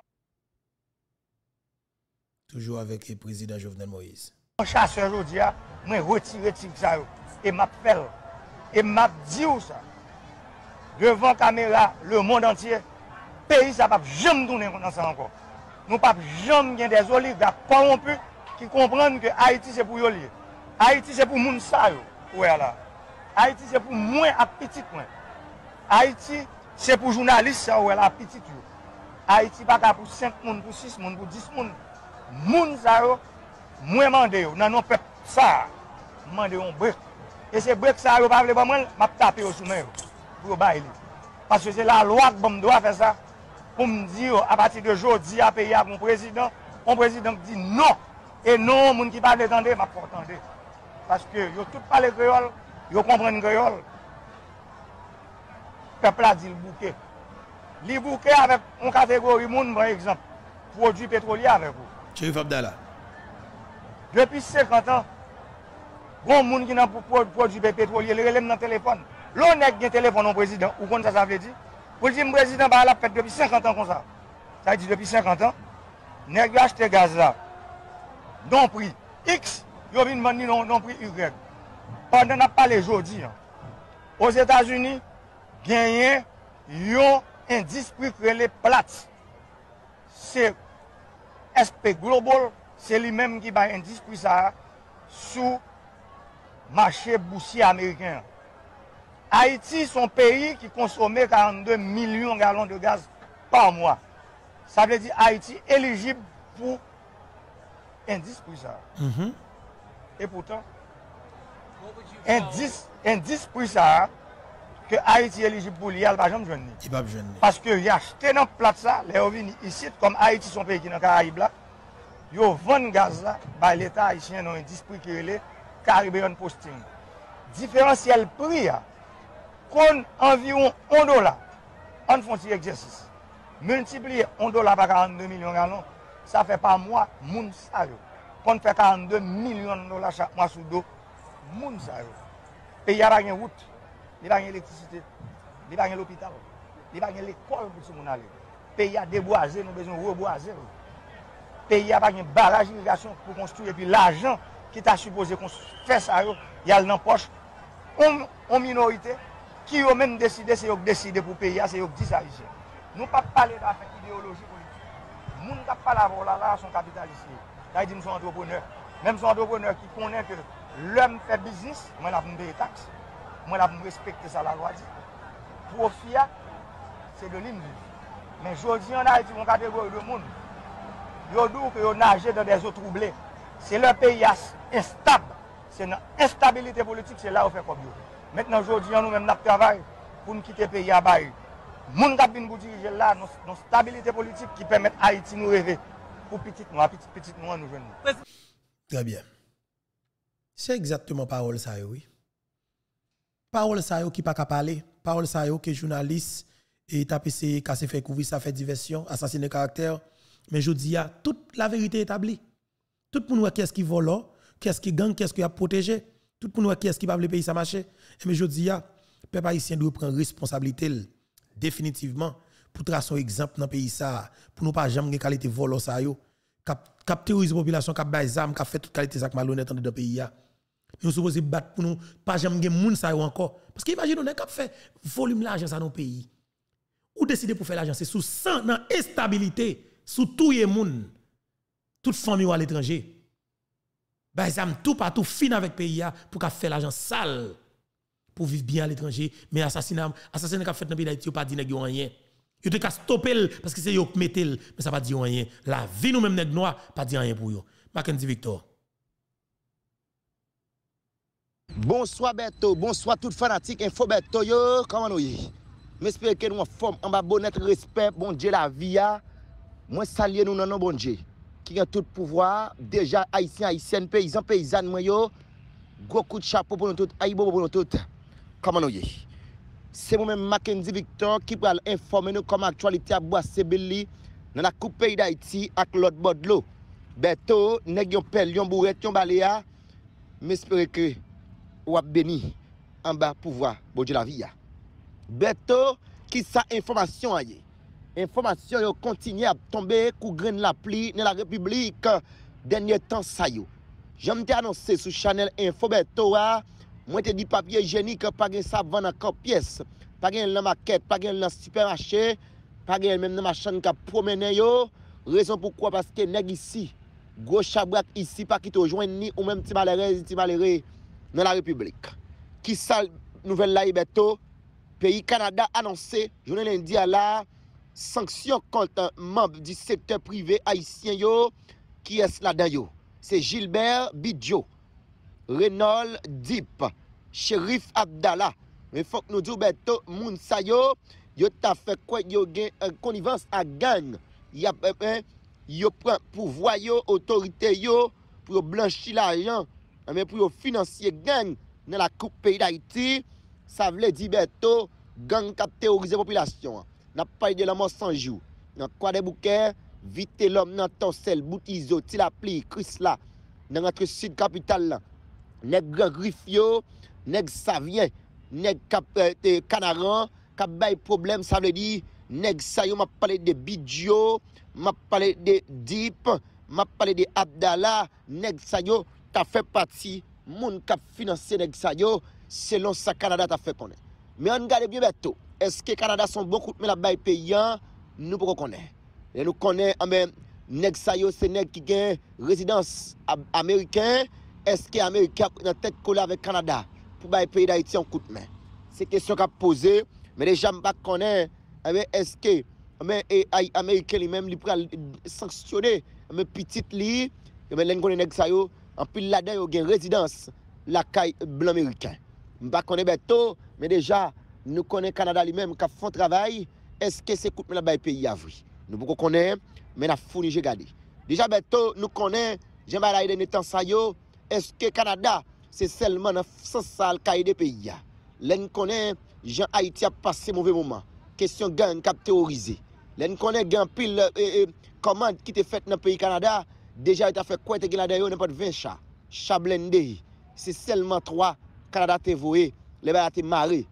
Toujours avec le président Jovenel Moïse. Mon chasseur aujourd'hui, moi retirer tigre ça et m'appelle et m'a dit ça. Devant caméra, le monde entier, pays ça va jamais tourner comme ça encore. Nous pas jamais gagner des oligarques corrompus qui comprennent que Haïti c'est pour eux. Haïti c'est pour moun ça yo. Ouais là. Haïti c'est pour moins à petit moins. Haïti c'est pour journalistes ça ouais là petit yo. Haïti pas pour 5 moun, pour 6 moun, pour 10 moun. Moun ça yo moins mandé yo nan non peuple ça. Mandé on break. Et ces break ça yo pas vle ba moi m'a taper au soumen pour bailler. Parce que c'est la loi que me doit faire ça pour me dire à partir de aujourd'hui à payer à mon président dit non et non moun qui pas attendre m'a pas attendre. Parce que yo tout parle créole, yo comprennent créole. Peuple a dit le bouquet. Le bouquet avec une catégorie moun par exemple, produits pétroliers avec vous. Chérif Abdallah. Depuis 50 ans, bon moun qui n'a pas produits pétroliers, le relève dans téléphone. L'on a un téléphone au président, ou comme ça veut dire. Pour dire le président va la fête depuis 50 ans comme ça. Ça veut dire depuis 50 ans, nèg a acheté gaz là. Non prix X. Yo vinn vendre non prix Y. Pendant n'a parlé aujourd'hui aux États-Unis, gagné un indice prix relé plate. C'est SP Global, c'est lui-même qui va indice prix ça sous marché boursier américain. Haïti, son pays qui consomme 42 millions de gallons de gaz par mois. Ça veut dire Haïti éligible pour indice prix ça. Et pourtant, indice pour ça, que Haïti est éligible pour l'IA, il ne va jamais jouer. Parce que il a acheté dans place ça, les revenus ici, comme Haïti, son pays qui est dans le Caraïbe là, ils vendent gaz là, bah, l'État haïtien dans un prix qui est le Caribbean Posting. Différentiel prix, qu'on environ $1, on fait un petit exercice. Multiplier $1 par 42 millions de gallons, ça fait par mois, moun sa yo. Qu'on fait 42 millions de dollars chaque mois sous dos, moun sa yo. Pays a pas de route, il n'y a pas d'électricité, il n'y a pas d'hôpital, il n'y a pas d'école pour tout le monde aller. Pays a déboisé, nous avons besoin de reboiser. Pays a pas de barrage d'irrigation pour construire, et puis l'argent qui t'a supposé qu'on fait ça, il y a dans la poche. En minorité, qui ont même décidé, c'est eux qui décident pour payer, c'est eux qui disent ça ici. Nous ne pouvons pas parler d'idéologie politique. Nous ne pouvons pas parler là, sont capitalistes. Là, ils disent qu'ils sont entrepreneurs. Même sont entrepreneurs qui connaissent que l'homme fait business, moi, je vais payer des taxes. Moi, je vais respecter ça, la loi dit. Profit, c'est de l'île. Mais aujourd'hui, en Haïti, une catégorie de monde. Ils disent qu'ils nagent dans des eaux troublées. C'est leur pays instable. C'est une instabilité politique, c'est là où on fait comme ça. Maintenant, aujourd'hui, nous-mêmes, nous travaillons pour nous quitter le pays à Baye. Moun kap vinn pour diriger là, nos stabilité politique qui permet Haïti nous rêver pour petite nous nous joindre. Très bien. C'est exactement parole ça oui. Parole ça qui pas qu'à parler, parole ça que journaliste et taper c'est casser fait couvrir ça fait diversion, assassiner caractère, mais je dis a toute la vérité établie. Tout pour nous qu'est-ce qui vole, qu'est-ce qui gagne, qu'est-ce qui a protégé, tout pour nous qu'est-ce qui va le pays ça marcher. Mais je dis a peuple haïtien doit prendre responsabilité définitivement pour tracer un exemple dans le pays ça pour nous pas jamais de qualité vol ça yo cap terroriser population cap bail armes cap fait toute qualité ça malhonnête dans le pays là nous supposé battre pour nous pas jamais de monde ça yo encore parce que imagine on cap fait volume l'argent ça dans le pays ou décider pour faire l'argent c'est sous 100 dans instabilité sous tout les monde, toute famille à l'étranger. Bah, ça me tout partout fin avec pays pour qu'a faire l'argent sale pour vivre bien à l'étranger, mais assassinat qu'a fait dans pays d'Haïti pas dit nèg rien. Yo te ka stopper parce que c'est yo mettel, mais ça pas dire rien. La vie nous même nèg noir pas dire rien pour yo. Mackenzie Victor. Bonsoir Beto, bonsoir tout fanatique info Beto yo, comment nous y? M'espère que nous en forme en bas bonnet respect bon Dieu la vie a. Moi saluer nous non bon Dieu qui a tout pouvoir déjà haïtien haïtienne paysan paysanne moi yo. Gros coup de chapeau pour nous tous, aïbo pour nous tous. Comment nous y? C'est moi-même Mackenzie Victor qui va informer nous comme actualité à Boissé-Belli dans la coupe pays d'Haïti avec l'autre bord de l'eau. Beto, nèg yon pel, yon bourret, yon baléa. M'espère que ou a béni en bas pouvoir bon Dieu la vie. Beto, qui sa information aye? Information yo continue à tomber kou grain la pluie dans la République dernier temps ça yo. J'aime te annoncer sur Channel Info Beto a moi te dit papier hygiénique pas gen savon dans pièce, pas gen dans market, pas gen dans supermarché, pas gen même dans machin ka promener yo. Raison pourquoi parce que nèg ici, gros chabrak ici pas qui te joindre ni ou même ti malheureux dans la République. Qui ça nouvelle là Beto? Pays Canada annoncé journée lundi à la sanction contre membre du secteur privé haïtien yo qui est là-dedans yo. C'est Gilbert Bidjo, Renaud Dip, Shérif Abdallah. Mais faut que nous disions Beto moun sa yo t'a fait quoi yo gen connivence à gang. Yo prend pouvoir yo autorité yo pour blanchir l'argent mais pour financer gang dans la coupe pays d'Haïti. Ça veut dire Beto gang qui terroriser population. N'a pas de la mort sans jour. Dans quoi des bouquets vite l'homme dans torsel boutizo tilapli Chrysla dans notre sud capitale là. Nèg grand griffio, nèg savien, nèg canaran, k'ap bay problème ça veut dire nèg sa yo m'a parlé de Bidjo, m'a parlé de Deep, m'a parlé de Abdallah, nèg sa yo t'a fait partie moun k'ap financer nèg sa yo selon ça Canada t'a fait connaître. Mais on regarde bien Beto, est-ce que Canada sont beaucoup mais la bay payant nous pas connaître. Et nous connaît mais nèg sa yo c'est nèg qui gagne résidence américain. Est-ce que l'Amérique a tête collée avec le Canada pour le pays d'Haïti en coup de main? C'est une question qu'a posée, mais les gens ne connaissent pas. Est-ce que les Américains lui-même li pral sanctionner mais petite li, mais les gens en pile là-dedans ils ont résidence la caille blanc américain. Je ne connais pas tout, mais déjà nous connaissons le Canada lui-même qui font travail. Est-ce que c'est coup de main dans le pays à vrai? Nous ne connaissons pas, mais nous fourni j'ai gardé. Déjà Beto nous connaissons Jean-Marie de Netanyahu. Est-ce que le Canada, c'est seulement dans sens sale caille des pays? L'on connaît, Jean Haïti a passé mauvais moment. Question gang qui a terrorisé. L'on connaît, gang pile commande qui était faite dans le pays Canada. Déjà, il a fait quoi? Il a d'ailleurs n'importe 20 chats. Chats blindés. C'est seulement 3 Canada te voyé. Les gars te marré.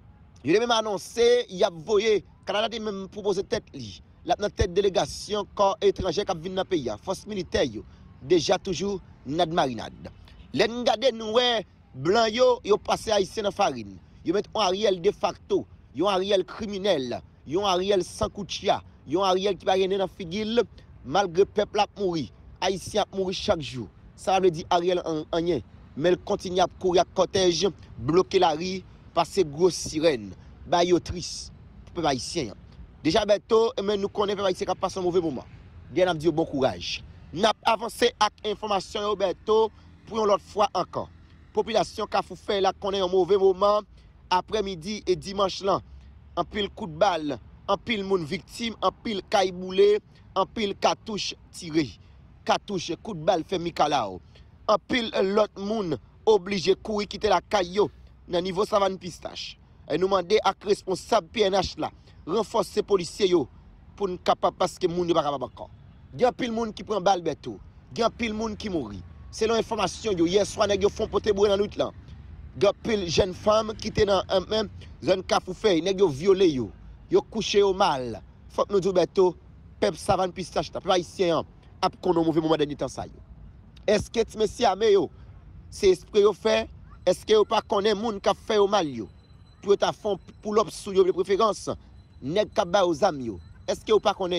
Il a même annoncé, il a voyé. Canada a même proposé tête li. La tête délégation corps étranger qui vient dans le pays. Force militaire. Déjà toujours nad marinade. L'en gade nous blanc yo passé haïtien dans farine. Yo met un Ariel de facto, yo Ariel criminel, yo Ariel sans koutia, yo Ariel qui va rien dans figil malgré peuple a mouri. Haïtien a mouri chaque jour. Ça veut dire Ariel en rien, mais il continue à courir à cortège, bloquer la rue, passer grosse sirène. Ba yo triste peuple haïtien. Déjà Beto, mais nous connaissons peuple haïtien qui passe un mauvais moment. Bien a dit bon courage. N'a avancé avec information Roberto pour une autre fois encore. Population qui a fait là connaît un mauvais moment après-midi et dimanche là. En pile coup de balle, en pile moun victime, en pile caille-boulé, en pile cartouche tiré. Cartouche coup de balle fait Mikalao. En pile l'autre moun obligé courir quitter la caillou dans niveau savane pistache. Et nous demander à responsable PNH là renforcer policiers yo pour nous capable parce que moun ne pas capable encore. Il y a pile monde qui prend balle Beto. Il y a pile monde qui mourit. Selon information hier soir nèg yo font poté bourre dans nuit là. Il y a pile jeune femme qui était dans même zone Kafoufey, nèg yo violé yo. Yo couché au mal. Faut que nous disions Beto, peuple savane pistache, peuple haïtien a kono mauvais moment dernier temps ça yo. Est-ce que monsieur amé yo c'est esprit yo fait? Est-ce que yo pas connaît monde qui fait au mal yo? Pour ta fond pour l'op sou yo de préférence, nèg ka ba aux am yo. Est-ce que yo pas connaît yo?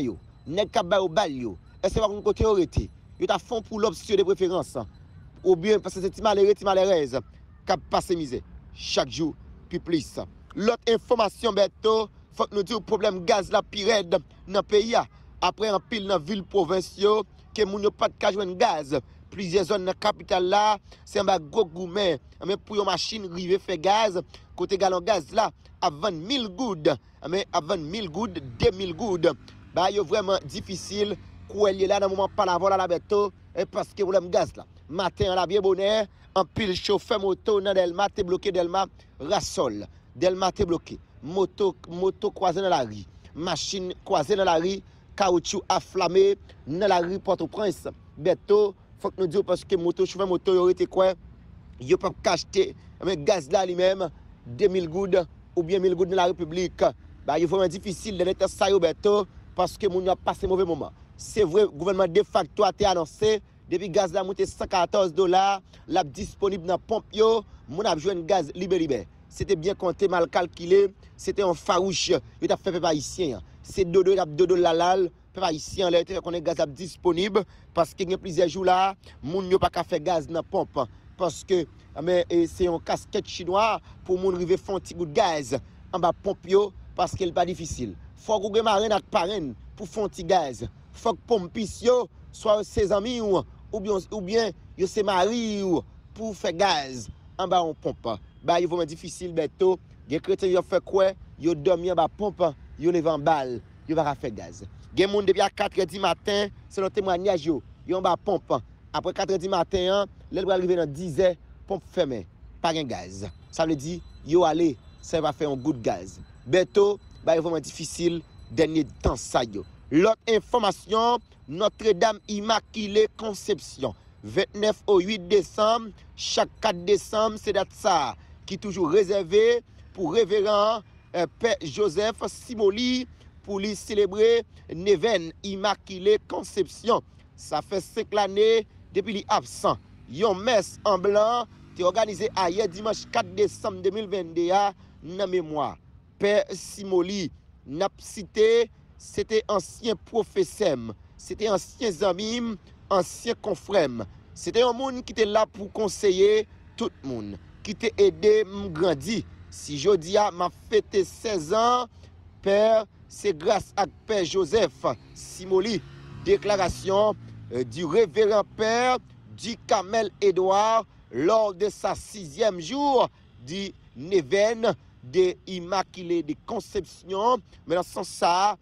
nèg ka ba au bal yo. Est-ce que pas côté arrêté? Yo ta fond pour l'option de préférence. Ou bien parce que c'est ti malheureuse qui passe misère chaque jour plus. L'autre information Beto, faut que nous dire problème gaz la pire dans le pays après en pile dans ville provinciaux que moun yo pas de ka joindre gaz. Plusieurs zones dans la capitale là, c'est un gros gourmet. Mais pour une machine rive faire gaz, côté galon gaz là, à 20 000 gouttes, mais à 20 000 gouttes, 2000 gouttes. Bah, c'est vraiment difficile. Quoi est là dans le moment pas la vol à la Beto, parce que problème gaz là. Matin, la bien bonheur, en pile chauffeur moto dans Delma, t'es bloqué Delma, Rassol. Delma t'es bloqué. Moto croisée dans la rue. Machine croisée dans la rue. Caoutchouc afflammé dans la rue Port-au-Prince. Beto, faut que nous disions parce que chauffeur moto, il aurait été quoi? Il pas acheter mais gaz là lui-même 2000 gouttes ou bien 1000 gouttes dans la République. Bah, il est vraiment difficile de mettre ça Beto parce que moun a passé mauvais moment. C'est vrai, le gouvernement de facto a été annoncé depuis gaz là monté $114, la disponible dans pompe yo, moun a joué un gaz libéré. C'était bien compté, mal calculé, c'était un farouche, il a fait peuple haïtien. C'est dodo lalal, peuple haïtien là, qu'on est gaz disponible parce qu'il y a plusieurs jours là, moun yo pas qu'à faire gaz dans pompe parce que mais c'est un casquette chinois pour moun river font petit goût de gaz en bas pompe yo parce qu'il pas difficile. Faut que marine ak parrain pour font petit gaz. Faut que pompis yo soit ses amis ou bien yo se mari ou pour faire gaz en bas on pompe. Bah il vraiment difficile Beto. Les chrétiens yo fait quoi? Yo dormi en bas pompe, yo levé en balle, yo va faire gaz. Gen moun depuis à 4h du matin, selon témoignage yo en bas pompe. Après 4h du matin, les va arriver dans 10h, pompe fermée, pas de gaz. Ça veut dire yo aller, ça va faire un goût de gaz. Beto, bah il vraiment difficile dernier temps ça yo. L'autre information, Notre-Dame Immaculée Conception, 29 au 8 décembre, chaque 4 décembre, c'est date ça, qui est toujours réservé pour révérend Père Joseph Simoli, pour lui célébrer Neven Immaculée Conception. Ça fait 5 années depuis qu'il est absent. Yon messe en blanc, qui est organisé hier dimanche 4 décembre 2022, dans mémoire. Père Simoli, n'a cité, c'était ancien professeur, c'était ancien ami, ancien confrère. C'était un monde qui était là pour conseiller tout le monde, qui t'a aidé à grandir. Si je dis m'a fêté 16 ans, Père, c'est grâce à Père Joseph Simoli. Déclaration du révérend Père du Kamel Edouard lors de sa 6e jour du Neven de Immaculée de Conception. Mais dans ce sens ça,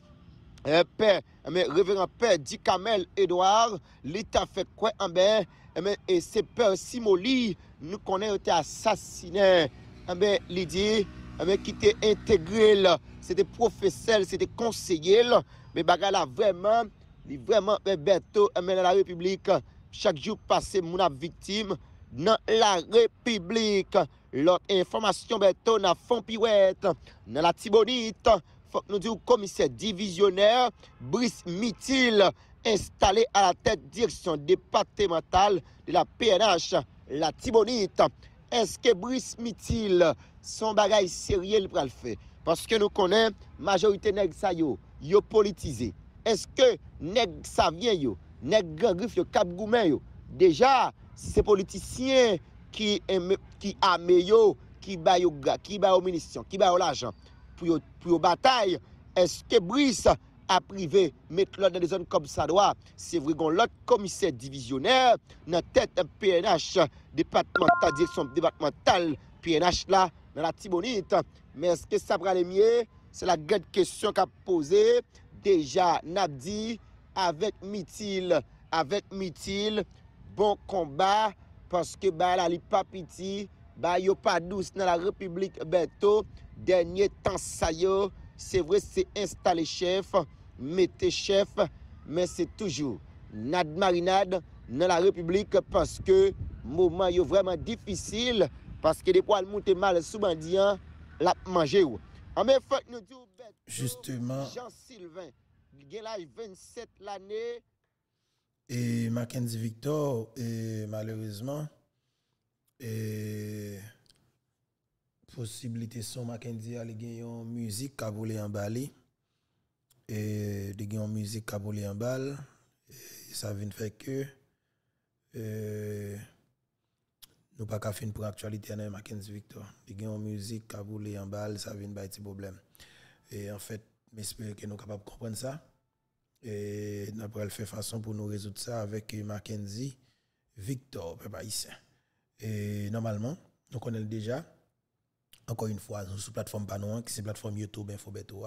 révérend Père du Kamel Edouard, l'État fait quoi en ben, et c'est Père Simoli, nous connaissons été assassiné. Il dit, qui était intégré, c'était professeur, c'était conseiller, mais bagala vraiment Beto, dans la République, chaque jour passé, mon victime dans la République. L'autre information, Beto, dans fond pirouette, dans la Tibonite, faut que nous disions commissaire divisionnaire Brice Mitil, installé à la tête direction départementale de la PNH, la Tibonite. Est-ce que Brice Mitil, son bagage sérieux pour le faire? Parce que nous connaissons majorité nèg sa yo politisé. Est-ce que nèg ça vient yo, nèg grand griffe yo cap goumen yo? Déjà, c'est politiciens qui arme yo, qui ba yo munitions, qui ba yo l'argent pour bataille. Est-ce que Brice a privé mettre l'autre dans des zones comme ça doit? C'est vrai qu'on l'autre commissaire divisionnaire dans tête PNH départemental, direction départementale PNH là dans la Tibonite. Mais est-ce que ça va aller mieux? C'est la grande question qu'a posée. Déjà, Nabdi avec Mitil, bon combat parce que bah la li pas petit, bah yo pas douce dans la République Beto. Dernier temps ça yo, c'est vrai c'est installé chef, mettez chef, mais c'est toujours nad marinade dans la République parce que moment yo vraiment difficile parce que des poils monter mal sous bandit la manger ou. En même fois nous dit justement Jean-Sylvain, il a l'âge 27 l'année et Mackenzie Victor et malheureusement et possibilité son Mackenzie aller gagner une musique à voler en Bali et de une musique qui a boulé en balle, ça vient faire que nous pas qu'à fin pour actualité dans Mackenzie Victor. De une musique qui a boulé en balle, ça vient pas petit problème. Et en fait, j'espère que nous sommes capables de comprendre ça. Et nous allons faire façon pour nous résoudre ça avec Mackenzie Victor, papa ici. Et normalement, nous connaissons déjà, encore une fois, sur la plateforme Panou, qui est la plateforme YouTube Infobeto.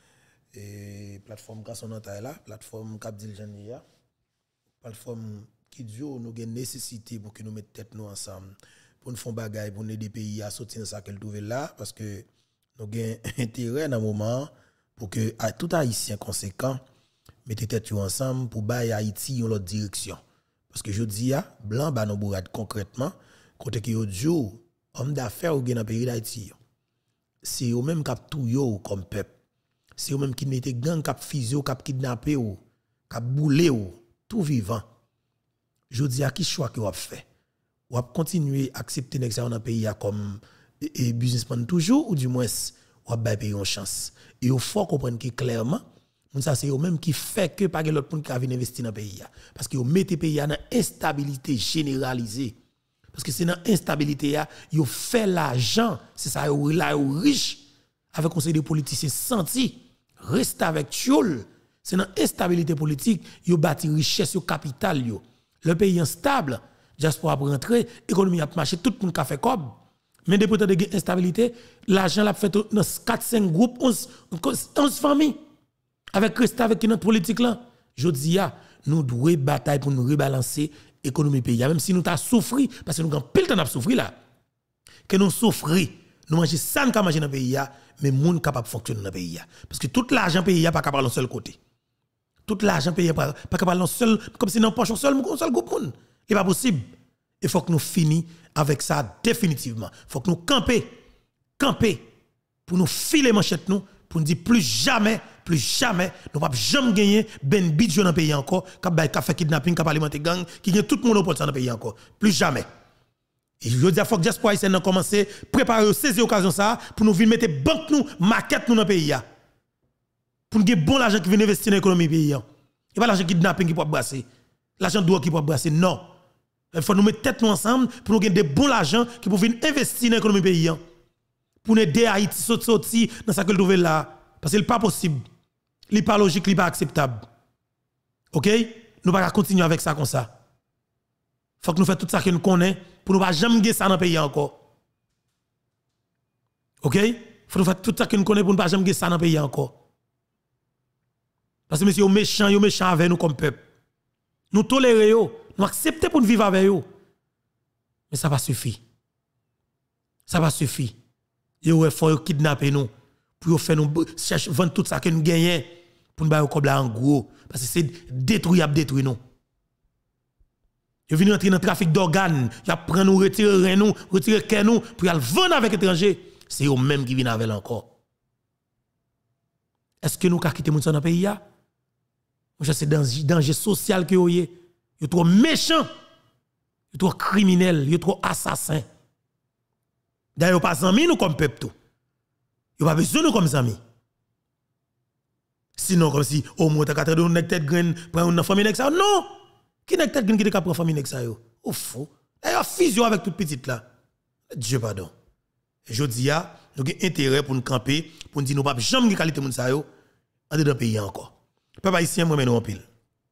Et plateforme Kassonanta là, plateforme Capdil Jania, plateforme qui dit nous avons une nécessité pour que nous mettions tête nous ensemble, pour nous faire bagaille, pour nous aider les pays à sortir de ça qu'elle trouve là, parce que nous avons intérêt dans un moment pour que tout Haïtien conséquent mette tête ensemble pour bailler Haïti dans l'autre direction. Parce que je dis, blanc, bah, nous bourrade concrètement, côté que yo homme d'affaires ou dans le pays d'Haïti. C'est eux même qui tout yo comme peuple. C'est eux même qui mettent gang, qui physio, qui kidnappé ou, qui boulé ou, tout vivant. Je dis à qui choix que vous avez fait. Vous avez continué à accepter dans le pays comme businessman toujours, ou du moins, vous avez payé une chance. Et il faut comprendre que clairement, ça c'est eux même qui fait que pas l'autre monde qui a investir dans le pays. Parce que vous mettez le pays dans instabilité généralisée. Parce que c'est dans l'instabilité, vous fait l'argent, c'est ça, vous là riche, avec conseil des politiciens senti, reste avec Tchoul. C'est dans l'instabilité politique, vous bâti richesse, au capital. Le pays instable, diaspora pour rentrer, l'économie a marché, tout le monde a fait comme. Mais depuis de l'instabilité, l'argent l'a fait dans 4-5 groupes, 11 familles. Avec rester avec notre politique là, je dis, nous devons batailler pour nous rebalancer l'économie pays. Même si nous avons souffert, parce que nous avons pile de temps à souffrir là, que nous souffrons, nous mangeons ça, nous mangeons dans le pays, mais nous sommes capables de fonctionner dans le pays. Parce que tout l'argent pays n'est pas capable d'un seul côté. Tout l'argent pays n'est pas capable d'un seul, comme si nous poche un seul groupe. Ce n'est pas possible. Il faut que nous finissions avec ça définitivement. Il faut que nous camper pour nous filer manchette nous, pour nous dire plus jamais, nous ne pouvons jamais gagner ben bidjo dans le pays encore, qui fait kidnapping, qui alimenter gang, qui gagne tout le monde dans le pays encore. Plus jamais. Et je dis, il faut que diaspora haïtienne a commencé à préparer, saisir l'occasion ça, pour nous venir mettre banque nous, maquette nous dans le pays. Pour nous gagner bon l'argent qui vient investir dans l'économie du pays. Et pas l'argent kidnapping qui peut brasser. L'argent droit qui peut brasser. Non. Il faut nous mettre tête nous ensemble pour nous gagner de bons l'argent qui peuvent venir investir dans l'économie du pays. Pour nous aider Haïti sortir dans ce que nous là. Parce que ce n'est pas possible. Ce n'est pas logique, ce n'est pas acceptable. OK? Nous ne pouvons pas continuer avec ça comme ça. Il faut que nous fassions tout ça que nous connaissons pour ne pas jamais gagner ça dans le pays encore. OK? Il faut que nous fassions tout ça que nous connaissons pour ne pas jamais gagner ça dans le pays encore. Parce que monsieur, méchant avec nous comme peuple. Nous tolérons, nous acceptons pour nous vivre avec eux. Mais ça va suffire. Ça va suffire. Il faut kidnapper nous. Pour faire nous vendre tout ça que nous gagnons. Pour nous faire comme en gros. Parce que c'est détruire nous. Ils viennent entrer dans le trafic d'organes. Ils prennent nous, retirer nous, retirer cœur nous, pour aller vendre avec étrangers. C'est eux-mêmes qui viennent avec encore. Est-ce que nous avons quitté dans le pays? C'est danger social que vous avez. Vous êtes trop méchants. Vous êtes trop criminels. Vous êtes trop assassins. D'ailleurs, pas amis nous comme peuple tout. Vous n'avez pas besoin de nous comme amis. Sinon, comme si au moins, tu as une tête graine pour une famille avec ça. Non! Qui n'a tête graine qui est pour famille avec ça? Ou fou. D'ailleurs, fusion avec toute petite là. Dieu pardon. Et je dis, nous avons intérêt pour nous camper, pour nous dire, nous ne pouvons jamais qualité de ça, en dedans le pays encore. Papa ici, moi, nous en pile.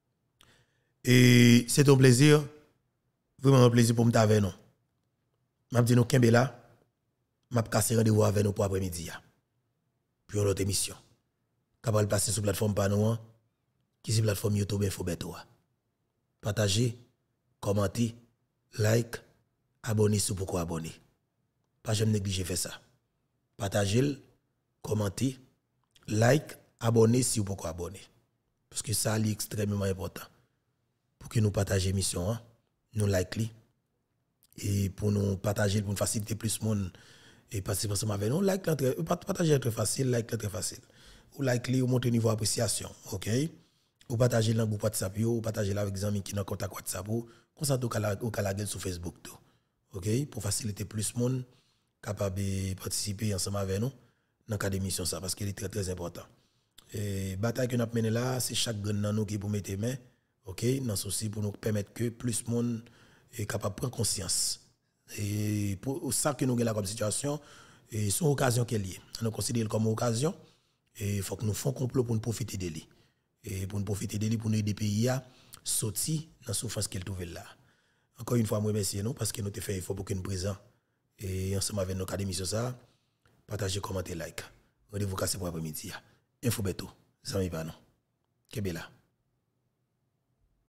Et c'est un plaisir, vraiment un plaisir pour me avec nous. Je dis, nous, Kembela, je vais casser rendez-vous avec nous pour après-midi. Puis une autre émission. Capable de passer sur la plateforme Panou, qui est la plateforme YouTube Infobeto. Partagez, commentez, like, abonnez si vous pouvez abonner. Pas jamais négliger faire ça. Partagez, commentez, like, abonnez si vous pouvez abonner. Parce que ça est extrêmement important. Pour que nous partagions l'émission, nous like et pour nous partager, pour nous faciliter plus de monde et participer ensemble avec nous, like, partager est très facile, like est très facile. Ou like ou monter niveau d'appréciation, ok? Ou partager dans le groupe WhatsApp, ou partager avec des amis qui sont en contact WhatsApp, comme ça, ou la sur Facebook, ok? Pour faciliter plus de monde capable de participer ensemble avec nous dans le cadre d'émission, parce qu'il est très très important. Et bataille que nous avons menée là, c'est chaque grand dans nous qui pour mettre main, OK, dans souci pour nous permettre que plus de monde est capable de prendre conscience. Et pour ça que nous avons là comme situation, et c'est une occasion qui est liée. Nous considérons comme une occasion et il faut que nous fassions complot pour nous profiter de lui. Et pour nous profiter de lui pour nous aider les pays à sortir dans la souffrance qu'ils trouvent là. Encore une fois, moi remercie nous parce que nous avons fait effort pour que nous présents et ensemble avec nos académies sur ça, partagez, commentez, like. Rendez-vous cassé pour après-midi. Info Beto, ça m'y va non. Kebela.